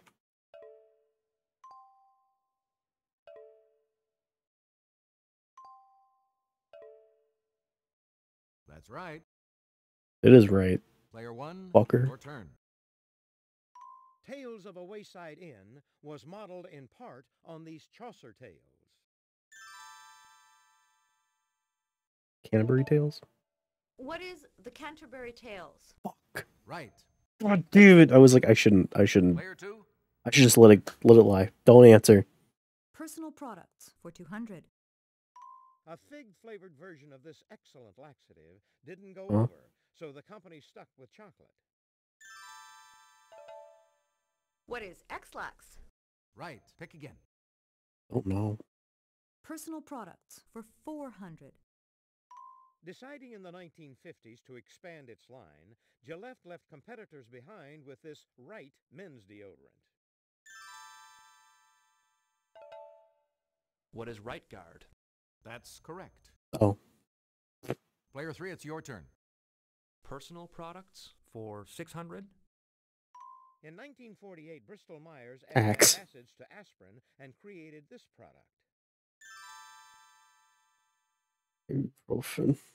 That's right. It is right. Player one. Fucker. Your turn. Tales of a Wayside Inn was modeled in part on these Chaucer tales. Canterbury Tales. What is the Canterbury Tales? Right. God damn it! I was like, I shouldn't. I shouldn't. Player two. I should just let it let it lie. Don't answer. Personal products for two hundred. A fig-flavored version of this excellent laxative didn't go Huh? over, so the company stuck with chocolate. What is X-Lax? Right. Pick again. Don't know. Personal products for four hundred. Deciding in the nineteen fifties to expand its line, Gillette left competitors behind with this Right men's deodorant. What is Right Guard? That's correct. Oh. Player three, it's your turn. Personal products for six hundred. In nineteen forty-eight, Bristol Myers added Axe. acids to aspirin and created this product. Ibuprofen.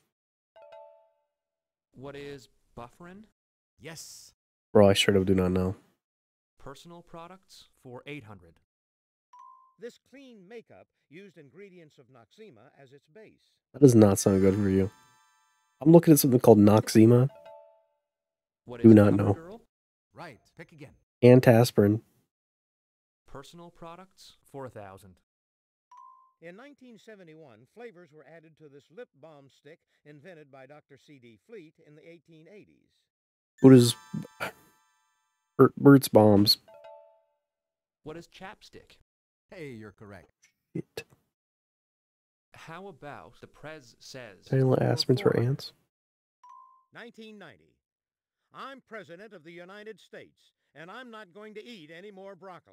What is Bufferin? Yes. Bro, I straight up do not know. Personal products for eight hundred. This clean makeup used ingredients of Noxzema as its base. That does not sound good for you. I'm looking at something called Noxzema. What Do is not know. CoverGirl? Right. Pick again. Antaspirin. Personal products for a thousand. In nineteen seventy-one, flavors were added to this lip balm stick invented by Doctor C D Fleet in the eighteen eighties. What is Bert, Bert's Bombs? What is chapstick? Hey, you're correct. Shit. How about the Prez says? Vanilla aspirins for four hundred? ants. nineteen ninety. I'm President of the United States, and I'm not going to eat any more broccoli.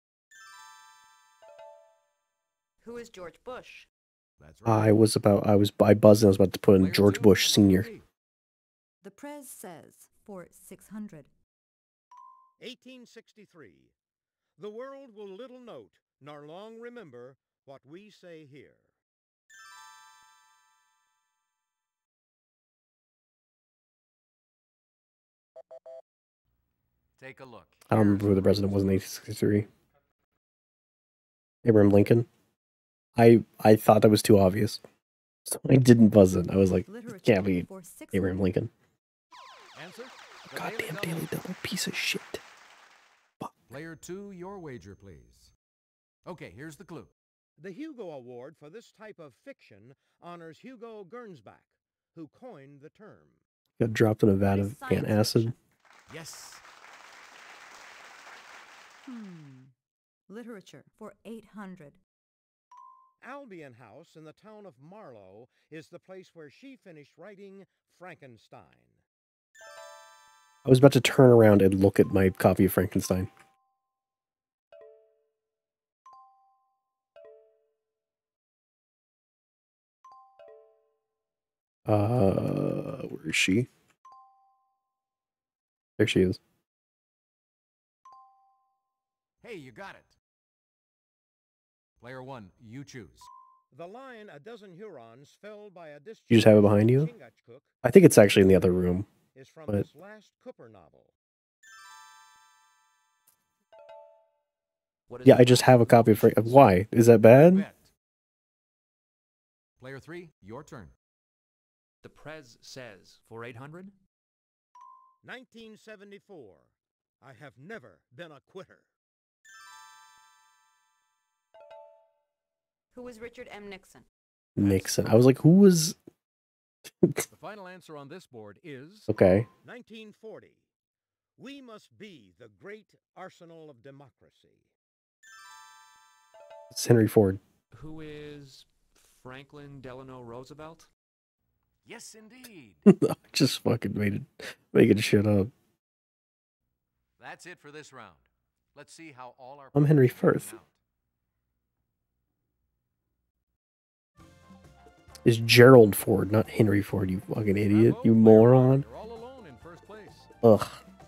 Who is George Bush? That's right. I was about, I was, I buzzed and I was about to put in Player George two, Bush what Senior. will it be? The Prez says for six hundred. eighteen sixty-three. The world will little note, nor long remember, what we say here. Take a look. I don't remember who the president was in eighteen sixty-three. Abraham Lincoln. I I thought that was too obvious. So I didn't buzz it. I was like, it can't be Abraham Lincoln. Answer? Goddamn daily double piece of shit. Fuck. Player two, your wager, please. Okay, here's the clue. The Hugo Award for this type of fiction honors Hugo Gernsback, who coined the term. Got dropped in a vat of antacid. Yes. Hmm. Literature for eight hundred. Albion House in the town of Marlow is the place where she finished writing Frankenstein. I was about to turn around and look at my copy of Frankenstein. Uh, where is she? There she is. Hey, you got it. Player one, you choose. The line A Dozen Hurons Felled by a Discharge. You just have it behind you? I think it's actually in the other room. Is from But this last Cooper novel. What is yeah, the I just have a copy of Frank. Why? Is that bad? bet? Player three, your turn. The Prez says for eight hundred. nineteen seventy-four. I have never been a quitter. Who was Richard M. Nixon? Nixon. I was like, who was... The final answer on this board is... Okay. nineteen forty. We must be the great arsenal of democracy. It's Henry Ford. Who is Franklin Delano Roosevelt? Yes, indeed. I just fucking made it, making shit up. That's it for this round. Let's see how all our... I'm Henry players Firth. came out. It's Gerald Ford, not Henry Ford, you fucking idiot. You moron. You're all alone in first place. Ugh.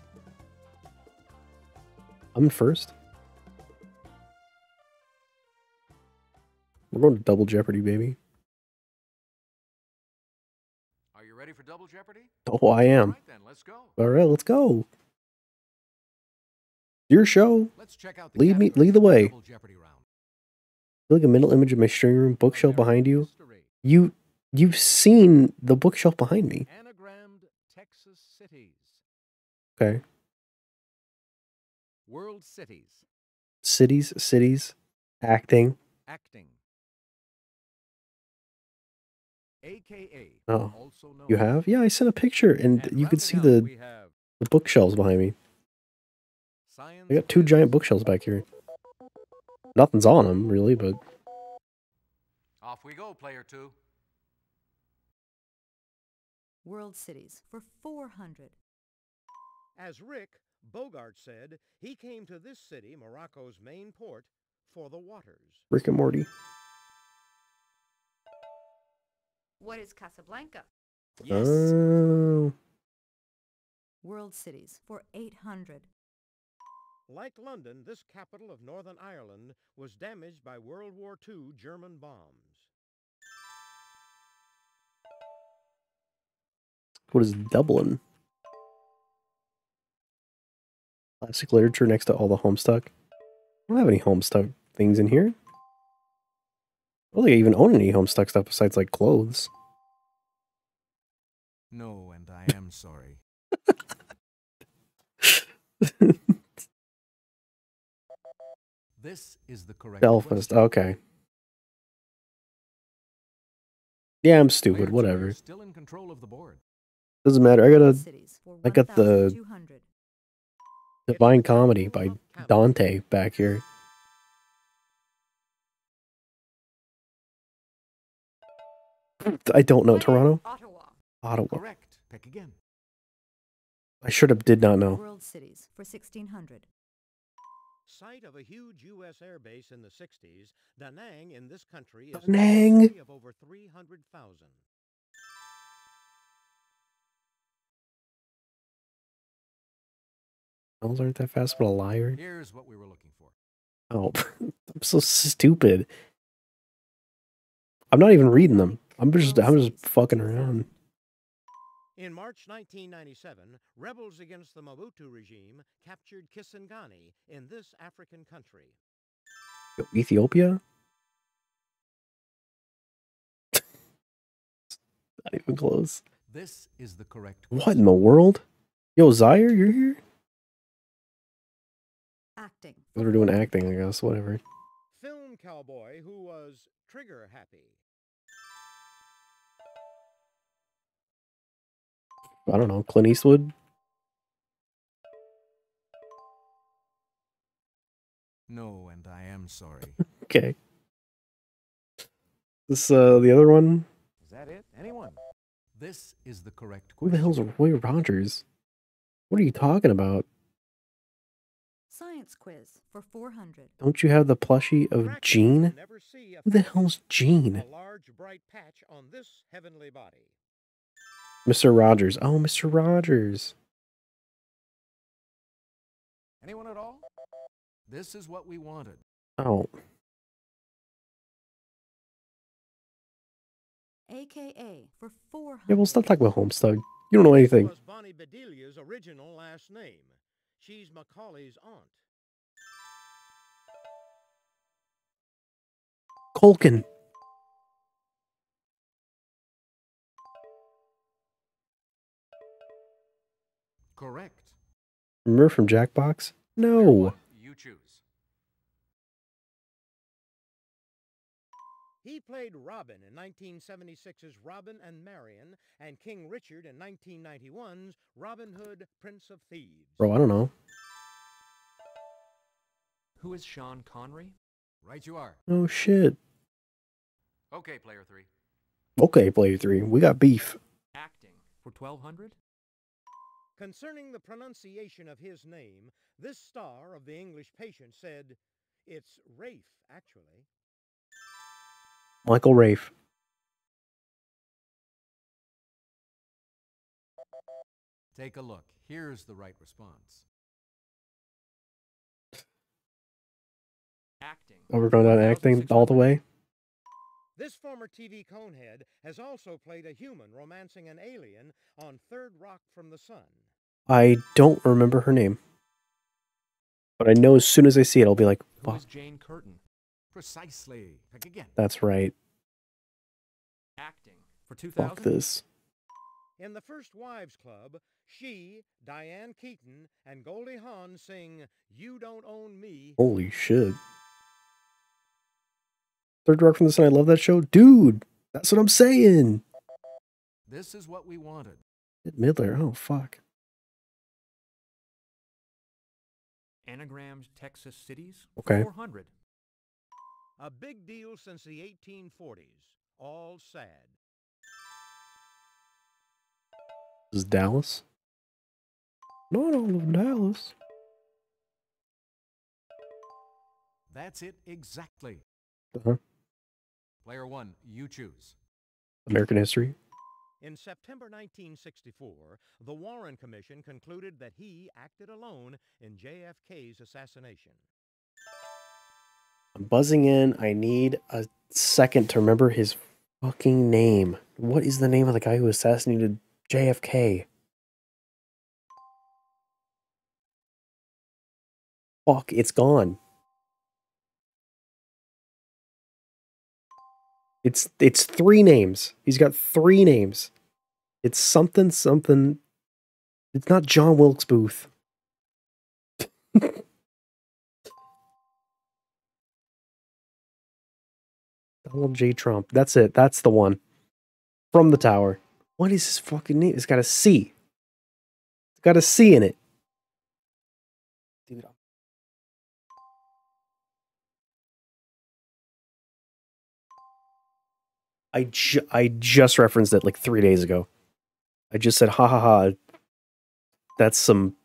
I'm in first. We're going to Double Jeopardy, baby. Are you ready for Double Jeopardy? Oh, I am. All right, then, let's go. All right, let's go. Your show. Let's check out the Lead me, categories lead the for way. Double Jeopardy round. Feel like a mental image of my string room bookshelf behind you. You, you've seen the bookshelf behind me. Anagrammed Texas cities. Okay. World cities. Cities, cities, acting. Acting. A K A. Oh, also known you have? Yeah, I sent a picture, and, And you could see rounding out, the we have the bookshelves behind me. science. I got two giant bookshelves back here. Nothing's on them, really, but Off we go, player two. World cities for four hundred. As Rick Bogart said, he came to this city, Morocco's main port, for the waters. Rick and Morty. What is Casablanca? Yes. Oh, World cities for eight hundred. Like London, this capital of Northern Ireland was damaged by World War Two German bombs. what is Dublin? Classic literature next to all the Homestuck. I don't have any Homestuck things in here. I don't think I even own any Homestuck stuff besides like clothes. No, and I am sorry. This is the correct Belfast. question. Okay. Yeah, I'm Player stupid. two Whatever. is still in control of the board. Doesn't matter. I got a Cities for I got the- twelve hundred. Divine Comedy by Dante back here. I don't know. What is Toronto? Ottawa. Ottawa. Correct. Pick again. I should have did not know. World cities for sixteen hundred. Site of a huge U S air base in the sixties, Da Nang in this country is Da Nang. a city of over three hundred thousand. Elves aren't that fast, but a liar. Here's what we were looking for. Oh, I'm so stupid. I'm not even reading them. I'm just I'm just fucking around. In March nineteen ninety-seven, rebels against the Mobutu regime captured Kisangani in this African country. Yo, Ethiopia? Not even close. This is the correct What in the world? Yo, Zaire, you're here? Acting. We're doing acting, I guess. Whatever. Film cowboy who was trigger happy. I don't know. Clint Eastwood? No, and I am sorry. Okay. This, uh, the other one? Is that it? Anyone? This is the correct Who the question. hell's Roy Rogers? What are you talking about? Science quiz for four hundred. Don't you have the plushie of Gene? Who the hell's Gene? A large bright patch on this heavenly body. Mister Rogers. Oh, Mister Rogers. Anyone at all? This is what we wanted. Oh. A K A for four hundred. Yeah, well, stop talking about Homestug. You don't know anything. Was Bonnie Bedelia's original last name. She's Macaulay's aunt. Culkin. Correct. Remember from Jackbox? No. You choose. He played Robin in nineteen seventy-six's Robin and Marian and King Richard in nineteen ninety-one's Robin Hood, Prince of Thieves. Bro, I don't know. Who is Sean Connery? Right you are. Oh, shit. Okay, player three. Okay, player three. We got beef. Acting for twelve hundred? Concerning the pronunciation of his name, this star of The English Patient said, "It's Rafe, actually." Michael Rafe. Take a look. Here's the right response. Acting. Oh, we're going down acting all the way? This former T V conehead has also played a human romancing an alien on Third Rock from the Sun. I don't remember her name. But I know as soon as I see it, I'll be like, Who fuck. is Jane Curtin? Precisely. Pick again. That's right. Acting for two thousand? Fuck this. In The First Wives Club, she, Diane Keaton, and Goldie Hawn sing "You Don't Own Me." Holy shit. Third Rock from the Sun, I love that show. Dude, that's what I'm saying. This is what we wanted. Midler, oh fuck. Anagrammed Texas cities? Okay. four hundred. A big deal since the eighteen forties. All sad. This is Dallas? No, I don't live in Dallas. That's it exactly. Uh-huh. Player one, you choose. American history. In September nineteen sixty-four, the Warren Commission concluded that he acted alone in J F K's assassination. I'm buzzing in. I need a second to remember his fucking name. What is the name of the guy who assassinated J F K? Fuck, it's gone. It's it's three names. He's got three names. It's something something. It's not John Wilkes Booth. Donald J. Trump. That's it. That's the one. From the Tower. What is his fucking name? It's got a C. It's got a C in it. Dude. I, ju I just referenced it like three days ago. I just said, ha ha ha. That's some...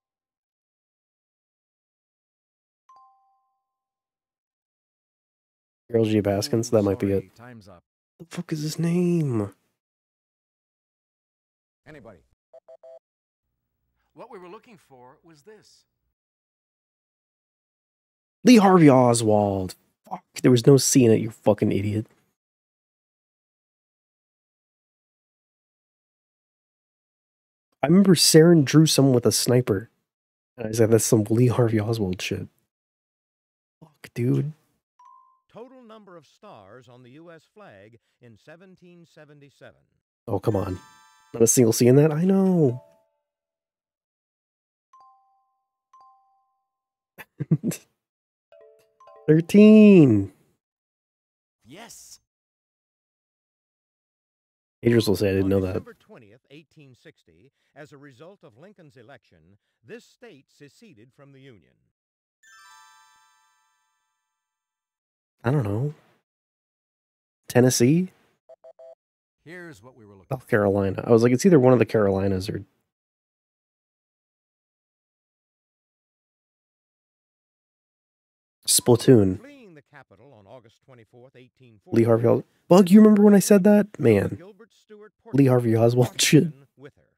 Carol G. Baskins, that might be it. Time's up. What the fuck is his name? Anybody? What we were looking for was this. Lee Harvey Oswald. Fuck, there was no C in it, you fucking idiot. I remember Saren drew someone with a sniper. And I said, that's some Lee Harvey Oswald shit. Fuck, dude. Total number of stars on the U S flag in seventeen seventy-seven. Oh, come on. Not a single C in that? I know. thirteen. Yes. Haters will say I didn't know that. December twentieth, eighteen sixty, as a result of Lincoln's election, this state seceded from the Union. I don't know. Tennessee? Here's what we were looking South Carolina. I was like, it's either one of the Carolinas or... Splatoon. Fleeing the capital on August twenty-fourth, eighteen forty. Lee Harvey Oswald. Bug, you remember when I said that? Man. Gilbert Stuart Lee Harvey Oswald shit. with her.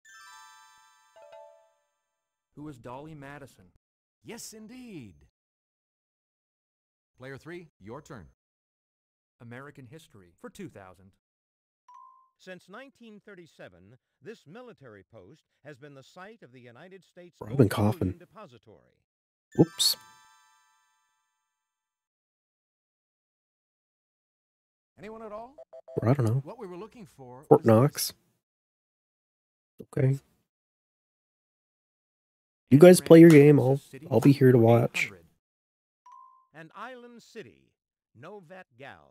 Who was Dolly Madison? Yes, indeed. Player three, your turn. American history for two thousand. Since nineteen thirty-seven, this military post has been the site of the United States Bro, I've been Gold coughing. Bullion Depository. Whoops. Anyone at all? Or I don't know. What we were looking for Fort was Knox. Okay. You guys play your game. I'll I'll be here to watch. And Island City, Novet Gals.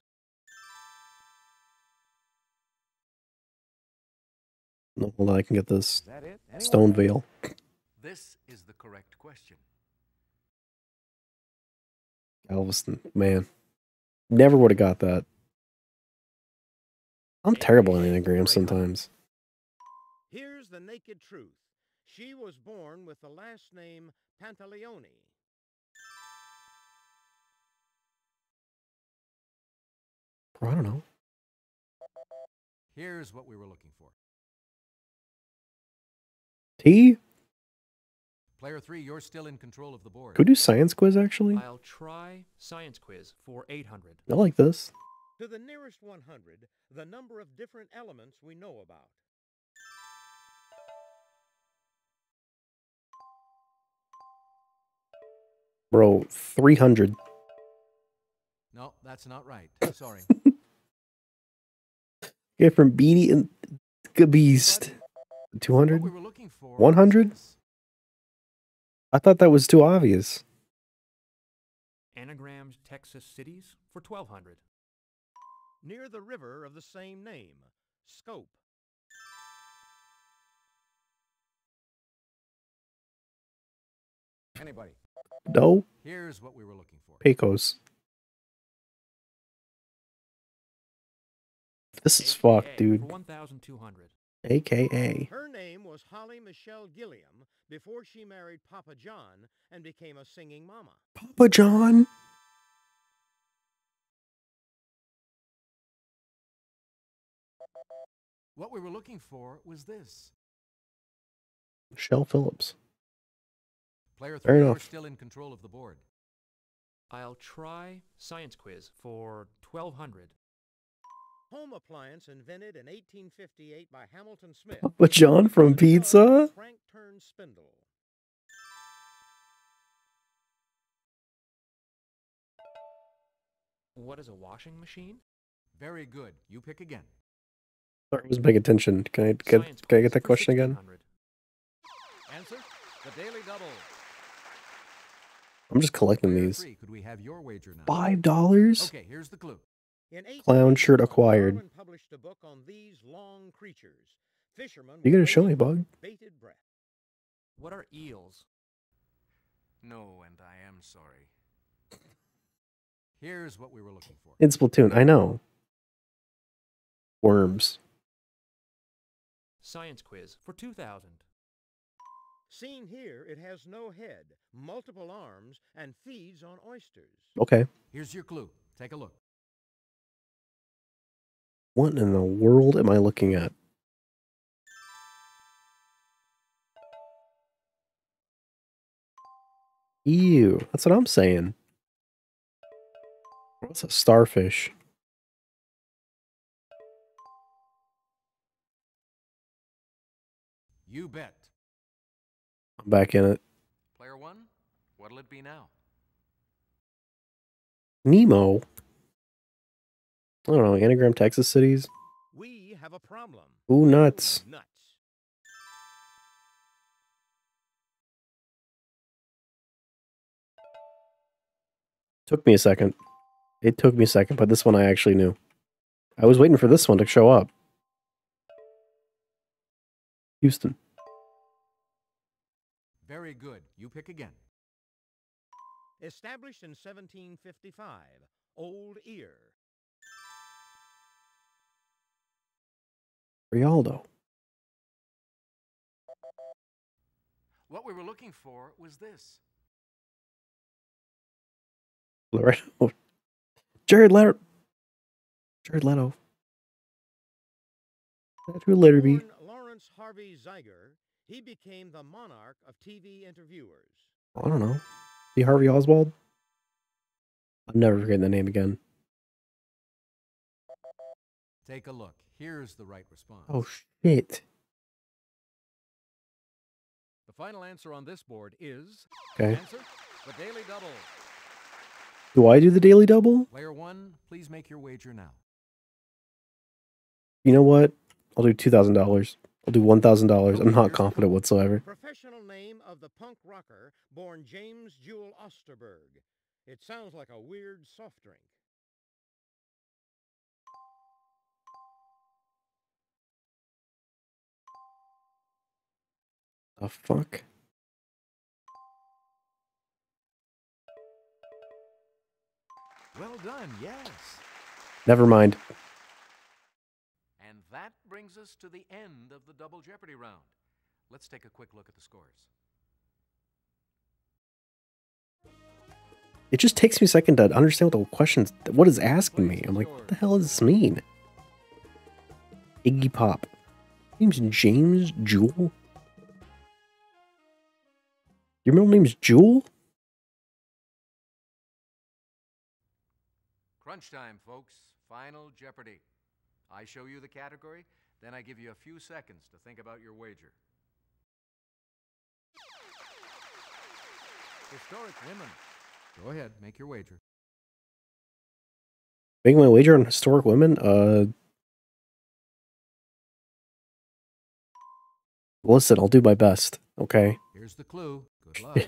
No, hold on, I can get this. that it? Anyone? Stonevale. This is the correct question. Galveston. Man. Never would have got that. I'm terrible at anagrams sometimes. Here's the naked truth. She was born with the last name Pantaleone. Bro, I don't know. Here's what we were looking for. T? Player three, you're still in control of the board. Could we do science quiz, actually? I'll try science quiz for eight hundred. I like this. To the nearest one hundred, the number of different elements we know about. Bro, three hundred. No, that's not right. Sorry. Okay, from Beatty and Good Beast. two hundred? What we were looking for one hundred? was I thought that was too obvious. Anagrammed Texas cities for twelve hundred. Near the river of the same name, Scope. Anybody? No? Here's what we were looking for. Pecos. This is fucked, dude. For one thousand two hundred. A K A. Her name was Holly Michelle Gilliam before she married Papa John and became a singing mama. Papa John? What we were looking for was this. Michelle Phillips. Player Fair three, you're enough. still in control of the board. I'll try science quiz for twelve hundred. Home appliance invented in eighteen fifty-eight by Hamilton Smith. Papa John from Pizza? Frank Turn Spindle. What is a washing machine? Very good. You pick again. Sorry, I wasn't paying attention. Can I get, Science can I quiz get that for question again? sixteen hundred. Answer, the Daily Double. I'm just collecting Player these. three, could we have your wager now? Five dollars? Okay, here's the clue. In Clown shirt acquired. Darwin published a book on these long creatures. Fishermen You were gotta show me, waiting Bug. with bated breath. What are eels? No, and I am sorry. Here's what we were looking for. In Splatoon, I know. Worms. Science quiz for two thousand. Seen here, it has no head, multiple arms, and feeds on oysters. Okay. Here's your clue. Take a look. What in the world am I looking at? Ew, that's what I'm saying. What's a starfish? You bet. I'm back in it. Player one, what'll it be now? Nemo. I don't know, Anagram, Texas cities. We have a problem. Ooh, nuts. Nuts. Took me a second. It took me a second, but this one I actually knew. I was waiting for this one to show up. Houston. Very good. You pick again. Established in seventeen fifty-five, Old Ear. Rialdo. What we were looking for was this. Loretto. Jared Leto. Jared Leto. That who let her be. Born Lawrence Harvey Zeiger, he became the monarch of T V interviewers. I don't know. The Harvey Oswald? I'm never forgetting the name again. Take a look. Here's the right response. Oh, shit. The final answer on this board is... Okay. Answer, the Daily Double. Do I do the daily double? Player one, please make your wager now. You know what? I'll do two thousand dollars. I'll do one thousand dollars. I'm not confident whatsoever. Professional name of the punk rocker born James Jewel Osterberg. It sounds like a weird soft drink. The fuck? Well done, yes. Never mind. And that brings us to the end of the Double Jeopardy round. Let's take a quick look at the scores. It just takes me a second to understand what the questions, what is asking me. I'm like, what the hell does this mean? Iggy Pop. Name's James Jewel? Your middle name's Jewel? Crunch time, folks. Final Jeopardy. I show you the category, then I give you a few seconds to think about your wager. Historic women. Go ahead, make your wager. Making my wager on historic women? Uh... Listen, I'll do my best, okay? Here's the clue. Good luck.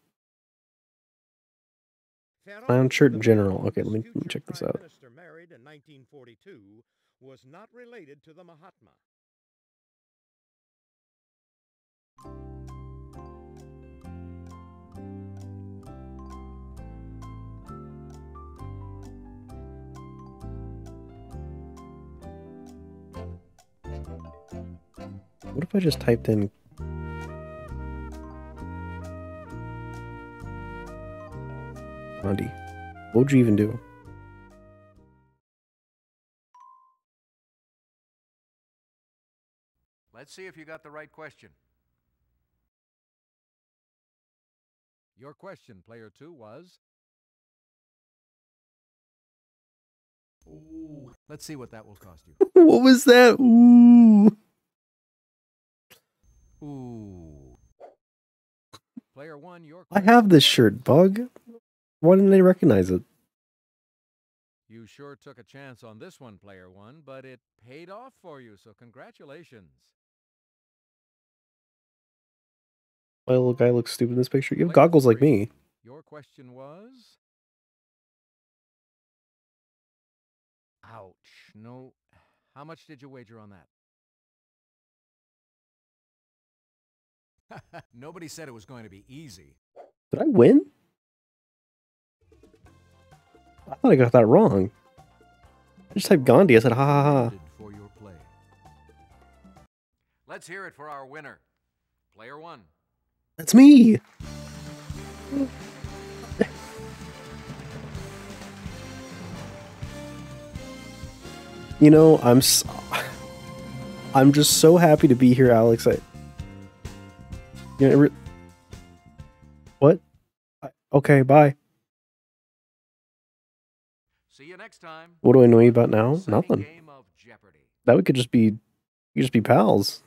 Clown shirt in general. Okay, let me, let me check this out. Minister married in nineteen forty-two was not related to the Mahatma. What if I just typed in... Gandhi? What would you even do? Let's see if you got the right question. Your question, player two, was... Ooh. Let's see what that will cost you. What was that? Ooh. Ooh. Player one, your I have this shirt, Bug. Why didn't they recognize it? You sure took a chance on this one, player one, but it paid off for you, so congratulations. My little guy looks stupid in this picture. You have goggles like me. Your question was... Ouch. No. How much did you wager on that? Nobody said it was going to be easy. Did I win? I thought I got that wrong. I just typed Gandhi. I said ha ha ha. For your play. Let's hear it for our winner. Player one. That's me. You know, I'm so, I'm just so happy to be here, Alex. I, you know, what? I, Okay, bye. See you next time. What do I know you about now? Exciting Nothing. game of Jeopardy. That we could just be, we could just be pals.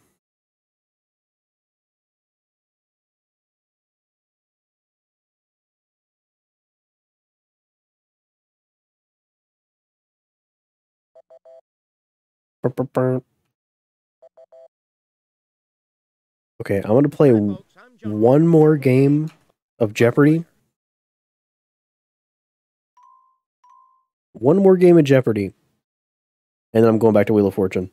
Burp, burp, burp. Okay, I'm gonna play w- one more game of Jeopardy. One more game of Jeopardy. And then I'm going back to Wheel of Fortune.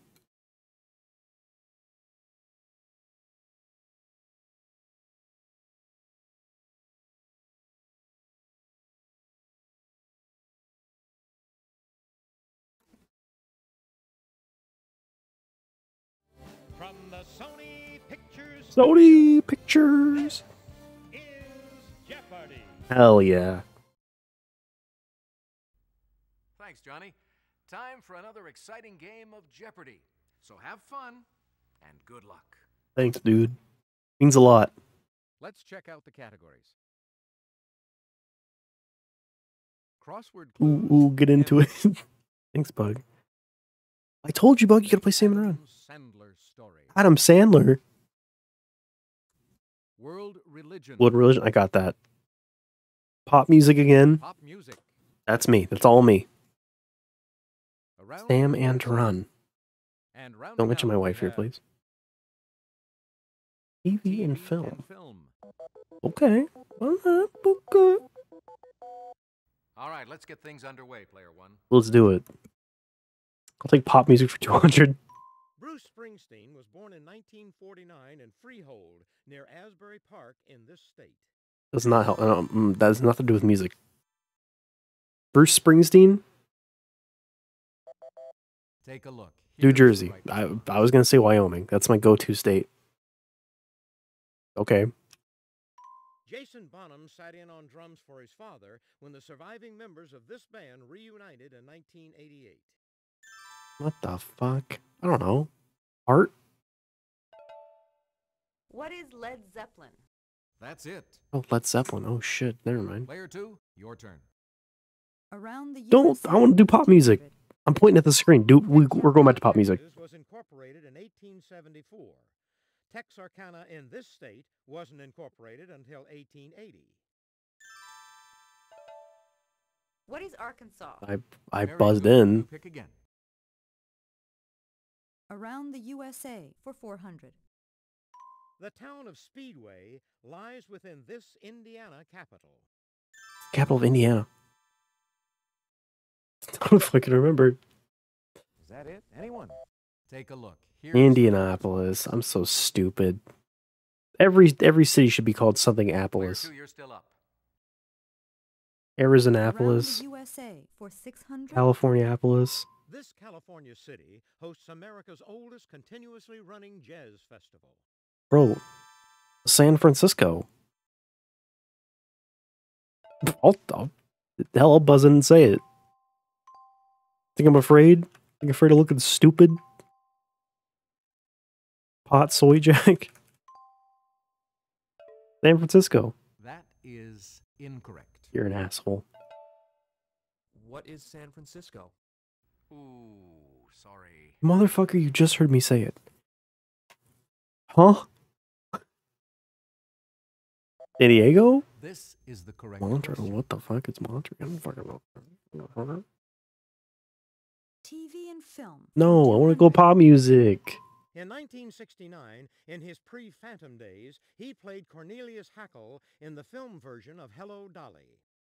From the Sony Pictures Sony Pictures. is Jeopardy! Hell yeah. Thanks, Johnny. Time for another exciting game of Jeopardy. So have fun and good luck. Thanks, dude. Means a lot. Let's check out the categories. Crossword Ooh, clues. ooh, get into it. Thanks, Bug. I told you, Bug, you gotta play Salmon Run. Sandler story. Adam Sandler. World religion. What religion? I got that. Pop music again. Pop music. That's me. That's all me. Around Sam the and world. Run. And rounding Don't mention my out, wife we here, have please. T V T V and film. and film. Okay. Alright, okay. All right, let's get things underway, player one. Let's do it. I'll take pop music for two hundred. Bruce Springsteen was born in nineteen forty-nine in Freehold, near Asbury Park in this state. Does not help. Um, mm, that has nothing to do with music. Bruce Springsteen, Take a look. New Here's the Jersey. right I I was gonna say Wyoming. That's my go-to state. Okay. Jason Bonham sat in on drums for his father when the surviving members of this band reunited in nineteen eighty-eight. What the fuck? I don't know. Art? What is Led Zeppelin? That's it. Oh, Led Zeppelin. Oh shit. Never mind. Player two, your turn. Around the Don't. U S A, I want to do pop music. I'm pointing at the screen. Do we, we're going back to pop music. Texas was incorporated in eighteen seventy-four. Texarkana in this state wasn't incorporated until eighteen eighty. What is Arkansas? I I Very buzzed good. in. You pick again. Around the U S A for four hundred. The town of Speedway lies within this Indiana capital. Capital of Indiana. I don't fucking remember. Is that it? Anyone? Take a look. Here's Indianapolis. I'm so stupid. Every every city should be called something Player Apples. two, you're still up. Arizonapolis. Around the U S A for six hundred. Californiapolis. This California city hosts America's oldest continuously running jazz festival. Bro. San Francisco. I'll, I'll, hell, I'll buzz in and say it. Think I'm afraid? Think I'm afraid of looking stupid? Pot soy jack? San Francisco. That is incorrect. You're an asshole. What is San Francisco? Ooh, sorry. Motherfucker, you just heard me say it. Huh? San Diego? This is the correct Monterey? question. What the fuck is Monterey? I don't fucking know. T V and film. No, I want to go pop music. In nineteen sixty-nine, in his pre-Phantom days, he played Cornelius Hackle in the film version of Hello, Dolly.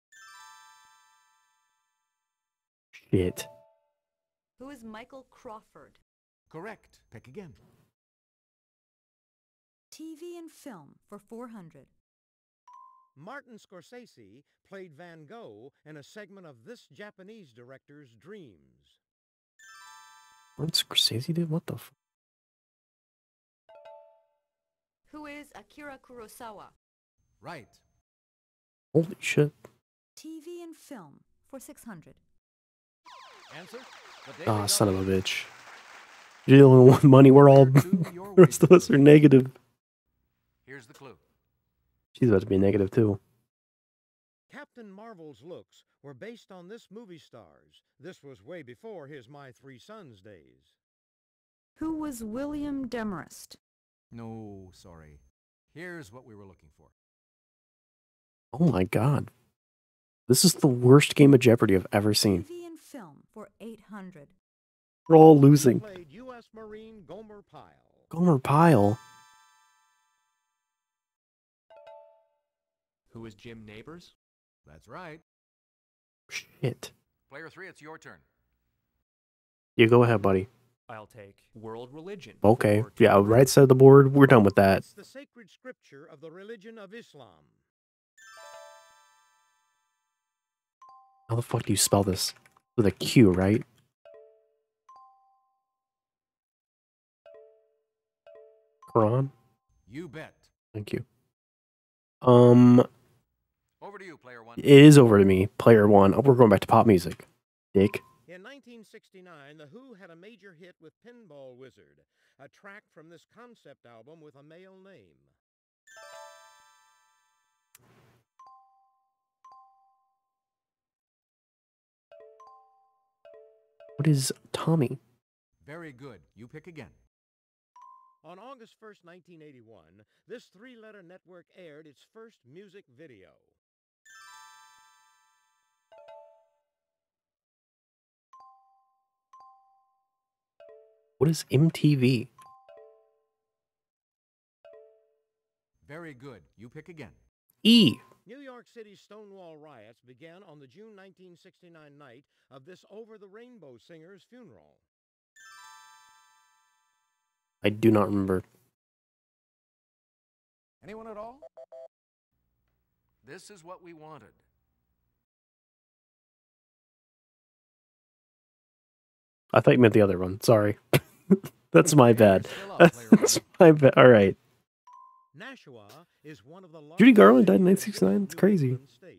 Shit. Who is Michael Crawford? Correct. Pick again. T V and film for four hundred. Martin Scorsese played Van Gogh in a segment of this Japanese director's Dreams. What Scorsese did? What the f- Who is Akira Kurosawa? Right. Holy shit. T V and film for six hundred. Answer? The Ah, Daily son of a Double. bitch. You're the only one money. We're all. Player two, your The rest of us are negative. Here's the clue. She's about to be negative too. Captain Marvel's looks were based on this movie star's. This was way before his My Three Sons days. Who was William Demarest? No, sorry. Here's what we were looking for. Oh my god. This is the worst game of Jeopardy I've ever seen. T V and film for eight hundred. We're all losing. Played U S Marine Gomer Pyle. Gomer Pyle? Who is Jim Neighbors? That's right. Shit. Player three, it's your turn. You go ahead, buddy. I'll take world religion. Okay. for Yeah, two right side of the board. We're done with that. It's the sacred scripture of the religion of Islam. How the fuck do you spell this? With a Q, right? Quran? You bet. Thank you. Um, Over to you, player one. it is over to me, player one. Oh, we're going back to pop music. Dick. In nineteen sixty-nine, The Who had a major hit with Pinball Wizard, a track from this concept album with a male name. What is Tommy? Very good. You pick again. On August first, nineteen eighty-one, this three-letter network aired its first music video. What is M T V? Very good. You pick again. E. New York City's Stonewall riots began on the June nineteen sixty-nine night of this over-the-rainbow singer's funeral. I do not remember. Anyone at all? This is what we wanted. I thought you meant the other one. Sorry. That's my bad. That's my bad. All right. Nashua is one of the Judy largest Garland died in cities nineteen sixty-nine. It's New crazy. England state.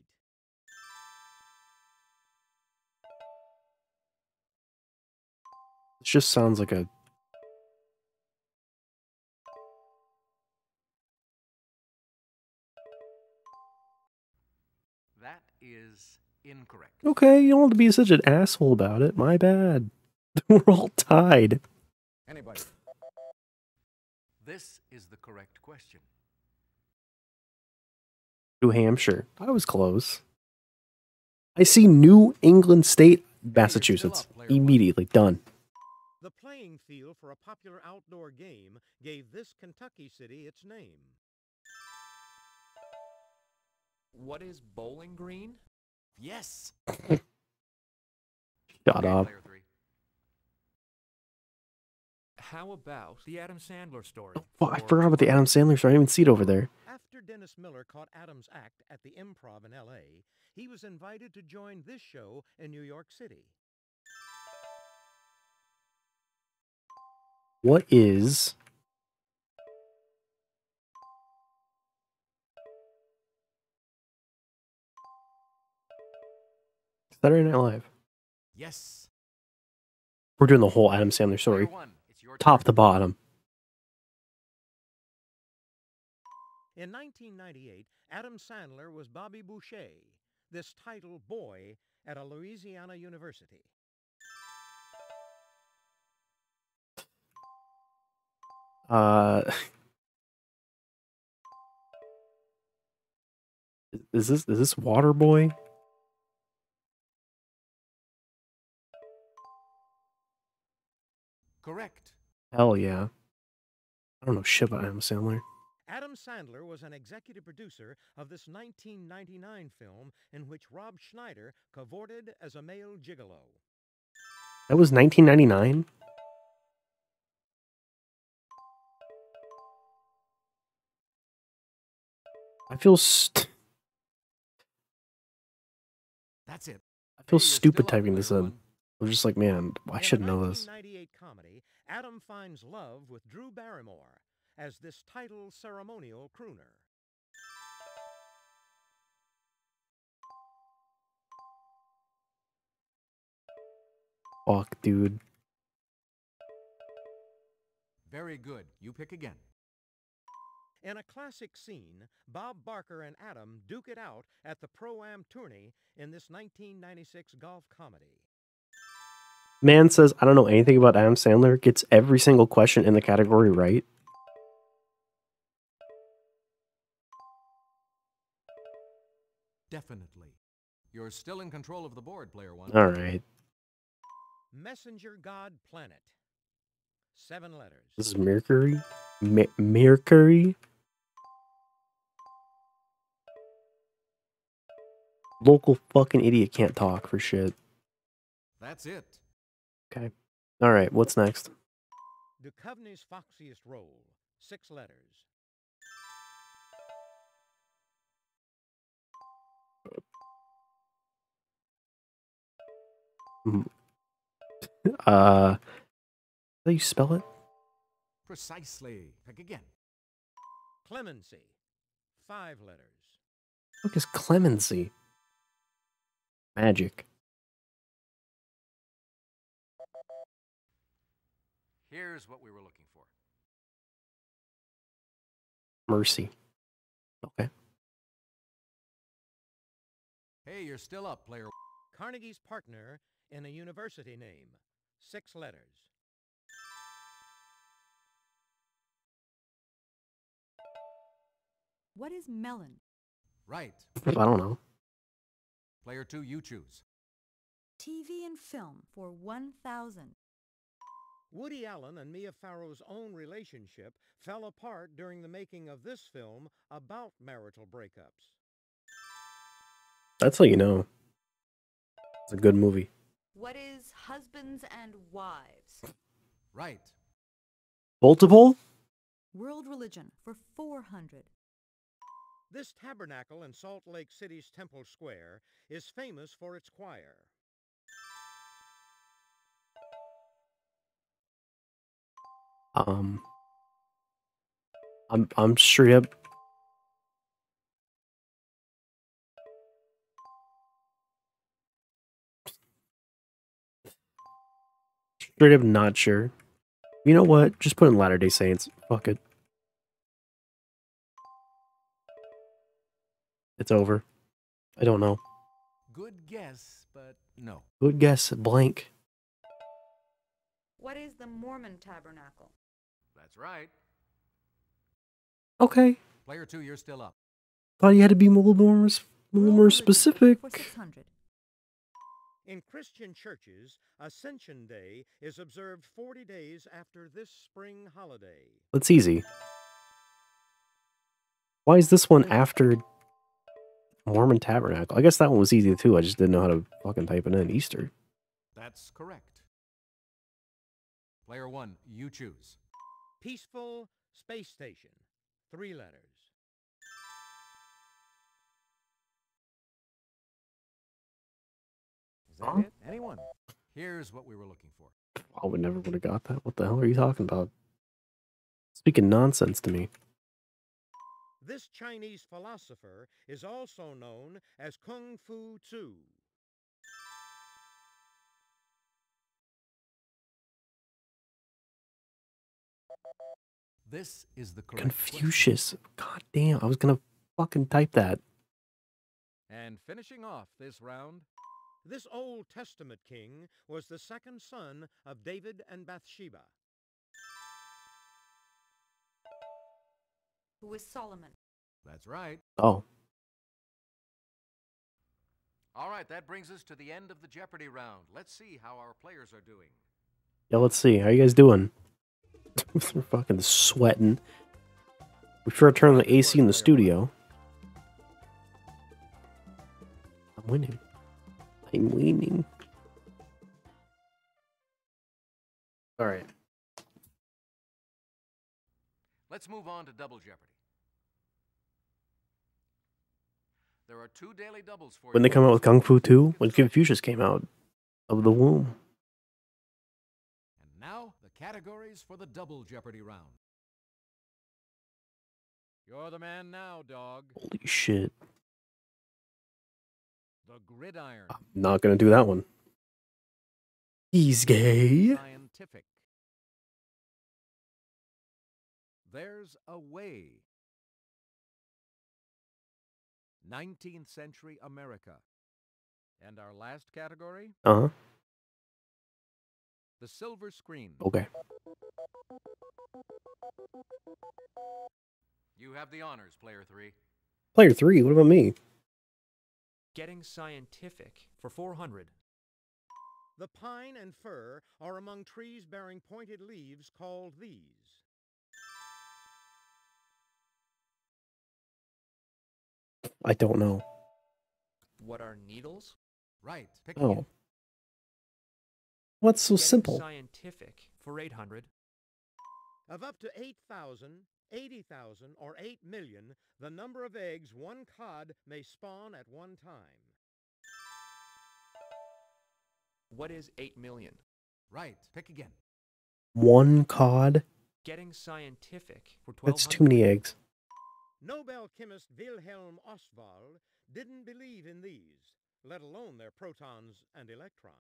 It just sounds like a... That is incorrect. Okay, you don't have to be such an asshole about it. My bad. We're all tied. Anybody? This is the correct question. New Hampshire. I was close. I see New England State, Massachusetts. Immediately. Done. The playing field for a popular outdoor game gave this Kentucky city its name. What is Bowling Green? Yes. Shut up. Player three. How about the Adam Sandler story? Oh, I for forgot about the Adam Sandler story. I didn't even see it over there. After Dennis Miller caught Adams' act at the Improv in L A, he was invited to join this show in New York City. What is... Saturday Night Live? Yes. We're doing the whole Adam Sandler story. Player one, it's your Top turn. to bottom. In nineteen ninety-eight, Adam Sandler was Bobby Boucher, this title boy at a Louisiana university. Uh... Is this is this Waterboy? Correct. Hell yeah. I don't know shit about Adam Sandler. Adam Sandler was an executive producer of this nineteen ninety-nine film in which Rob Schneider cavorted as a male gigolo. That was nineteen ninety-nine? I feel st That's it. I feel Hey, you're stupid still up, typing this player in. one. I'm just like, man, I should know this. In a nineteen ninety-eight comedy, Adam finds love with Drew Barrymore as this title ceremonial crooner. Fuck, dude. Very good. You pick again. In a classic scene, Bob Barker and Adam duke it out at the Pro-Am tourney in this nineteen ninety-six golf comedy. Man says, I don't know anything about Adam Sandler, gets every single question in the category right. Definitely. You're still in control of the board, player one. All right. Messenger God Planet. Seven letters. This is Mercury? Me Mercury? Local fucking idiot can't talk for shit. That's it. Okay. All right, what's next? Duchovny's foxiest role. Six letters. Mm. Uh, how do you spell it? Precisely. Pick again. Clemency. Five letters. What is clemency? Magic. Here's what we were looking for. Mercy. Okay. Hey, you're still up, player. Carnegie's partner in a university name. Six letters. What is melon? Right. I don't know. Player two, you choose. T V and film for one thousand. Woody Allen and Mia Farrow's own relationship fell apart during the making of this film about marital breakups. That's how you know. It's a good movie. What is husbands and wives? Right. Multiple? World religion for four hundred. This tabernacle in Salt Lake City's Temple Square is famous for its choir. Um, I'm I'm straight up. Straight up not sure. You know what? Just put in Latter-day Saints. Fuck it. It's over. I don't know. Good guess, but no. Good guess. Blank. What is the Mormon tabernacle? That's right. Okay. Player two, you're still up. Thought you had to be a little more, a little more specific. For six hundred. In Christian churches, Ascension Day is observed forty days after this spring holiday. That's easy. Why is this one after Mormon Tabernacle? I guess that one was easy too. I just didn't know how to fucking type it in. Easter. That's correct. Player one, you choose. Peaceful Space Station. Three letters. Is that it? Anyone? Here's what we were looking for. Oh, we never would have got that. What the hell are you talking about? Speaking nonsense to me. This Chinese philosopher is also known as Kung Fu Tzu. This is the correct Confucius. God damn, I was gonna fucking type that. And finishing off this round. This Old Testament king was the second son of David and Bathsheba. Who is Solomon? That's right. Oh. All right, that brings us to the end of the Jeopardy round. Let's see how our players are doing. Yeah, let's see. How you guys doing? We're fucking sweating. We sure turn the A C in the studio. I'm winning. I'm winning. All right. Let's move on to Double Jeopardy. There are two daily doubles for When you. they come out with Kung Fu two? When Confucius came out of the womb. And now, the categories for the Double Jeopardy round. You're the man now, dog. Holy shit. The gridiron. Not gonna do that one. He's gay. Scientific. There's a way. nineteenth century America. And our last category? Uh-huh. The silver screen. Okay. You have the honors, player three. Player three, what about me? Getting scientific for four hundred. The pine and fir are among trees bearing pointed leaves called these. I don't know. What are needles? Right. Pick Oh. again. What's so Getting simple? scientific for eight hundred. Of up to eight thousand, eighty thousand, or eight million, the number of eggs one cod may spawn at one time. What is eight million? Right. Pick again. One cod? Getting scientific for twelve hundred. That's too many eggs. Nobel chemist Wilhelm Ostwald didn't believe in these, let alone their protons and electrons.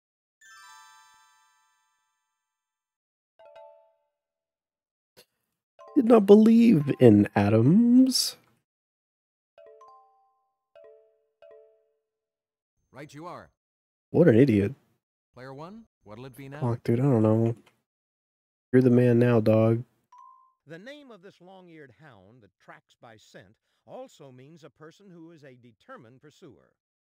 Did not believe in atoms. Right you are. What an idiot. Player one, what'll it be now? Fuck, dude, I don't know. You're the man now, dog. The name of this long-eared hound that tracks by scent also means a person who is a determined pursuer.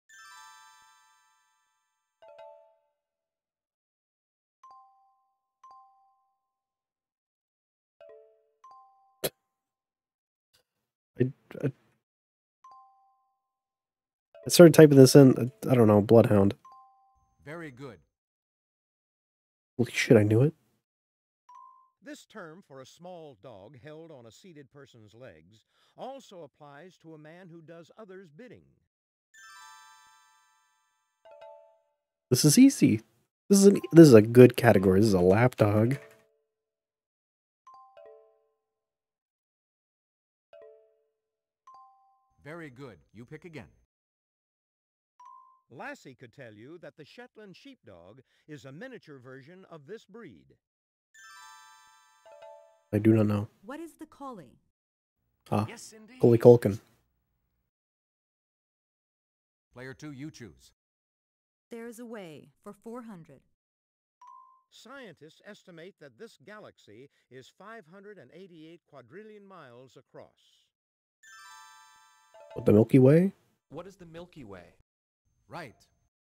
I, I, I started typing this in. I don't know, bloodhound. Very good. Holy shit, I knew it. This term for a small dog held on a seated person's legs also applies to a man who does others' bidding. This is easy. This is an, this is a good category. This is a lap dog. Very good. You pick again. Lassie could tell you that the Shetland sheepdog is a miniature version of this breed. I do not know. What is the collie? Ah, Yes, indeed. Coley Culkin. Player two, you choose. There's a way for four hundred. Scientists estimate that this galaxy is five hundred eighty-eight quadrillion miles across. What, the Milky Way? What is the Milky Way? Right.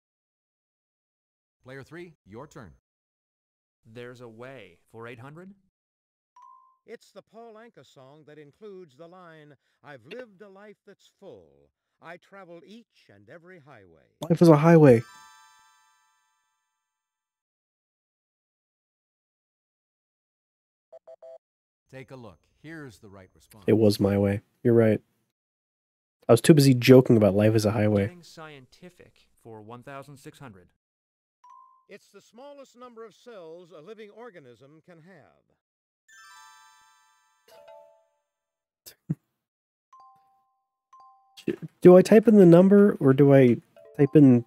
Player three, your turn. There's a way for eight hundred. It's the Paul Anka song that includes the line, "I've lived a life that's full. I traveled each and every highway." Life is a highway. Take a look. Here's the right response. It was my way. You're right. I was too busy joking about life as a highway. Getting scientific for one thousand six hundred. It's the smallest number of cells a living organism can have. Do I type in the number or do I type in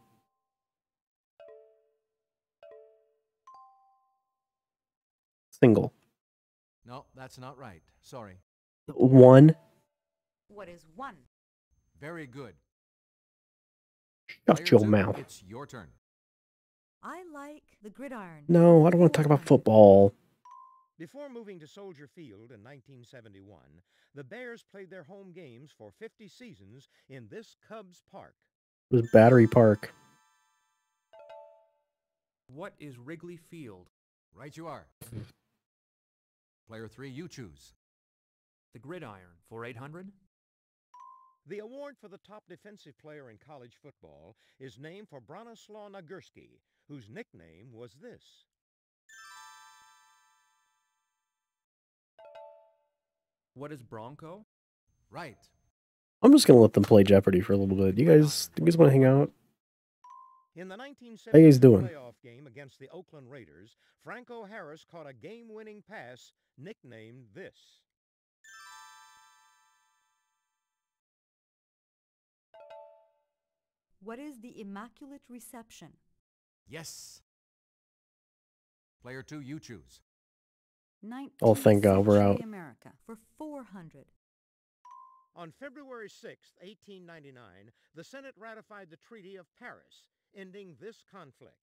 single? No, that's not right. Sorry. One. What is one? Very good. Shut Player your two, mouth. It's your turn. I like the gridiron. No, I don't want to talk about football. Before moving to Soldier Field in nineteen seventy-one, the Bears played their home games for fifty seasons in this Cubs park. It was Battery Park. What is Wrigley Field? Right you are. Player three, you choose. The gridiron for eight hundred. The award for the top defensive player in college football is named for Bronislaw Nagurski, whose nickname was this. What is Bronco? Right. I'm just gonna let them play Jeopardy for a little bit. You guys, you guys want to hang out? In the nineteen How you guys seventy doing? playoff game against the Oakland Raiders, Franco Harris caught a game-winning pass nicknamed this. What is the Immaculate Reception? Yes. Player two, you choose. Oh, thank God, we're nineteenth out. century America for four hundred. On February sixth, eighteen ninety-nine, the Senate ratified the Treaty of Paris, ending this conflict.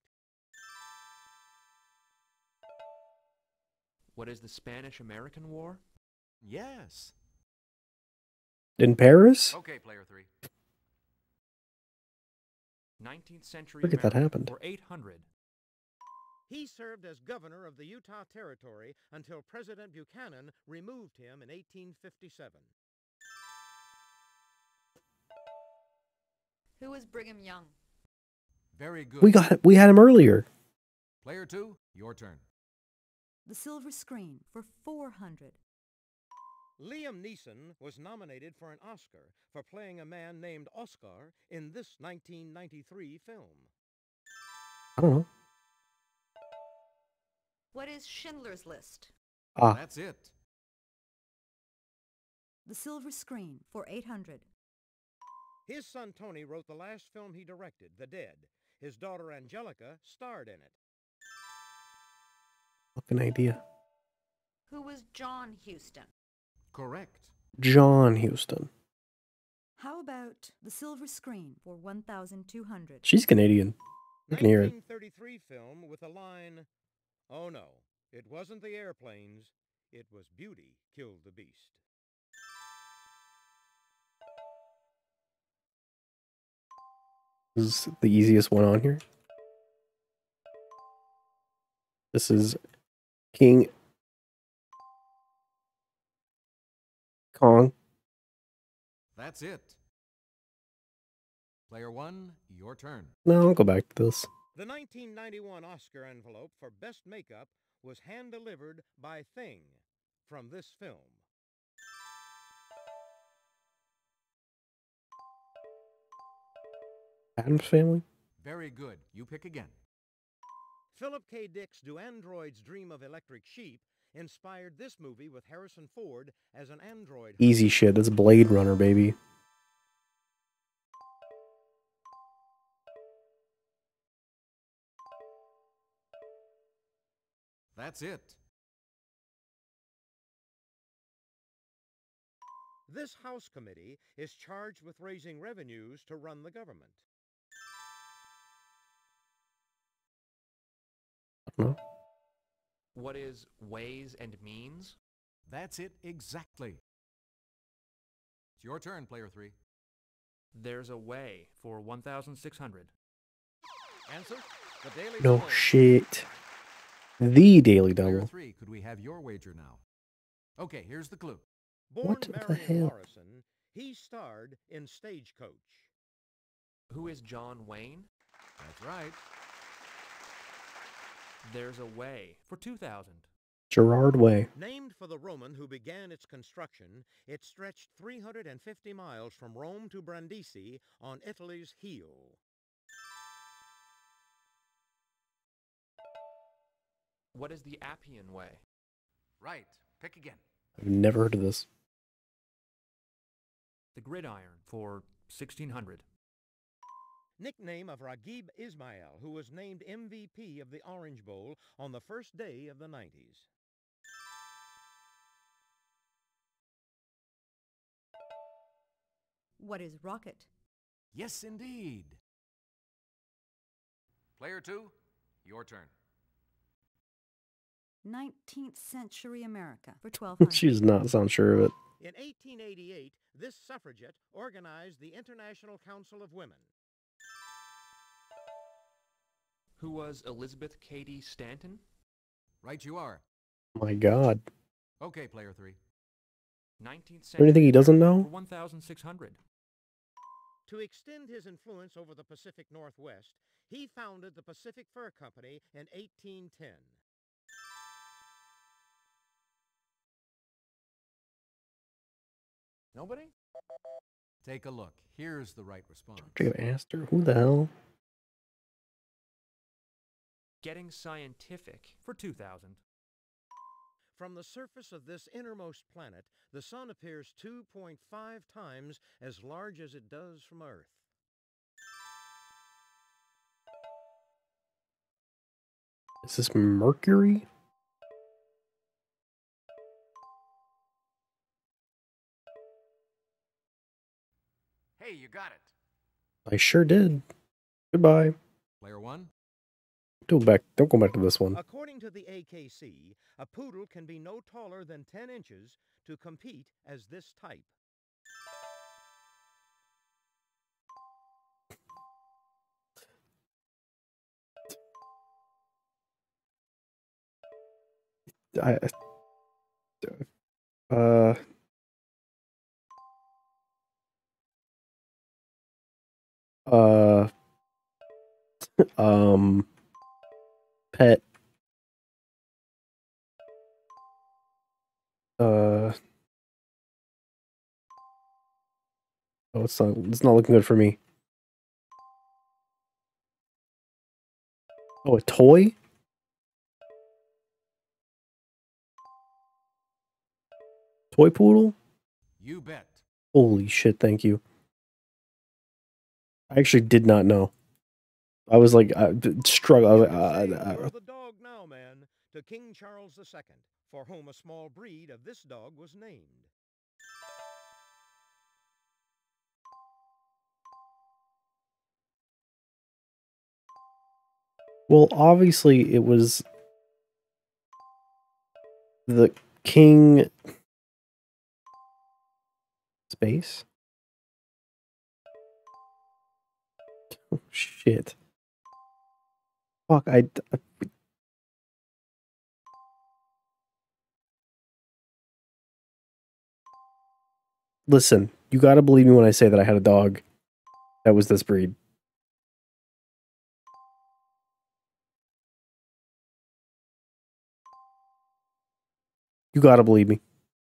What is the Spanish-American War? Yes. In Paris? Okay, player three. nineteenth century Look at that America happened. for eight hundred. He served as governor of the Utah Territory until President Buchanan removed him in eighteen fifty-seven. Who was Brigham Young? Very good. We got we had him earlier. Player two, your turn. The Silver Screen for four hundred. Liam Neeson was nominated for an Oscar for playing a man named Oscar in this nineteen ninety-three film. I don't know. What is Schindler's List? Ah. That's it. The Silver Screen for eight hundred. His son Tony wrote the last film he directed, The Dead. His daughter Angelica starred in it. Fucking idea. Who was John Huston? Correct. John Huston. How about The Silver Screen for one thousand two hundred? She's Canadian. You can hear it. nineteen thirty-three film with the line, "Oh no, it wasn't the airplanes, it was Beauty killed the Beast." This is the easiest one on here. This is King Kong. That's it. Player one, your turn. No, I'll go back to this. The nineteen ninety-one Oscar envelope for Best Makeup was hand-delivered by Thing from this film. Addams Family? Very good. You pick again. Philip K. Dick's Do Androids Dream of Electric Sheep inspired this movie with Harrison Ford as an android. Easy shit. That's Blade Runner, baby. That's it. This House committee is charged with raising revenues to run the government. No. What is Ways and Means? That's it exactly. It's your turn, player three. There's a Way for one thousand six hundred. Answer? The Daily No Double. shit. The Daily Player Double. three, could we have your wager now? Okay, here's the clue. Born What the Marion hell? Morrison, he starred in Stagecoach. Who is John Wayne? That's right. There's a Way for two thousand. Gerard Way. Named for the Roman who began its construction, it stretched three hundred fifty miles from Rome to Brindisi on Italy's heel. What is the Appian Way? Right. Pick again. I've never heard of this. The Gridiron for sixteen hundred. Nickname of Raghib Ismail, who was named M V P of the Orange Bowl on the first day of the nineties. What is Rocket? Yes, indeed. Player two, your turn. nineteenth century America for twelve hundred. She does not sound sure of it. In eighteen eighty-eight, this suffragette organized the International Council of Women. Who was Elizabeth Cady Stanton? Right you are. My God. Okay, player three. nineteenth century. Anything he doesn't know? For one thousand six hundred. To extend his influence over the Pacific Northwest, he founded the Pacific Fur Company in eighteen ten. Nobody? Take a look. Here's the right response. Jacob Astor? Who the hell? Getting Scientific for two thousand. From the surface of this innermost planet, the Sun appears two point five times as large as it does from Earth. Is this Mercury? you got it. I sure did. Goodbye. Player one. Don't back. Don't go back to this one. According to the A K C, a poodle can be no taller than ten inches to compete as this type. I. Uh. Uh. Um. Pet. Uh. Oh, it's not. It's not looking good for me. Oh, a toy? Toy poodle? You bet. Holy shit! Thank you. I actually did not know. I was like, I struggle. I was like, uh, uh, The dog now, man, to King Charles the Second, for whom a small breed of this dog was named. well, obviously, it was the king. Space. Oh, shit. Fuck, I... I... Listen, you gotta believe me when I say that I had a dog that was this breed. You gotta believe me.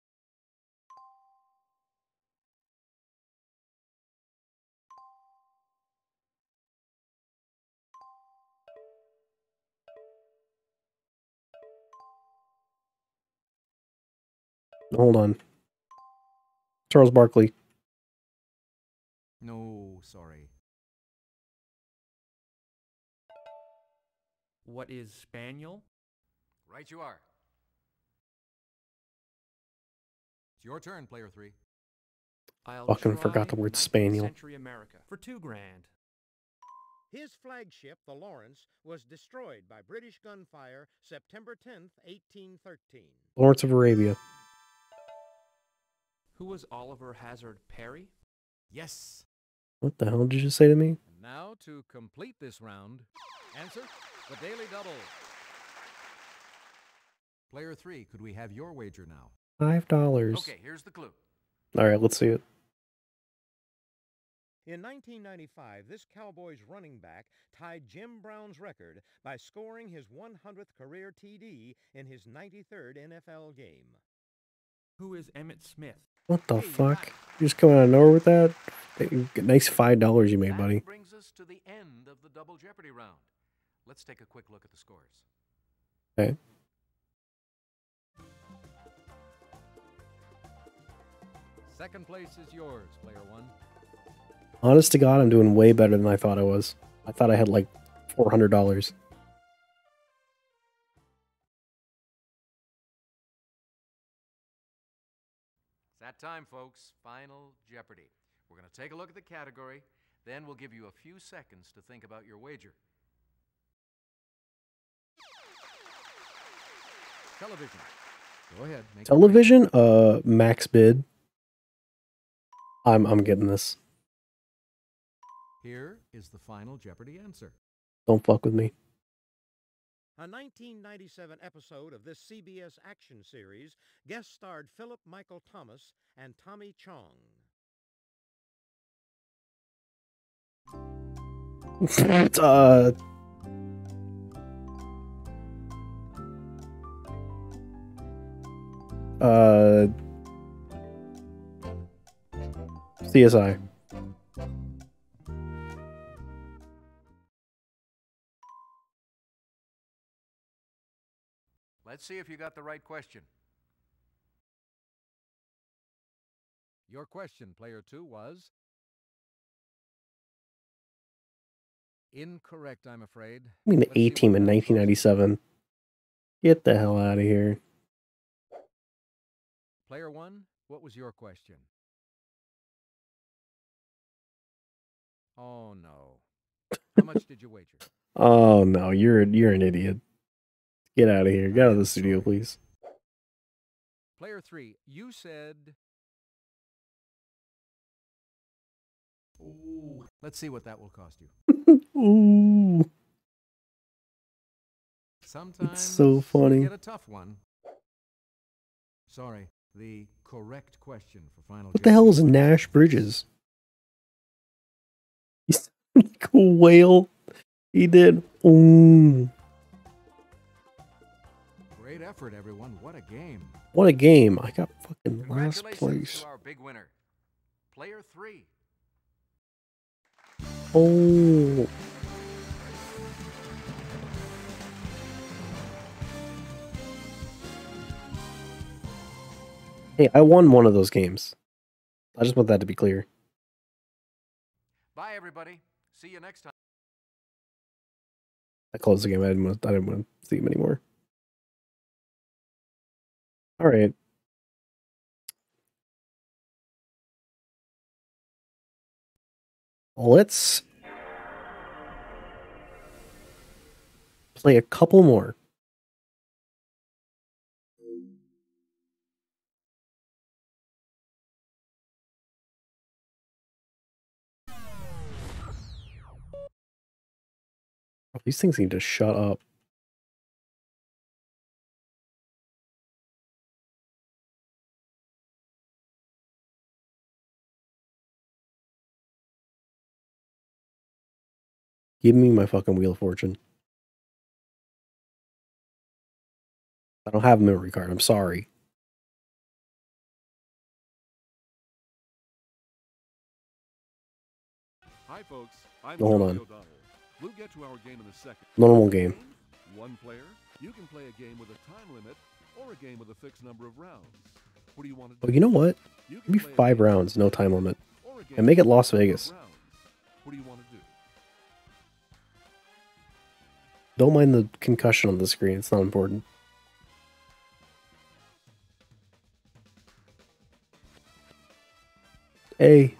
Hold on. Charles Barkley. No, sorry. What is Spaniel? Right you are. It's your turn, player three. I'll Fucking try forgot the word nineteenth spaniel. Century America for two grand. His flagship, the Lawrence, was destroyed by British gunfire September tenth, eighteen thirteen. Lawrence of Arabia. Who was Oliver Hazard Perry? Yes. What the hell did you say to me? And now, to complete this round, answer the Daily Double. Player three, could we have your wager now? Five dollars. Okay, here's the clue. All right, let's see it. In nineteen ninety-five, this Cowboys running back tied Jim Brown's record by scoring his one hundredth career T D in his ninety-third N F L game. Who is Emmett Smith? What the fuck? You just coming out of nowhere with that? Nice five dollars you made, buddy. That brings us to the end of the Double Jeopardy round. Let's take a quick look at the scores. Okay. Second place is yours, player one. Honest to God, I'm doing way better than I thought I was. I thought I had like four hundred dollars. It's that time, folks. Final Jeopardy. We're going to take a look at the category, then we'll give you a few seconds to think about your wager. Television. Go ahead. Make Television? Uh, max bid. I'm I'm getting this. Here is the Final Jeopardy answer. Don't fuck with me. A nineteen ninety-seven episode of this C B S action series guest starred Philip Michael Thomas and Tommy Chong. uh, uh, C S I. Let's see if you got the right question. Your question, player two, was incorrect, I'm afraid. I mean, the Let's see A team what in that nineteen ninety-seven. Get the hell out of here. Player one, what was your question? Oh no. How much did you wager? Oh no, you're you're an idiot. Get out of here. Get out of the studio, please. Player three, you said. Ooh. Let's see what that will cost you. Ooh. Sometimes It's so funny. you get a tough one. Sorry, the correct question for final. What the hell is Nash Bridges? He's like a whale. He did. Ooh. Great effort, everyone. What a game. What a game. I got fucking last Congratulations place. to our big winner, player three. Oh. Hey, I won one of those games. I just want that to be clear. Bye, everybody. See you next time. I closed the game. I didn't want, I didn't want to see him anymore. All right. Let's play a couple more. These things need to shut up. Give me my fucking Wheel of Fortune. I don't have a memory card. I'm sorry. Hi, folks. I'm Hold Charlie on. O'Donnell. We'll get to our game in a second. Normal game. One player. You can play a game with a time limit or a game with a fixed number of rounds. What do you want to do? Oh, you know what? You can Give me play a five game rounds, no time limit. or a game And make it with a Las fixed number of Vegas. rounds. What do you want to do? Don't mind the concussion on the screen. It's not important. Hey.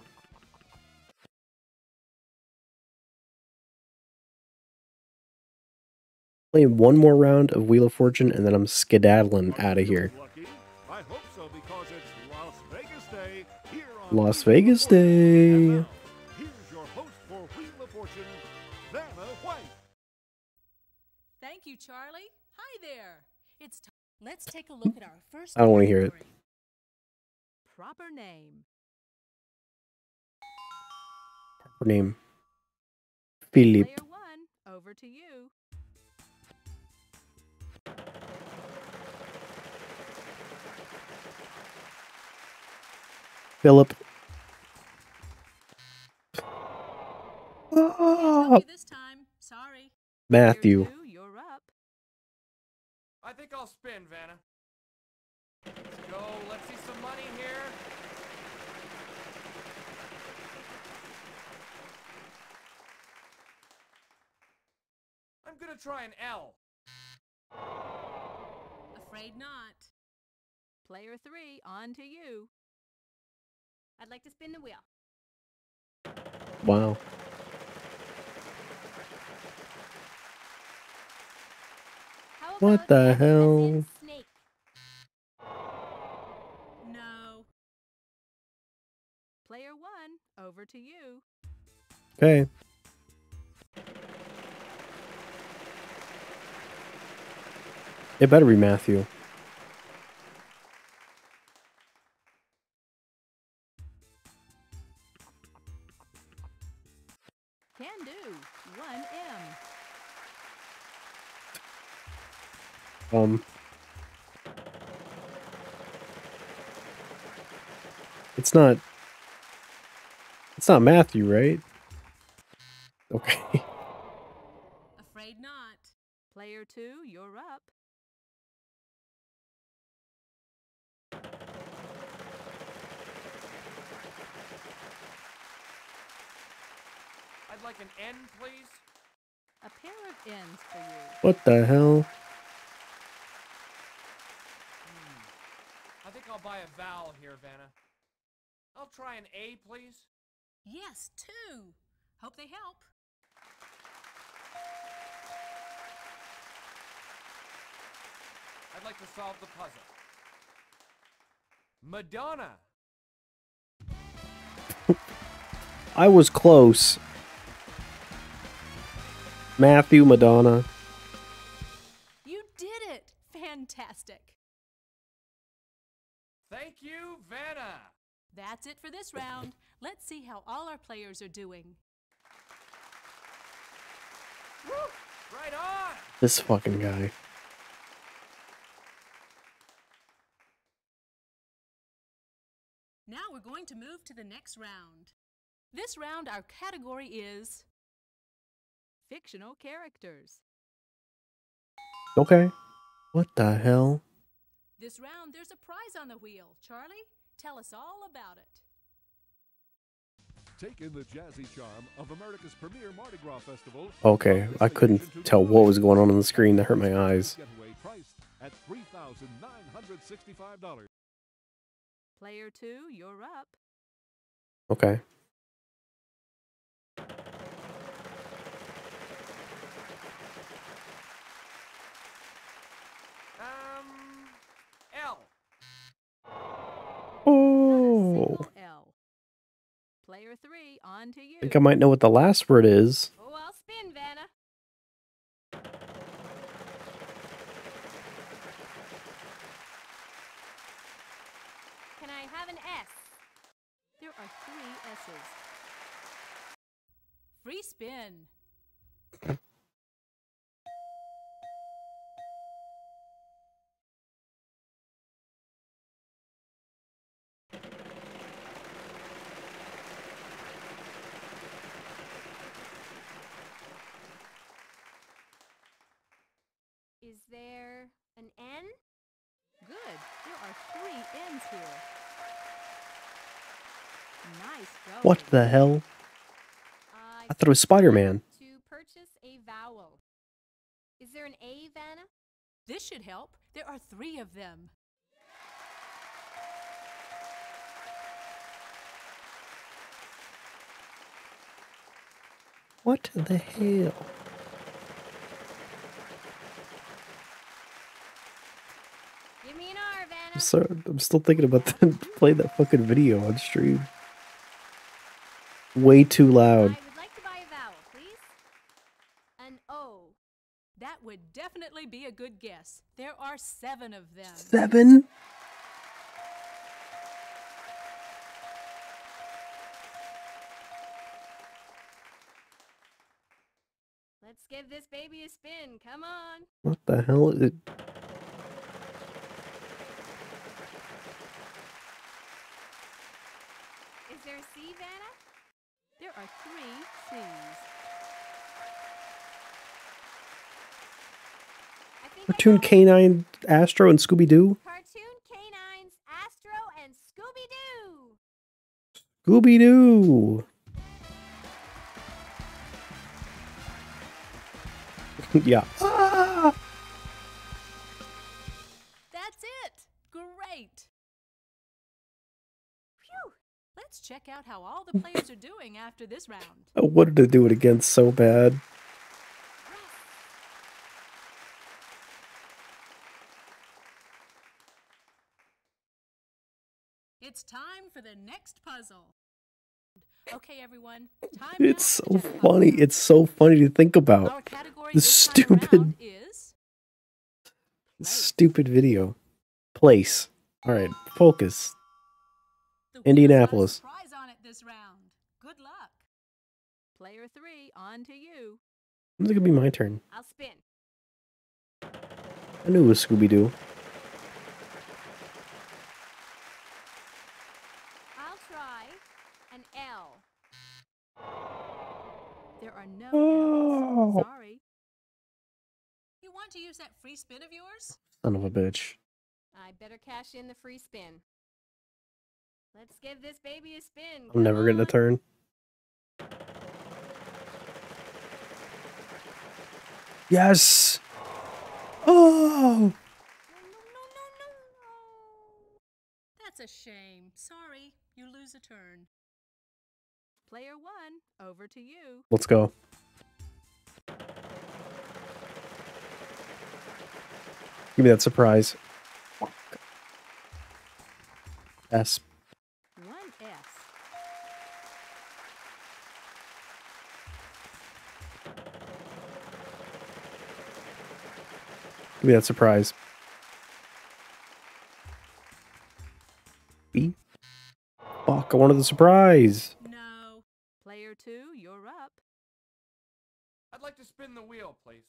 Playing one more round of Wheel of Fortune and then I'm skedaddling out of here. Lucky? I hope so because it's Las Vegas Day here on Las Wheel of Vegas Fortune. And Day. now, here's your host for Wheel of Fortune, Vanna White. Thank you, Charlie. Hi there. It's time. Let's take a look at our first. I don't want to hear it. category. Proper name. Her name. Philip. Player one, over to you. Philip. Can't help you this time. Sorry. Matthew. Player two, you're up. I think I'll spin, Vanna. Let's go. Let's see some money here. I'm gonna try an L. Afraid not. Player three, on to you. I'd like to spin the wheel. Wow. How What about the S as in hell? snake? No. Player one, over to you. Okay. It better be Matthew. Can do. one M. Um. It's not. It's not Matthew, right? Okay. Afraid not. Player two, you're up. I'd like an N, please. A pair of N's for you. What the hell? I think I'll buy a vowel here, Vanna. I'll try an A, please. Yes, two. Hope they help. I'd like to solve the puzzle. Madonna. I was close. Matthew Madonna. You did it! Fantastic. Thank you, Vanna. That's it for this round. Let's see how all our players are doing. Woo! Right on. This fucking guy. Now we're going to move to the next round. This round, our category is fictional characters. Okay. What the hell? This round, there's a prize on the wheel. Charlie, tell us all about it. Take in the jazzy charm of America's premier Mardi Gras festival. Okay, I couldn't tell what was going on on the screen. That hurt my eyes. Getaway priced at three thousand nine hundred sixty-five dollars. Player two, you're up. Okay. Um, L. Oh. L. Player three, on to you. I think I might know what the last word is. Oh, I'll spin, Vanna. Can I have an S? There are three S's. Free spin. Is there an N? Good. There are three N's here. Nice going. What the hell? Uh, I thought it was Spider-Man. To purchase a vowel. Is there an A, Vanna? This should help. There are three of them. What the hell? Give me an R, Vanna. I'm sorry, I'm still thinking about the, playing that fucking video on stream. Way too loud. I would like to buy a vowel, please. An O. That would definitely be a good guess. There are seven of them. Seven? Let's give this baby a spin. Come on. What the hell is it? Is there a C, Vanna? There are three C's. I think Cartoon Canine, Astro, and Scooby-Doo? Cartoon Canines, Astro, and Scooby-Doo. Scooby-Doo! Yeah. Ah! That's it! Great! Phew! Let's check out how all the players are doing after this round. I wanted to do it again so bad. It's time for the next puzzle. Okay, everyone. Time It's now so for the funny. puzzle. It's so funny to think Our about. category The this time stupid, around is stupid video. Place. All right, focus. the wheel's got a Indianapolis. surprise on it this round. Good luck. Player three, on to you. When's it gonna be my turn? I'll spin. I knew it was Scooby-Doo. I'll try an L. There are no Oh. L's. Sorry. You want to use that free spin of yours? Son of a bitch. I better cash in the free spin. Let's give this baby a spin. I'm never getting a turn. Yes! Oh! That's a shame. Sorry, you lose a turn. Player one, over to you. Let's go. Give me that surprise. S. One S. Give me that surprise. B. Fuck, I wanted the surprise. No. Player two, you're up. I'd like to spin the wheel, please.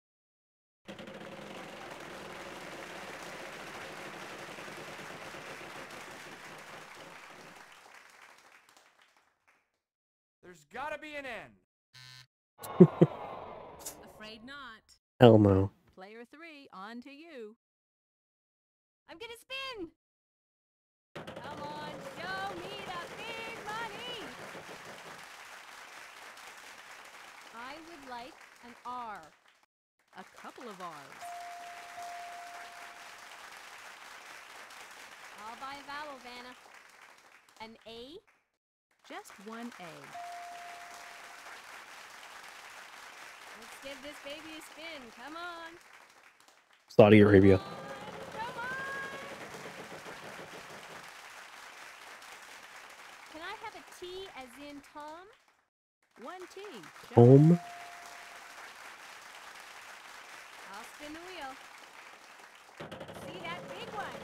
There's gotta be an end. Afraid not. Hell no. Player three, on to you. I'm gonna spin! Come on, show me the big money! I would like an R. A couple of R's. I'll buy a vowel, Vanna. An A? Just one A. Let's give this baby a spin. Come on. Saudi Arabia. Come on. Can I have a T as in Tom? One T. Home. I'll spin the wheel. Let's see that big one.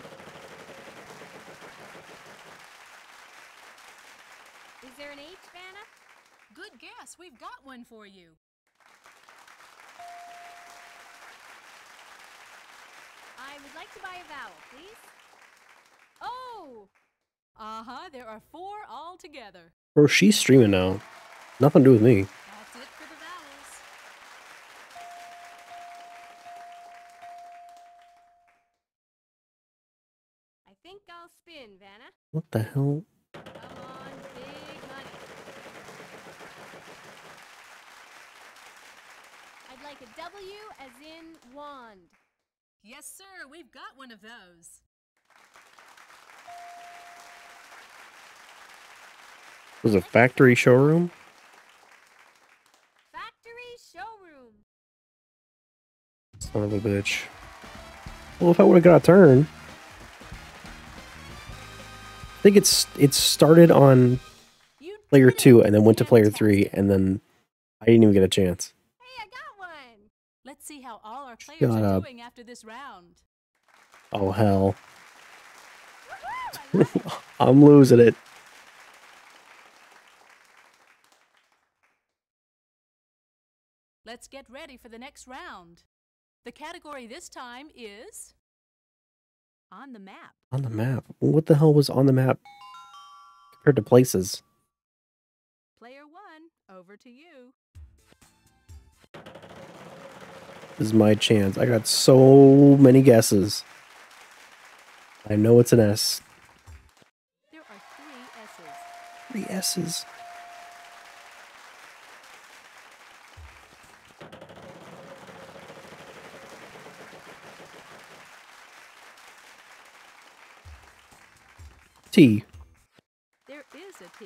Is there an H, Vanna? Good guess. We've got one for you. I would like to buy a vowel, please. Oh! Uh-huh. There are four altogether. Bro, she's streaming now. Nothing to do with me. That's it for the vowels. I think I'll spin, Vanna. What the hell? Come on, big money. I'd like a W as in wand. Yes, sir. We've got one of those. Was it factory showroom? Factory showroom. Son of a bitch. Well, if I would have got a turn. I think it's it started on player two and then went to player three and then I didn't even get a chance. Hey, I got one. Let's see how all our players Shut are up. doing after this round. Oh hell. I'm losing it. Let's get ready for the next round. The category this time is on the map. On the map. What the hell was on the map compared to places? Player one, over to you. This is my chance. I got so many guesses. I know it's an S. There are three S's. Three S's. T. There is a T.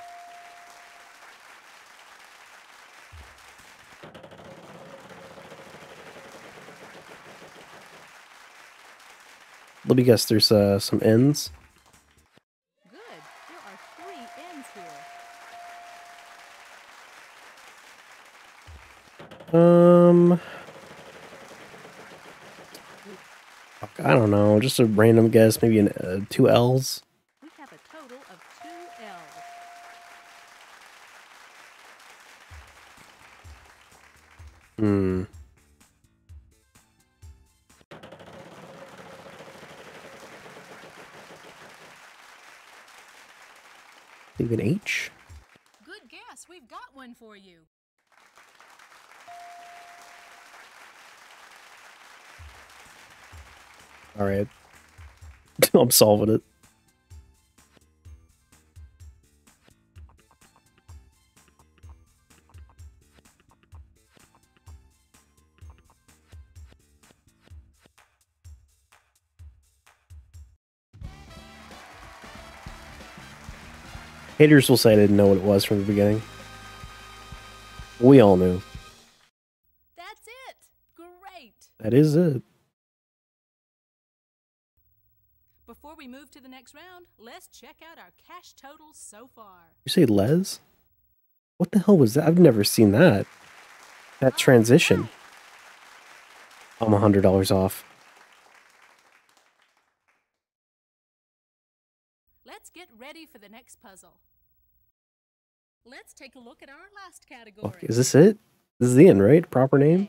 Let me guess, there's uh, some N's. Good. There are three N's here. Um, fuck, I don't know. Just a random guess. Maybe an, uh, two L's. We have a total of two L's. Hmm. Maybe an H? Good guess. We've got one for you. All right. I'm solving it. Haters will say I didn't know what it was from the beginning. We all knew. That's it. Great. That is it. Before we move to the next round, let's check out our cash totals so far. You say Les? What the hell was that? I've never seen that. That transition. I'm a hundred dollars off. Let's get ready for the next puzzle. Let's take a look at our last category. Fuck, is this it? This is the end, right? Proper name?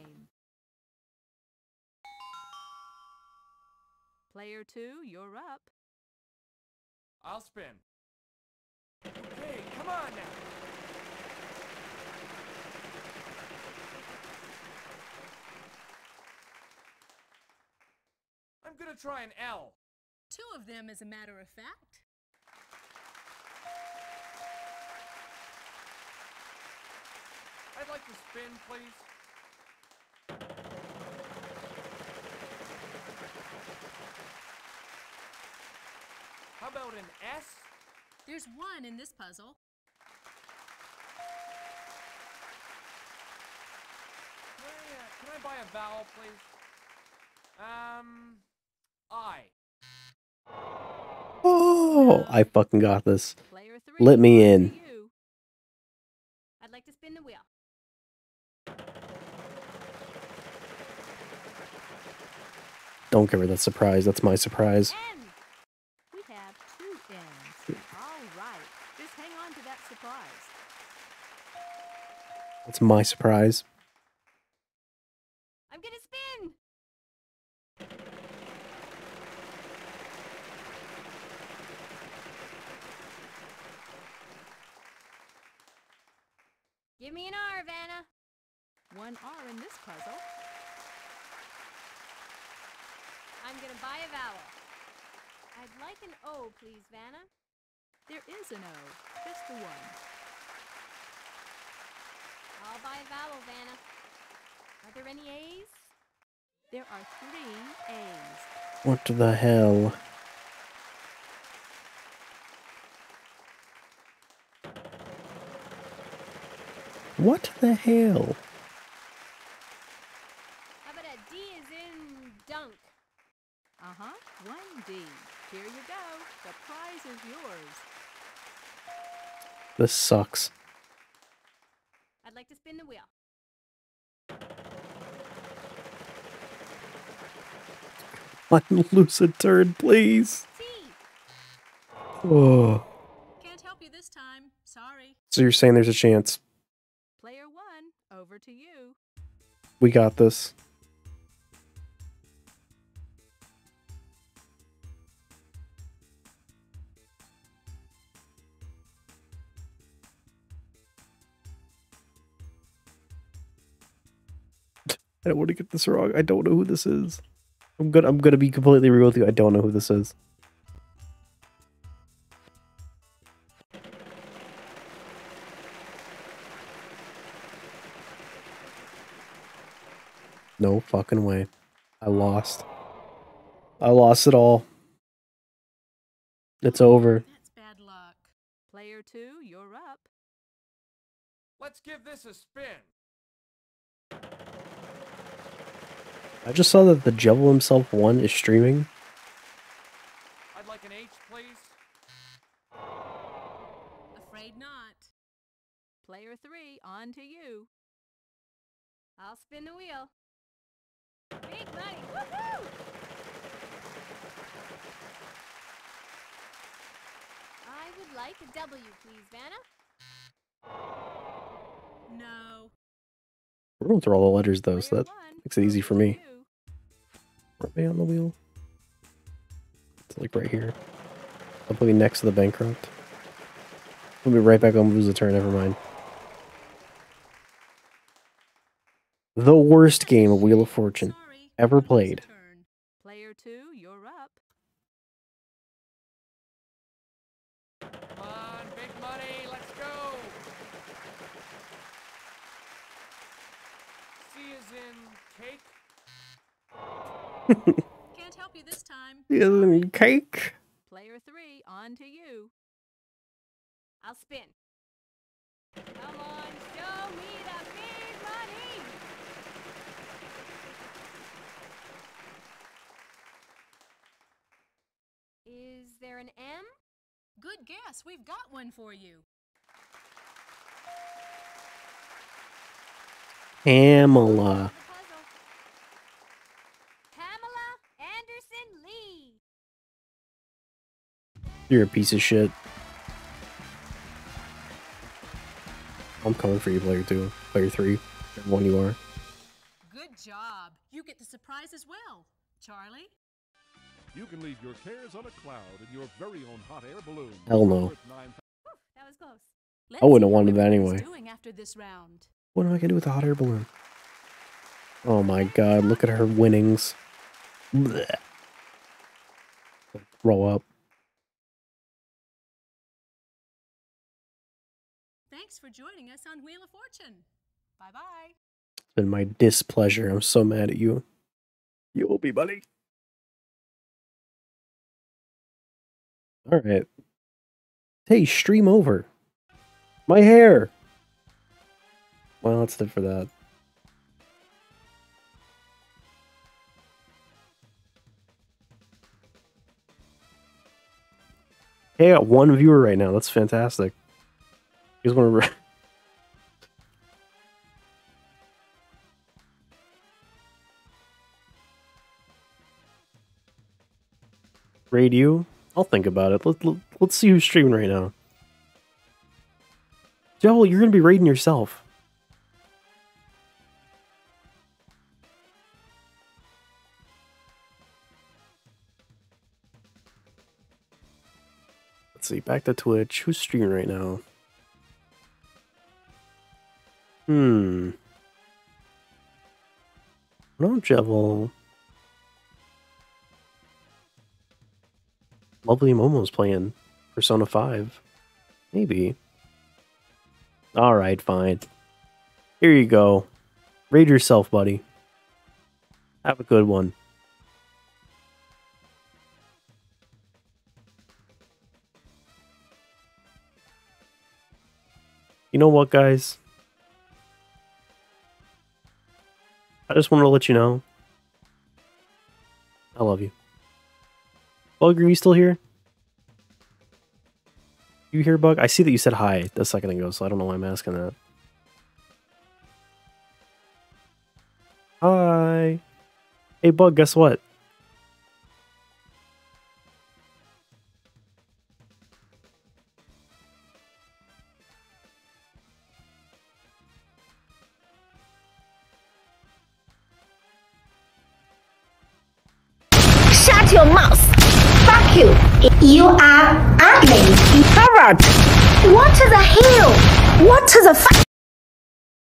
Player two, you're up. I'll spin. Okay, come on now. I'm gonna try an L. Two of them, as a matter of fact. I'd like to spin, please. How about an S? There's one in this puzzle. Can I, uh, can I buy a vowel, please? Um, I. Oh, I fucking got this. Let me in. I'd like to spin the wheel. Don't give her that surprise. That's my surprise. N. We have two N's. All right. Just hang on to that surprise. That's my surprise. I'm gonna spin. Give me an R, Vanna. One R in this puzzle. I'm gonna buy a vowel. I'd like an O, please, Vanna. There is an O, just the one. I'll buy a vowel, Vanna. Are there any A's? There are three A's. What the hell? What the hell? How about a D as in dunk? Uh-huh, one D. Here you go. The prize is yours. This sucks. I'd like to spin the wheel. Let me lose a turn, please. T. Oh. Can't help you this time. Sorry. So you're saying there's a chance. Player one, over to you. We got this. I don't want to get this wrong. I don't know who this is. I'm gonna I'm gonna be completely real with you. I don't know who this is. No fucking way. I lost. I lost it all. It's over. That's bad luck. Player two, you're up. Let's give this a spin. I just saw that the Devil himself one is streaming. I'd like an H, please. Afraid not. Player three, on to you. I'll spin the wheel. Big money! Woohoo! I would like a W, please, Vanna. No. We're going through all the letters though, so that makes it easy for me. Where am I on the wheel? It's like right here. I'll put me next to the bankrupt. We'll be right back on lose a turn, never mind. The worst game of Wheel of Fortune ever played. Player two, you're up. Come on, big money, let's go. C is in cake. Can't help you this time. Isn't cake? Player three, on to you. I'll spin. Come on, show me the big money! Is there an M? Good guess. We've got one for you. Pamela. Pamela Anderson Lee. You're a piece of shit. I'm coming for you, player two. Player three. Whichever one you are. Good job. You get the surprise as well. Charlie? You can leave your cares on a cloud in your very own hot air balloon. Hell no. Whew, that was close. I wouldn't have wanted that anyway. Doing after this round. What am I gonna do with a hot air balloon? Oh my god, look at her winnings. Blech. Roll up. Thanks for joining us on Wheel of Fortune. Bye-bye. It's been my displeasure. I'm so mad at you. You will be, buddy. Alright. Hey, stream over. My hair! Well, that's it for that. Hey, I got one viewer right now. That's fantastic. You guys want to... raid you? I'll think about it. Let, let, let's see who's streaming right now. Joel, you're going to be raiding yourself. Let's see, back to Twitch. Who's streaming right now? Hmm. No, Jevil. Lovely Momo's playing Persona five. Maybe. Alright, fine. Here you go. Raid yourself, buddy. Have a good one. You know what, guys? I just wanted to let you know. I love you. Bug, are you still here? You here, Bug? I see that you said hi a second ago, so I don't know why I'm asking that. Hi. Hey, Bug, guess what? Shut your mouth! Fuck you! You are ugly! Pervert! What the hell? What the fuck?